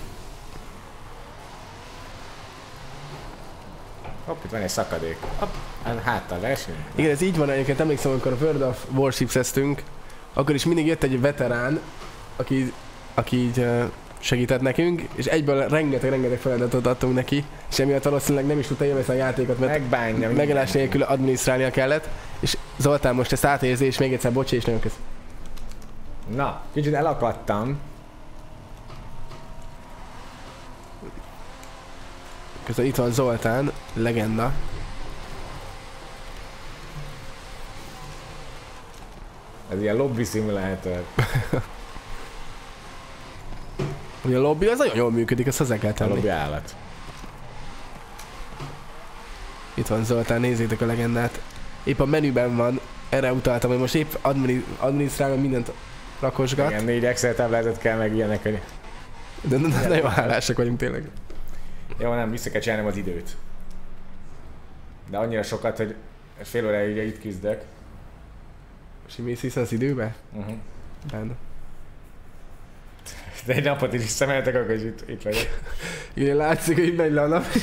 Hopp, itt van egy szakadék. Hopp, háttal verseny. Igen, ez így van, egyébként emlékszem, amikor a World of Warships-eztünk, akkor is mindig jött egy veterán, aki, aki így uh, segített nekünk, és egyből rengeteg-rengeteg feladatot adtunk neki, és emiatt valószínűleg nem is tudta élvezni a játékot, mert megbánja, megállás nélkül adminisztrálnia kellett, és Zoltán most ezt átérzi, és még egyszer bocsi, és nagyon kösz. Na, kicsit elakadtam. Közben itt van Zoltán, legenda. Ez ilyen lobby szimulátor. Ugye a lobby az nagyon jól működik, ezt hozzá kell tenni. A lobby állat. Itt van Zoltán, nézzétek a legendát. Épp a menüben van, erre utaltam, hogy most épp admini adminisztrálom, mindent rakosgat. Igen, négy Excel táblázat kell meg ilyenek, hogy... De nagyon hálásak vagyunk tényleg. Jó, nem, vissza kell csinálnom az időt. De annyira sokat, hogy fél óráig itt küzdök. És mész vissza az időbe? Uh-huh. Benne. De egy napot is visszamehetek, akkor is itt, itt vagyok. Igen, látszik, hogy megy le a nap.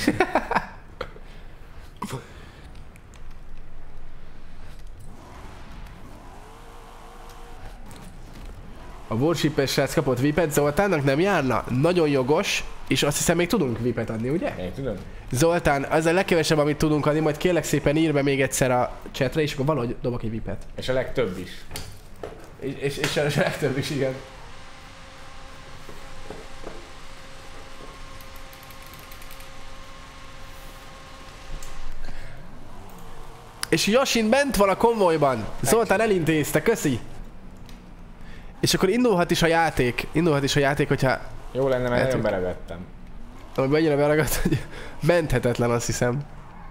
A Warship-es srác kapott vipet, Zoltánnak nem járna? Nagyon jogos, és azt hiszem még tudunk vipet adni, ugye? Én tudom. Zoltán, az a legkevesebb, amit tudunk adni, majd kérlek szépen írj be még egyszer a chatre, és akkor valahogy dobok egy vipet. És a legtöbb is. És, és, és a legtöbb is, igen. És Yasin bent van a konvojban. Zoltán elintézte, köszi. És akkor indulhat is a játék. Indulhat is a játék, hogyha... Jó lenne, mert nagyon eltűnt. beragadtam. Ami annyira beragadt, hogy menthetetlen, azt hiszem.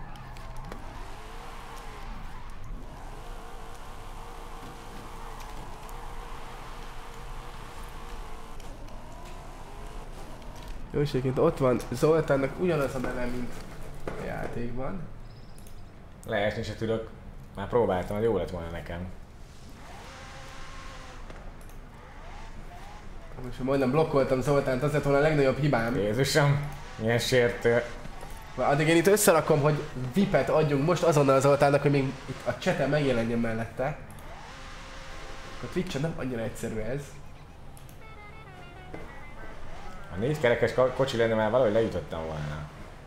Jó, és egyébként ott van Zoltánnak ugyanaz a neve, mint a játékban. Leesni se tudok. Már próbáltam, hogy jó lett volna nekem. Most majdnem blokkoltam Zoltánt, az lett volna a legnagyobb hibám. Jézusom, milyen sértő. Addig én itt összerakom, hogy vipet adjunk most azonnal az Zoltánnak, hogy még itt a chaten megjelenjen mellette. A Twitch-en nem annyira egyszerű ez. Ha négy kerekes kocsi lenne, már valahogy lejutottam volna.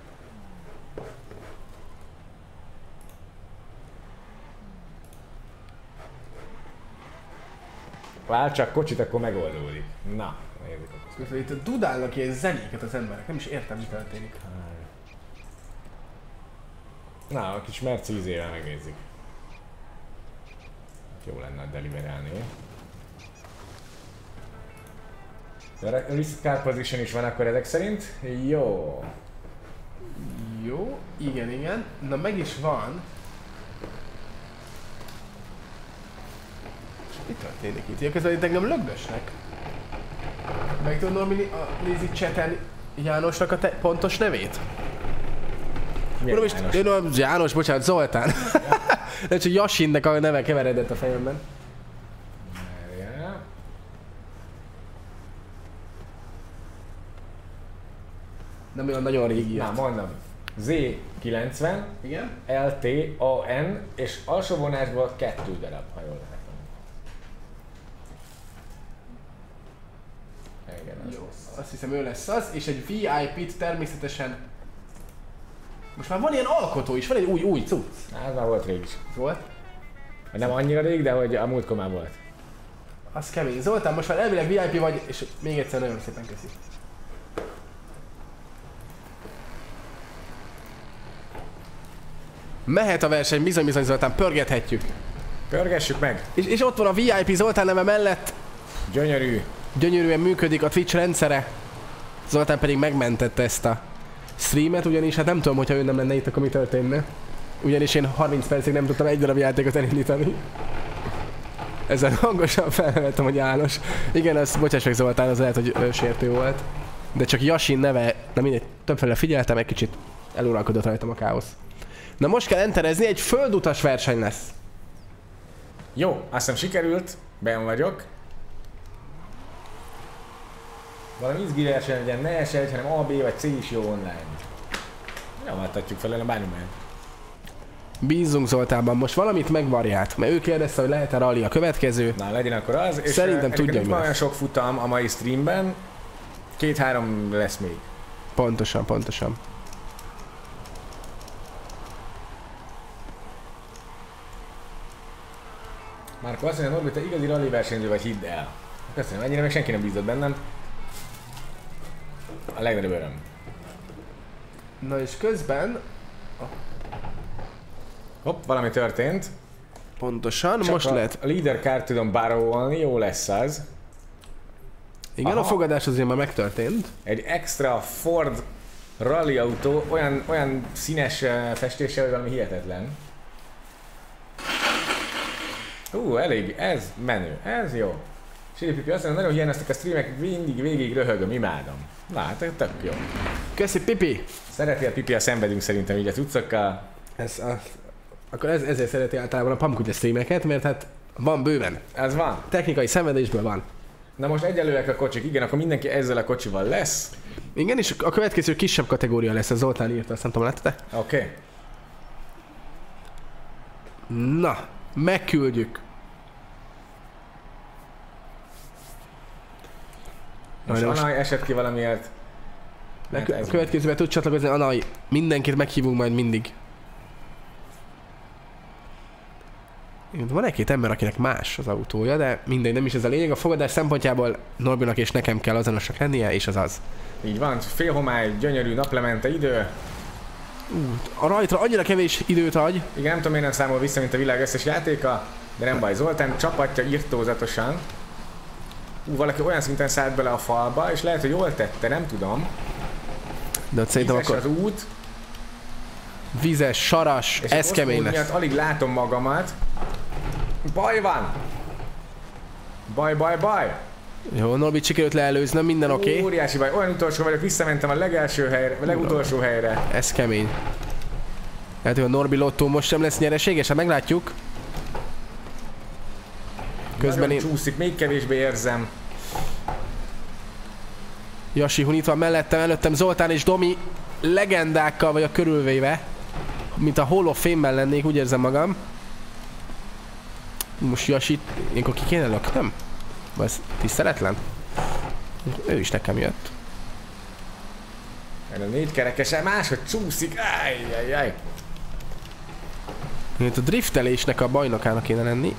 Vár csak kocsit, akkor megoldódik. Na, nézzük akkor. Közben itt dudálnak ilyen zenéket az emberek, nem is értem, mi történik. Na, a kis merci ízével megnézzük. Jó lenne deliverálni. De Reset Car Position is van akkor ezek szerint? Jó. Jó, igen, igen. Na meg is van. Mi történik itt? Ja, közben itt engem lögdösnek. Meg tudod Normi nézni chaten Jánosnak a te pontos nevét? Milyen Uram, János? Én, János? János, bocsánat, Zoltán. De csak Yasinnek a neve keveredett a fejemben. Ja. Nem olyan nagyon régi. Na, mondom. zé kilencven, Igen? el té á en és alsó vonásból kettő darab, ha jól látom. Igen, az Jó, lesz. azt hiszem ő lesz az, és egy vé i pé-t természetesen... Most már van ilyen alkotó is, van egy új, új cucc. Na, ez már volt rég is. Volt? Nem annyira rég, de hogy a múltkor már volt. Az kemény. Zoltán, most már elvileg vé i pé vagy, és még egyszer nagyon szépen köszi. Mehet a verseny, bizony, bizony Zoltán, pörgethetjük. Pörgessük meg! És, és ott van a vé i pé Zoltán neve mellett. Gyönyörű! Gyönyörűen működik a Twitch rendszere. Zoltán pedig megmentette ezt a streamet, ugyanis hát nem tudom, hogyha ő nem lenne itt, akkor mi történne. Ugyanis én harminc percig nem tudtam egy darab játékot elindítani. Ezen hangosan felvettem, hogy János. Igen, az, bocsáss meg Zoltán, az lehet, hogy ö, sértő volt. De csak Yasin neve, na mindegy, többféle figyeltem, egy kicsit eluralkodott rajtam a káosz. Na most kell enterezni, egy földutas verseny lesz. Jó, azt hiszem sikerült, benn vagyok. Valami izgi verseny legyen, ne es egy, hanem A, B vagy C is jó online. Javáltatjuk fel a bármilyen. Bízzunk Zoltánban, most valamit megvariált, mert ő kérdezte, hogy lehet-e rally a következő. Na, legyen akkor az, és szerintem tudja, hogy van olyan sok futam a mai streamben, két-három lesz még. Pontosan, pontosan. Márko azt mondja, Norbi, te igazi rally versenyző vagy, hidd el. Köszönöm, ennyire még senki nem bízott bennem. A legnagyobb öröm. Na és közben... Hopp, valami történt. Pontosan, Csak most a lehet... a leader card tudom barrowolni, jó lesz az. Igen, aha. A fogadás azért már megtörtént. Egy extra Ford rally autó, olyan, olyan színes festése, hogy valami hihetetlen. Ú, elég, ez menő, ez jó. Siri Pipi azt mondja, nagyon hiányoztak a streamek, mindig végig röhögöm, imádom. Na hát, tök jó. Köszi Pipi! Szereti a Pipi, a szenvedünk szerintem így a cuccokkal. Ez a... Akkor ez, ezért szereti általában a Pamkutya streameket, mert hát van bőven. Ez van. Technikai szenvedésből van. Na most egyelőek a kocsik, igen, akkor mindenki ezzel a kocsival lesz. Igen, és a következő kisebb kategória lesz, a Zoltán írta, azt nem tudom, láttad-e? Oké. Okay. Na, megküldjük. Most Anaj esett ki valamiért. Hát a következőben tud csatlakozni, Anaj, mindenkit meghívunk majd mindig. Van egy-két ember, akinek más az autója, de mindegy, nem is ez a lényeg. A fogadás szempontjából Norbinak és nekem kell azonosak lennie, és az az. Így van, félhomály, gyönyörű, naplemente idő. Ú, a rajtra annyira kevés időt adj. Igen, nem tudom, miért nem számol vissza, mint a világ összes játéka, de nem baj. Zoltán csapatja irtózatosan. Ú, valaki olyan szinten szállt bele a falba, és lehet, hogy jól tette, nem tudom. De ott szerintem akkor... az út. Vizes, saras, és ez kemény lesz. Miatt alig látom magamat. Baj van! Baj, baj, baj! Jó, Norbit sikerült leelőznöm, minden oké. Okay. Óriási baj, olyan utolsó vagyok, visszamentem a legelső helyre, a legutolsó helyre. Ez kemény. Lehet, hogy a Norbi lottó most sem lesz nyereséges, hát meglátjuk. Közben nagyon én... csúszik, még kevésbé érzem. Yasi Hun itt van mellettem, előttem Zoltán és Domi legendákkal vagyok körülvéve. Mint a Hall of Fame-ben lennék, úgy érzem magam. Most Yasi, ilyenkor ki kéne löknöm? Vagy ez tiszteletlen? Ő is nekem jött. A négy kerekesen máshogy csúszik, ájjjjjjj. Itt a driftelésnek a bajnokának kéne lenni.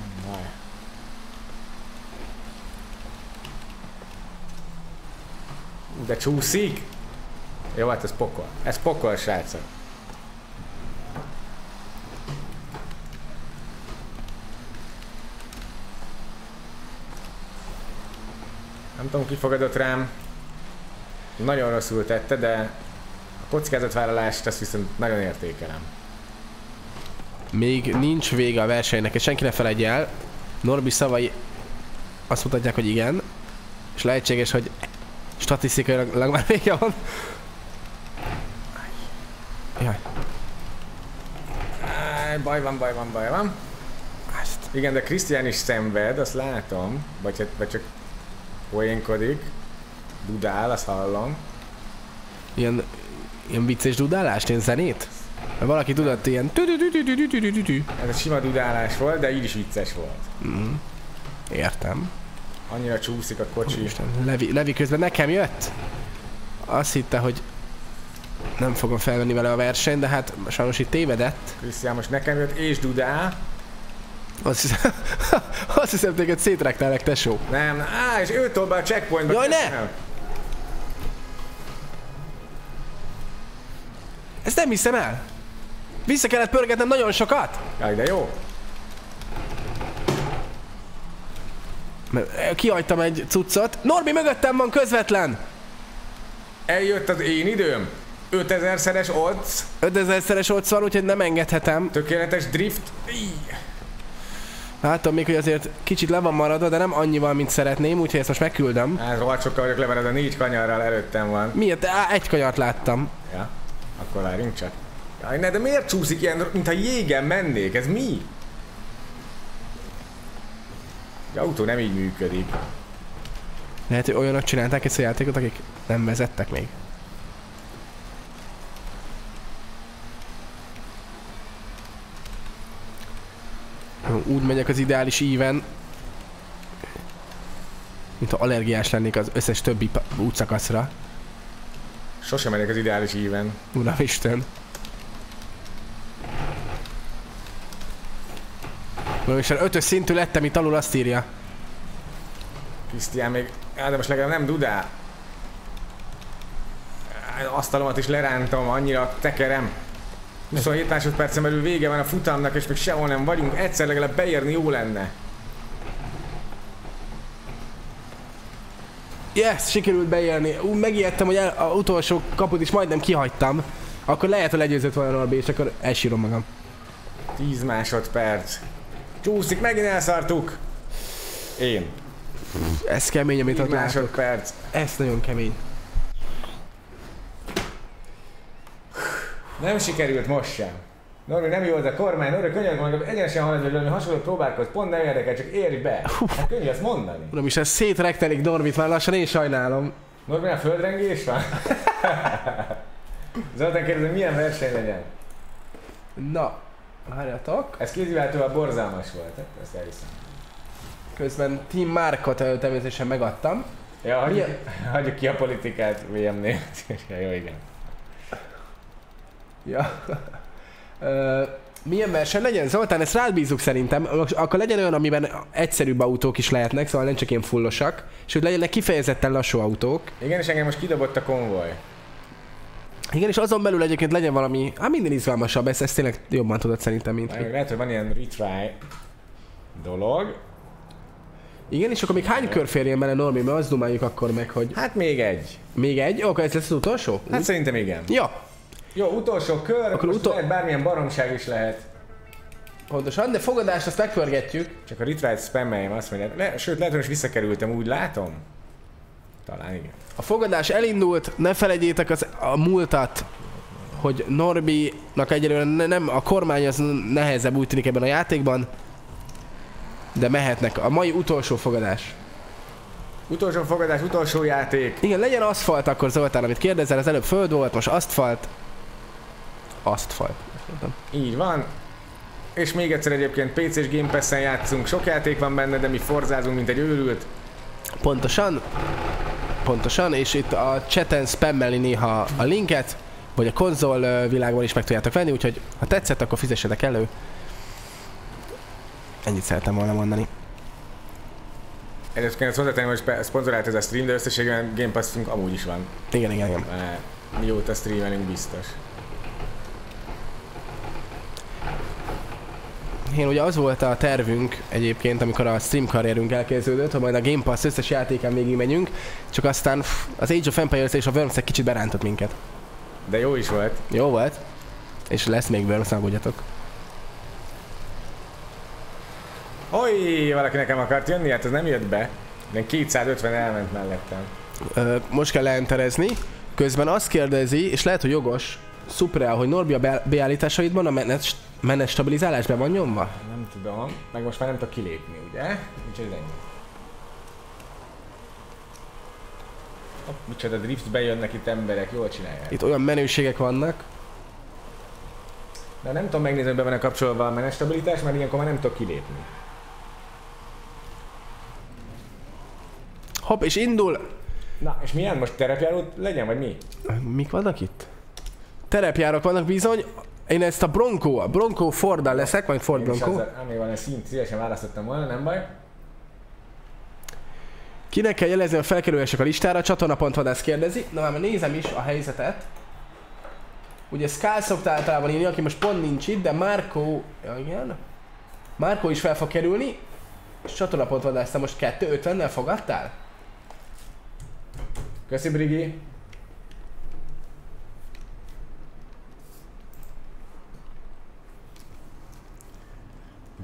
De csúszik? Jó, hát ez pokol. Ez pokol, srácok. Nem tudom, ki fogadott rám. Nagyon rosszul tette, de a kockázatvállalást azt viszont nagyon értékelem. Még nincs vége a versenynek, és senki ne feledje el. Norbi szavai azt mutatják, hogy igen. És lehetséges, hogy statisztikailag már vége van. Jaj. Áj, baj van, baj van, baj van. Azt. Igen, de Krisztián is szenved, azt látom. Vagy, vagy csak poénkodik. Dudál, azt hallom. Ilyen, ilyen vicces dudálást, ilyen zenét? Mert valaki tudott ilyen... Ez egy sima dudálás volt, de így is vicces volt. Mm. Értem. Annyira csúszik a kocsi. Isten, Levi, Levi közben nekem jött. Azt hitte, hogy nem fogom felvenni vele a versenyt, de hát sajnos itt tévedett. Krisztián most nekem jött és dudál. Azt hiszem, azt hiszem téged szétrektálek, tesó. Nem, á, és ő tol be a checkpointba. Jaj, ne! Ezt nem hiszem el. Vissza kellett pörgetnem nagyon sokat. Jaj, de jó. Kihagytam egy cuccot. Norbi mögöttem van közvetlen. Eljött az én időm. ötezerszeres odds. ötezerszeres odds van, úgyhogy nem engedhetem. Tökéletes drift. Íj. Látom még, hogy azért kicsit le van maradva, de nem annyival, mint szeretném, úgyhogy ezt most megküldöm. Hát rohadt sokkal vagyok lemarad, a négy kanyarral előttem van. Miért? Á, egy kanyart láttam. Ja, akkor várjunk csak. Jaj, ne, de miért csúszik ilyen, mintha jégen mennék? Ez mi? Az autó nem így működik. Lehet, hogy olyanok csinálták ezt a játékot, akik nem vezettek még. Úgy megyek az ideális íven, mint ha allergiás lennék az összes többi útszakaszra. Sosem megyek az ideális íven. Uramisten. Uramisten, ötös szintű lettem, itt alul azt írja. Krisztián még... Á, de most legalább nem dudál. Asztalomat is lerántom, annyira tekerem. huszonhét másodpercen belül vége van a futamnak, és még sehol nem vagyunk. Egyszer legalább beérni jó lenne. Yes, sikerült beérni. Ú, megijedtem, hogy az utolsó kaput is majdnem kihagytam. Akkor lehet, hogy legyőzött volna Norbi, és akkor elsírom magam. tíz másodperc. Csúszik, megint elszartuk. Én. Ez kemény, amit ott látok. másodperc. Ez nagyon kemény. Nem sikerült most sem. Norbi nem jó, de kormány, Norbi könnyen mondom, egyenesen haladni, hogy hasonló próbálkoz, pont nem érdekel, csak érj be. Hát könnyű ezt mondani. Uram, és ez szétrektelik Norbit, már lassan én sajnálom. Norbi, a földrengés van? Zoltán kérdezem, milyen verseny legyen? Na, várjatok. Ez kéziváltóval borzalmas volt, ezt elhiszem. Közben Team Markot természetesen megadtam. Ja, hagyjuk, hagyjuk ki a politikát vé em-nél. Ja, jó, igen. Ja. Ö, milyen verseny legyen? Zoltán, ezt rád bízzuk szerintem. Akkor legyen olyan, amiben egyszerűbb autók is lehetnek, szóval nem csak ilyen fullosak. És hogy legyenek kifejezetten lassú autók. Igen, és engem most kidobott a konvoj. Igen, és azon belül egyébként legyen valami, hát minden izgalmasabb, ezt, ezt tényleg jobban tudod szerintem, mint hogy. Lehet, hogy van ilyen retry dolog. Igen, és akkor még hány kör férjen bele, Normi, mert azt dumáljuk akkor meg, hogy... Hát még egy. Még egy? Oké, ez lesz az utolsó? Hát Úgy? Szerintem igen. Ja. Jó, utolsó kör, akkor most utol... lehet bármilyen baromság is lehet. Pontosan, de fogadást azt megpörgetjük. Csak a retry-t spammeljem, azt mondja. Le, sőt, lehet, hogy most visszakerültem, úgy látom. Talán igen. A fogadás elindult, ne felejtjétek az, a múltat, hogy Norbinak egyelőre nem, a kormány az nehezebb úgy tűnik ebben a játékban, de mehetnek. A mai utolsó fogadás. Utolsó fogadás, utolsó játék. Igen, legyen aszfalt akkor, Zoltán, amit kérdezel, az előbb föld volt, most aszfalt. Aszfalt. Így van. És még egyszer egyébként pé cés Game Pass-en játszunk, sok játék van benne, de mi forzázunk, mint egy őrült. Pontosan. Pontosan, és itt a chaten spammelni néha a linket, vagy a konzol világban is meg tudjátok venni, úgyhogy ha tetszett, akkor fizessetek elő. Ennyit szeretem volna mondani. Egyébként azt hozzátenném, hogy szponzorált ez a stream, de összességében Game Pass-unk amúgy is van. Igen, igen, igen. Mert mióta streamelünk biztos. Én ugye az volt a tervünk egyébként, amikor a stream karrierünk elkezdődött, hogy majd a Game Pass összes játékán végig megyünk, csak aztán az Age of Empires és a Worms egy kicsit berántott minket. De jó is volt. Jó volt. És lesz még Worms, aggódjatok. Oj, valaki nekem akart jönni, hát ez nem jött be. De kétszázötven elment mellettem. Ö, most kell leenterezni. Közben azt kérdezi, és lehet, hogy jogos, Supra, hogy Norbi a beállításaidban a menet, menet stabilizálás be van nyomva? Nem tudom, meg most már nem tudok kilépni, ugye? Úgyhogy ennyi. Hopp, micsoda drift, bejönnek itt emberek, jól csinálják. Itt olyan menőségek vannak. De nem tudom megnézni, hogy be van kapcsolva a menet stabilitás, mert ilyenkor már nem tudok kilépni. Hopp, és indul! Na, és milyen? Most terepjáró legyen, vagy mi? Mik vannak itt? Terepjárók vannak bizony. Én ezt a Bronco, a Bronco Forddal leszek, majd Ford Bronco. Ami van, egy szint szívesen választottam volna, nem baj. Kinek kell jelezni, a felkerülések a listára? Csatorna.vadász kérdezi. Na már nézem is a helyzetet. Ugye Skal szokta általában írni, aki most pont nincs itt, de Marco... Ja, igen. Marco is fel fog kerülni. És csatorna.vadász, te most kettő ötvennel fogadtál? Köszi, Brigi.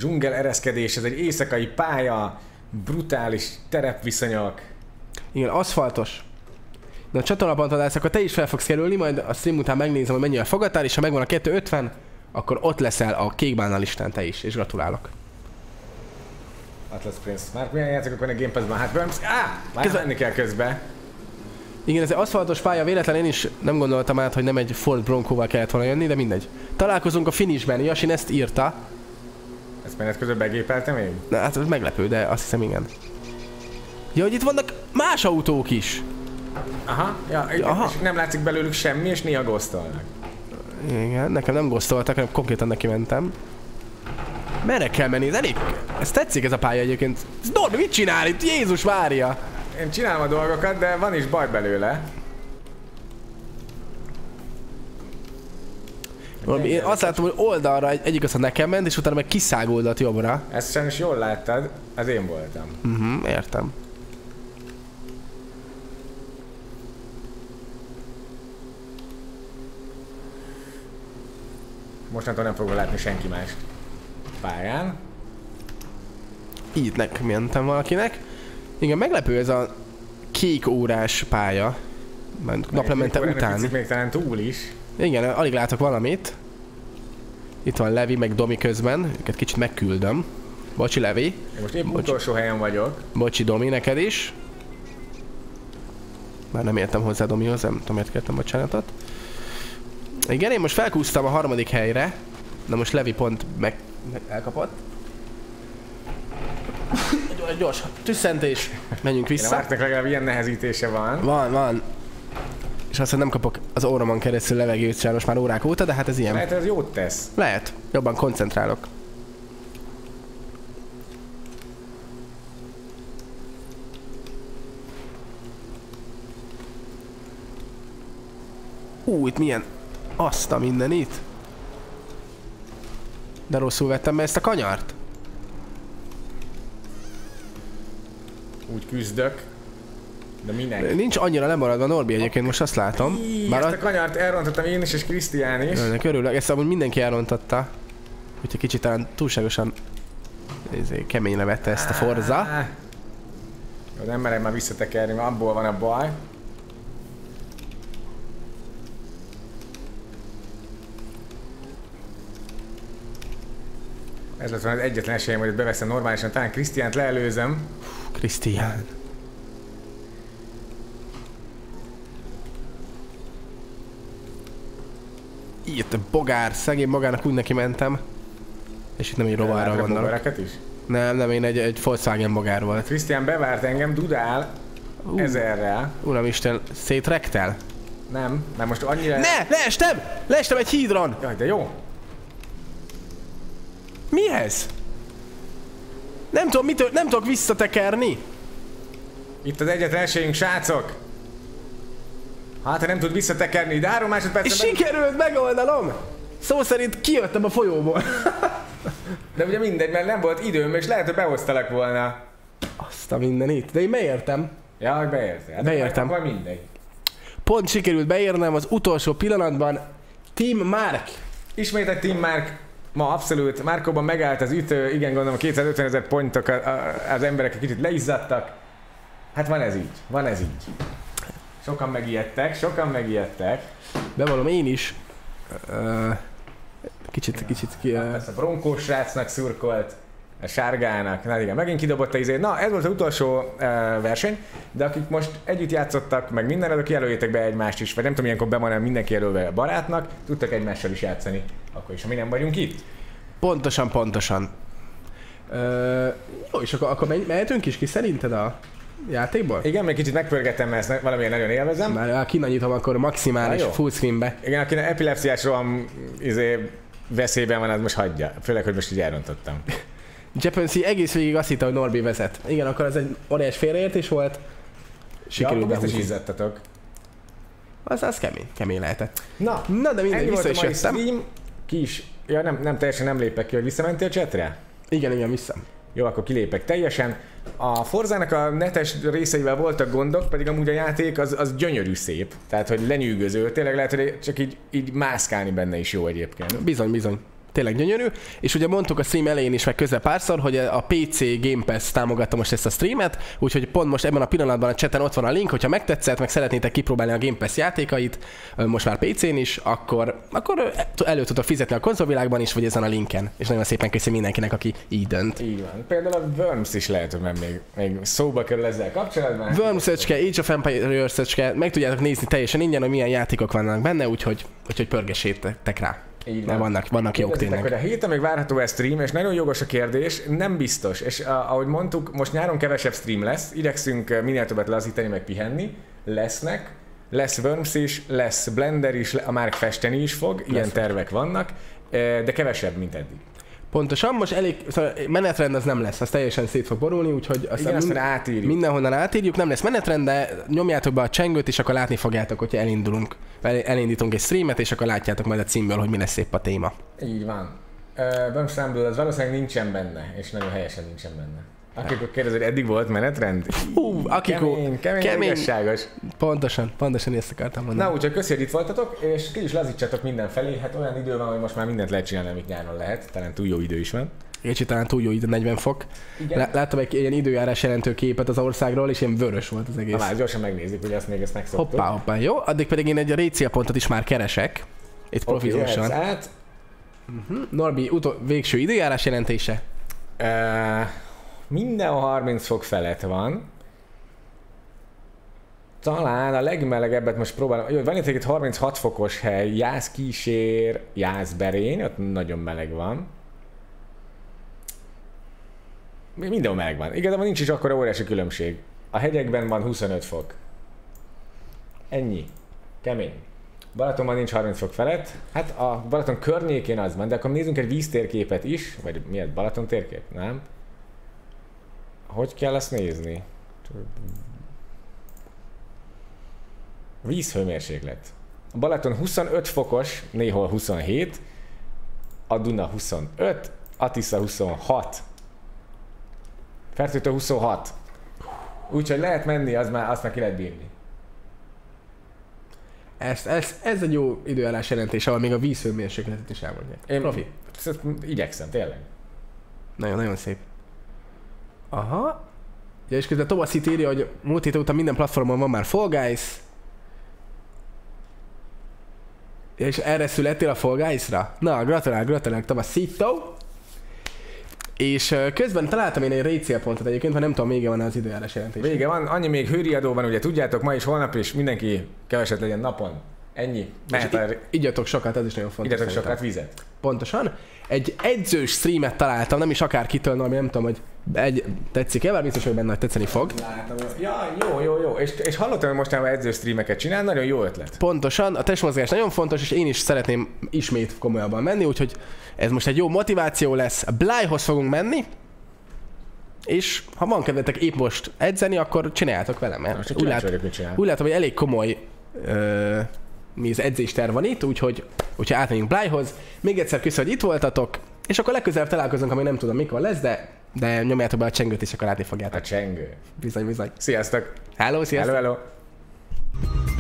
dzsungel ereszkedés, ez egy éjszakai pálya, brutális terepviszonyok. Igen, aszfaltos. De a csatornapontodász, akkor te is fel fogsz kerülni, majd a stream után megnézem, hogy mennyire fogadtál, és ha megvan a kettő ötven, akkor ott leszel a kék bánna listán te is, és gratulálok. Atlas Prince. Már milyen játékok van a Game Pass-ban? Hát Worms... Á! Már menni kell közbe. Igen, ez egy aszfaltos pálya, véletlen én is nem gondoltam át, hogy nem egy Ford Broncóval kellett volna jönni, de mindegy. Találkozunk a finishben, Yasin ezt írta. Ezt menet közben begépelte még? Na hát ez meglepő, de azt hiszem igen. Ja, hogy itt vannak más autók is. Aha, ja, igen, Aha. És nem látszik belőlük semmi, és néha gosztolnak. Igen, nekem nem gosztoltak, hanem konkrétan neki mentem. Merre kell menni? Ez elég... Ez tetszik ez a pálya egyébként. Norbi, mit csinál itt? Jézus Mária! Én csinálom a dolgokat, de van is baj belőle. Norbi, én azt látom, hogy oldalra egy, egyik az a nekem ment, és utána meg kiszágoldat jobbra. Ezt sajnos jól láttad, az én voltam. Mhm, uh-huh, értem. Mostantól nem fogom látni senki más pályán. Így nekem mentem valakinek. Igen, meglepő ez a kék órás pálya. Naplemente utáni. Még talán túl is. Igen, alig látok valamit. Itt van Levi meg Domi közben. Őket kicsit megküldöm. Bocsi Levi. Én most épp Bocsi. Utolsó helyen vagyok. Bocsi Domi, neked is. Már nem értem hozzá Domihoz, nem tudom, miért kértem bocsánatot. Igen, én most felkúztam a harmadik helyre. Na most Levi pont meg, meg elkapott. Gyors, gyors, tüsszentés. Menjünk vissza. Én vártak, legalább ilyen nehezítése van. Van, van. És azt, hogy nem kapok az orromon keresztül levegőt sajnos már órák óta, de hát ez ilyen. Lehet, hogy ez jót tesz. Lehet. Jobban koncentrálok. Ú, itt milyen azt a mindenit. De rosszul vettem be ezt a kanyart. Úgy küzdök. De minek? Nincs annyira lemaradva Norbi egyébként, most azt látom. Íí, Bár ezt a kanyart elrontottam én is, és Krisztián is. Önnek örülök, ezt amúgy mindenki elrontotta. Úgyhogy kicsit talán túlságosan keményre vette ezt a Forza. Jó, nem merem már visszatekerni, mert abból van a baj. Ez lett volna az egyetlen esélyem, hogy beveszem normálisan, talán Krisztiánt leelőzöm. Krisztián. Itt a bogár, szegény bogárnak úgy neki mentem. És itt nem egy rovárral gondolok. Is? Nem, nem, én egy, egy Volkswagen bogár volt. Krisztián bevárt engem, dudál uh, ezerrel. Uramisten, szétrektel? Nem, mert most annyira... Ne! Leestem! Leestem egy hídron! Jaj, de jó! Mi ez? Nem tudom, mitől, nem tudok visszatekerni. Itt az egyetlen esélyünk, srácok! Hát, ha nem tud visszatekerni, de három másodpercen... És meg... sikerült megoldanom! Szó szerint kijöttem a folyóból. De ugye mindegy, mert nem volt időm, és lehet, hogy behoztalak volna. Azt a mindenit. De én beértem. Ja, hogy beértem. Hát beértem. Akkor mindegy. Pont sikerült beérnem az utolsó pillanatban. Team Mark. Ismét egy Team Mark. Ma abszolút. Márkóban megállt az ütő. Igen, gondolom kétszázötven ezer pontok, az emberek kicsit leizzadtak. Hát van ez így. Van ez így. Sokan megijedtek, sokan megijedtek. Bevallom én is. Uh, kicsit, ja. kicsit ki... Uh... Ezt a bronkós srácnak szurkolt, a sárgának. Na igen, megint kidobott a izé. Na, ez volt az utolsó uh, verseny, de akik most együtt játszottak, meg minden, azok jelöljétek be egymást is, vagy nem tudom, ilyenkor be van mindenki jelölve a barátnak, tudtak egymással is játszani, akkor is, ha mi nem vagyunk itt. Pontosan, pontosan. Uh, jó, és akkor, akkor mehetünk is ki szerinted a játékból? Igen, még kicsit megpörgettem, mert ezt valamilyen nagyon élvezem. Már kinanyítom akkor maximális fullscreenbe. Igen, akinek epilepsziás roham izé, veszélyben van, az most hagyja. Főleg, hogy most így elrontottam. Japansy egész végig azt hitte, hogy Norbi vezet. Igen, akkor ez egy óriás félreértés volt. Sikerült ja, biztos izzattatok. Az, az kemény, kemény lehetett. Na, Na de mindegy, vissza is jöttem. Stream. Ki is. Ja, nem, nem teljesen nem lépek ki, hogy visszamentél chatre? Igen, igen, vissza. Jó, akkor kilépek teljesen. A Forzának a netes részeivel voltak gondok, pedig amúgy a játék az, az gyönyörű szép. Tehát, hogy lenyűgöző. Tényleg lehet, hogy csak így, így mászkálni benne is jó egyébként. Bizony, bizony. Tényleg gyönyörű, és ugye mondtuk a stream elején is, meg közben párszor, hogy a pé cé Game Pass támogatta most ezt a streamet, úgyhogy pont most ebben a pillanatban a chaten ott van a link, hogyha megtetszett, meg szeretnétek kipróbálni a Game Pass játékait, most már pé cén is, akkor, akkor elő tudok fizetni a konzolvilágban is, vagy ezen a linken. És nagyon szépen köszönöm mindenkinek, aki így dönt. Így van. Például a Worms is lehet, hogy még, még szóba kerül ezzel kapcsolatban. Worms-öcske, Age of Empires-öcske, meg tudjátok nézni teljesen ingyen, hogy milyen játékok vannak benne, úgyhogy, úgyhogy pörgessétek rá. Így van. Vannak, vannak jók tényleg. Hogy a héten még várható ez stream, és nagyon jogos a kérdés, nem biztos. És ahogy mondtuk, most nyáron kevesebb stream lesz, igyekszünk minél többet lazítani, meg pihenni. Lesznek, lesz Worms is, lesz Blender is, a Márk festeni is fog, ilyen lesz. Tervek vannak, de kevesebb, mint eddig. Pontosan, most elég, szóval menetrend az nem lesz, az teljesen szét fog borulni, úgyhogy aztán mind, átírjuk. mindenhonnan átírjuk, nem lesz menetrend, de nyomjátok be a csengőt, és akkor látni fogjátok, hogyha elindulunk, elindítunk egy streamet, és akkor látjátok majd a címből, hogy mi lesz épp a téma. Így van. Worms Rumble az valószínűleg nincsen benne, és nagyon helyesen nincsen benne. Akik kérdezik, hogy eddig volt menetrend? Hú, akikó, kemény, kemény, kemény, igazságos. Pontosan, pontosan ezt akartam mondani. Na úgyhogy köszönjük, hogy itt voltatok, és ki is lazítsatok mindenfelé. Hát olyan idő van, hogy most már mindent lehet csinálni, amit nyáron lehet. Talán túl jó idő is van. Kicsit talán túl jó idő, negyven fok. Igen. Láttam egy ilyen időjárás jelentő képet az országról, és ilyen vörös volt az egész. Na már gyorsan megnézzük, hogy ezt még ezt megszoktuk. Hoppá, hoppá, jó. Addig pedig én egy Récia pontot is már keresek. Itt okay, provizósan. át. Uh-huh. Norbi, utol, végső időjárás jelentése? Uh... Mindenhol harminc fok felett van. Talán a legmelegebbet most próbálom. Jó, van itt egy harminchat fokos hely, Jászkísér, Jászberény, ott nagyon meleg van. Mindenhol meleg van. Igazából nincs is akkora óriási különbség. A hegyekben van huszonöt fok. Ennyi. Kemény. Balatonban nincs harminc fok felett. Hát a Balaton környékén az van, de akkor nézzünk egy víztérképet is. Vagy miért? Balaton térkép? Nem? Hogy kell ezt nézni? Vízhőmérséklet. A Balaton huszonöt fokos, néhol huszonhét, a Duna huszonöt, a Tisza huszonhat, Fertőtő huszonhat. Úgyhogy lehet menni, az már, azt már ki lehet bírni. Ez, ez, ez egy jó időjárás jelentés, ahol még a vízhőmérsékletet is elmondják. Én Profi. Igyekszem, tényleg. Nagyon, nagyon szép. Aha. Ja, és közben Thomas itt írja, hogy múlt hét után minden platformon van már Fall Guys. Ja, és erre születtél a Fall Guys-ra? Na, gratulál, gratulál, Tomasito. És közben találtam én egy Récia pontot egyébként, mert nem tudom, vége van az időjárás jelentés. Vége van, annyi még hőriadó van, ugye tudjátok, ma is, holnap is, mindenki keveset legyen napon. Ennyi. Mehet a... Igyatok sokat, ez is nagyon fontos. Igyatok sokat vizet. Pontosan. Egy edzős streamet találtam, nem is akár kitől, ami nem tudom, hogy egy... tetszik-e, bár biztos, hogy benne tetszeni fog. Látom, ja, jó, jó, jó. És, és hallottam, hogy mostanában edzős streameket csinál, nagyon jó ötlet. Pontosan, a testmozgás nagyon fontos, és én is szeretném ismét komolyabban menni, úgyhogy ez most egy jó motiváció lesz. Blyhoz fogunk menni, és ha van kedvetek épp most edzeni, akkor csináljátok velem, mert most úgy, lát, úgy látom, hogy elég komoly ö, mi az edzésterv van itt, úgyhogy, úgyhogy átmegyünk Blyhoz. Még egyszer köszönöm, hogy itt voltatok, és akkor legközelebb találkozunk, ami nem tudom mikor lesz, de, de nyomjátok be a csengőt, és akkor látni fogjátok. A csengő. Bizony, bizony. Sziasztok! Hello, sziasztok! Hello, hello!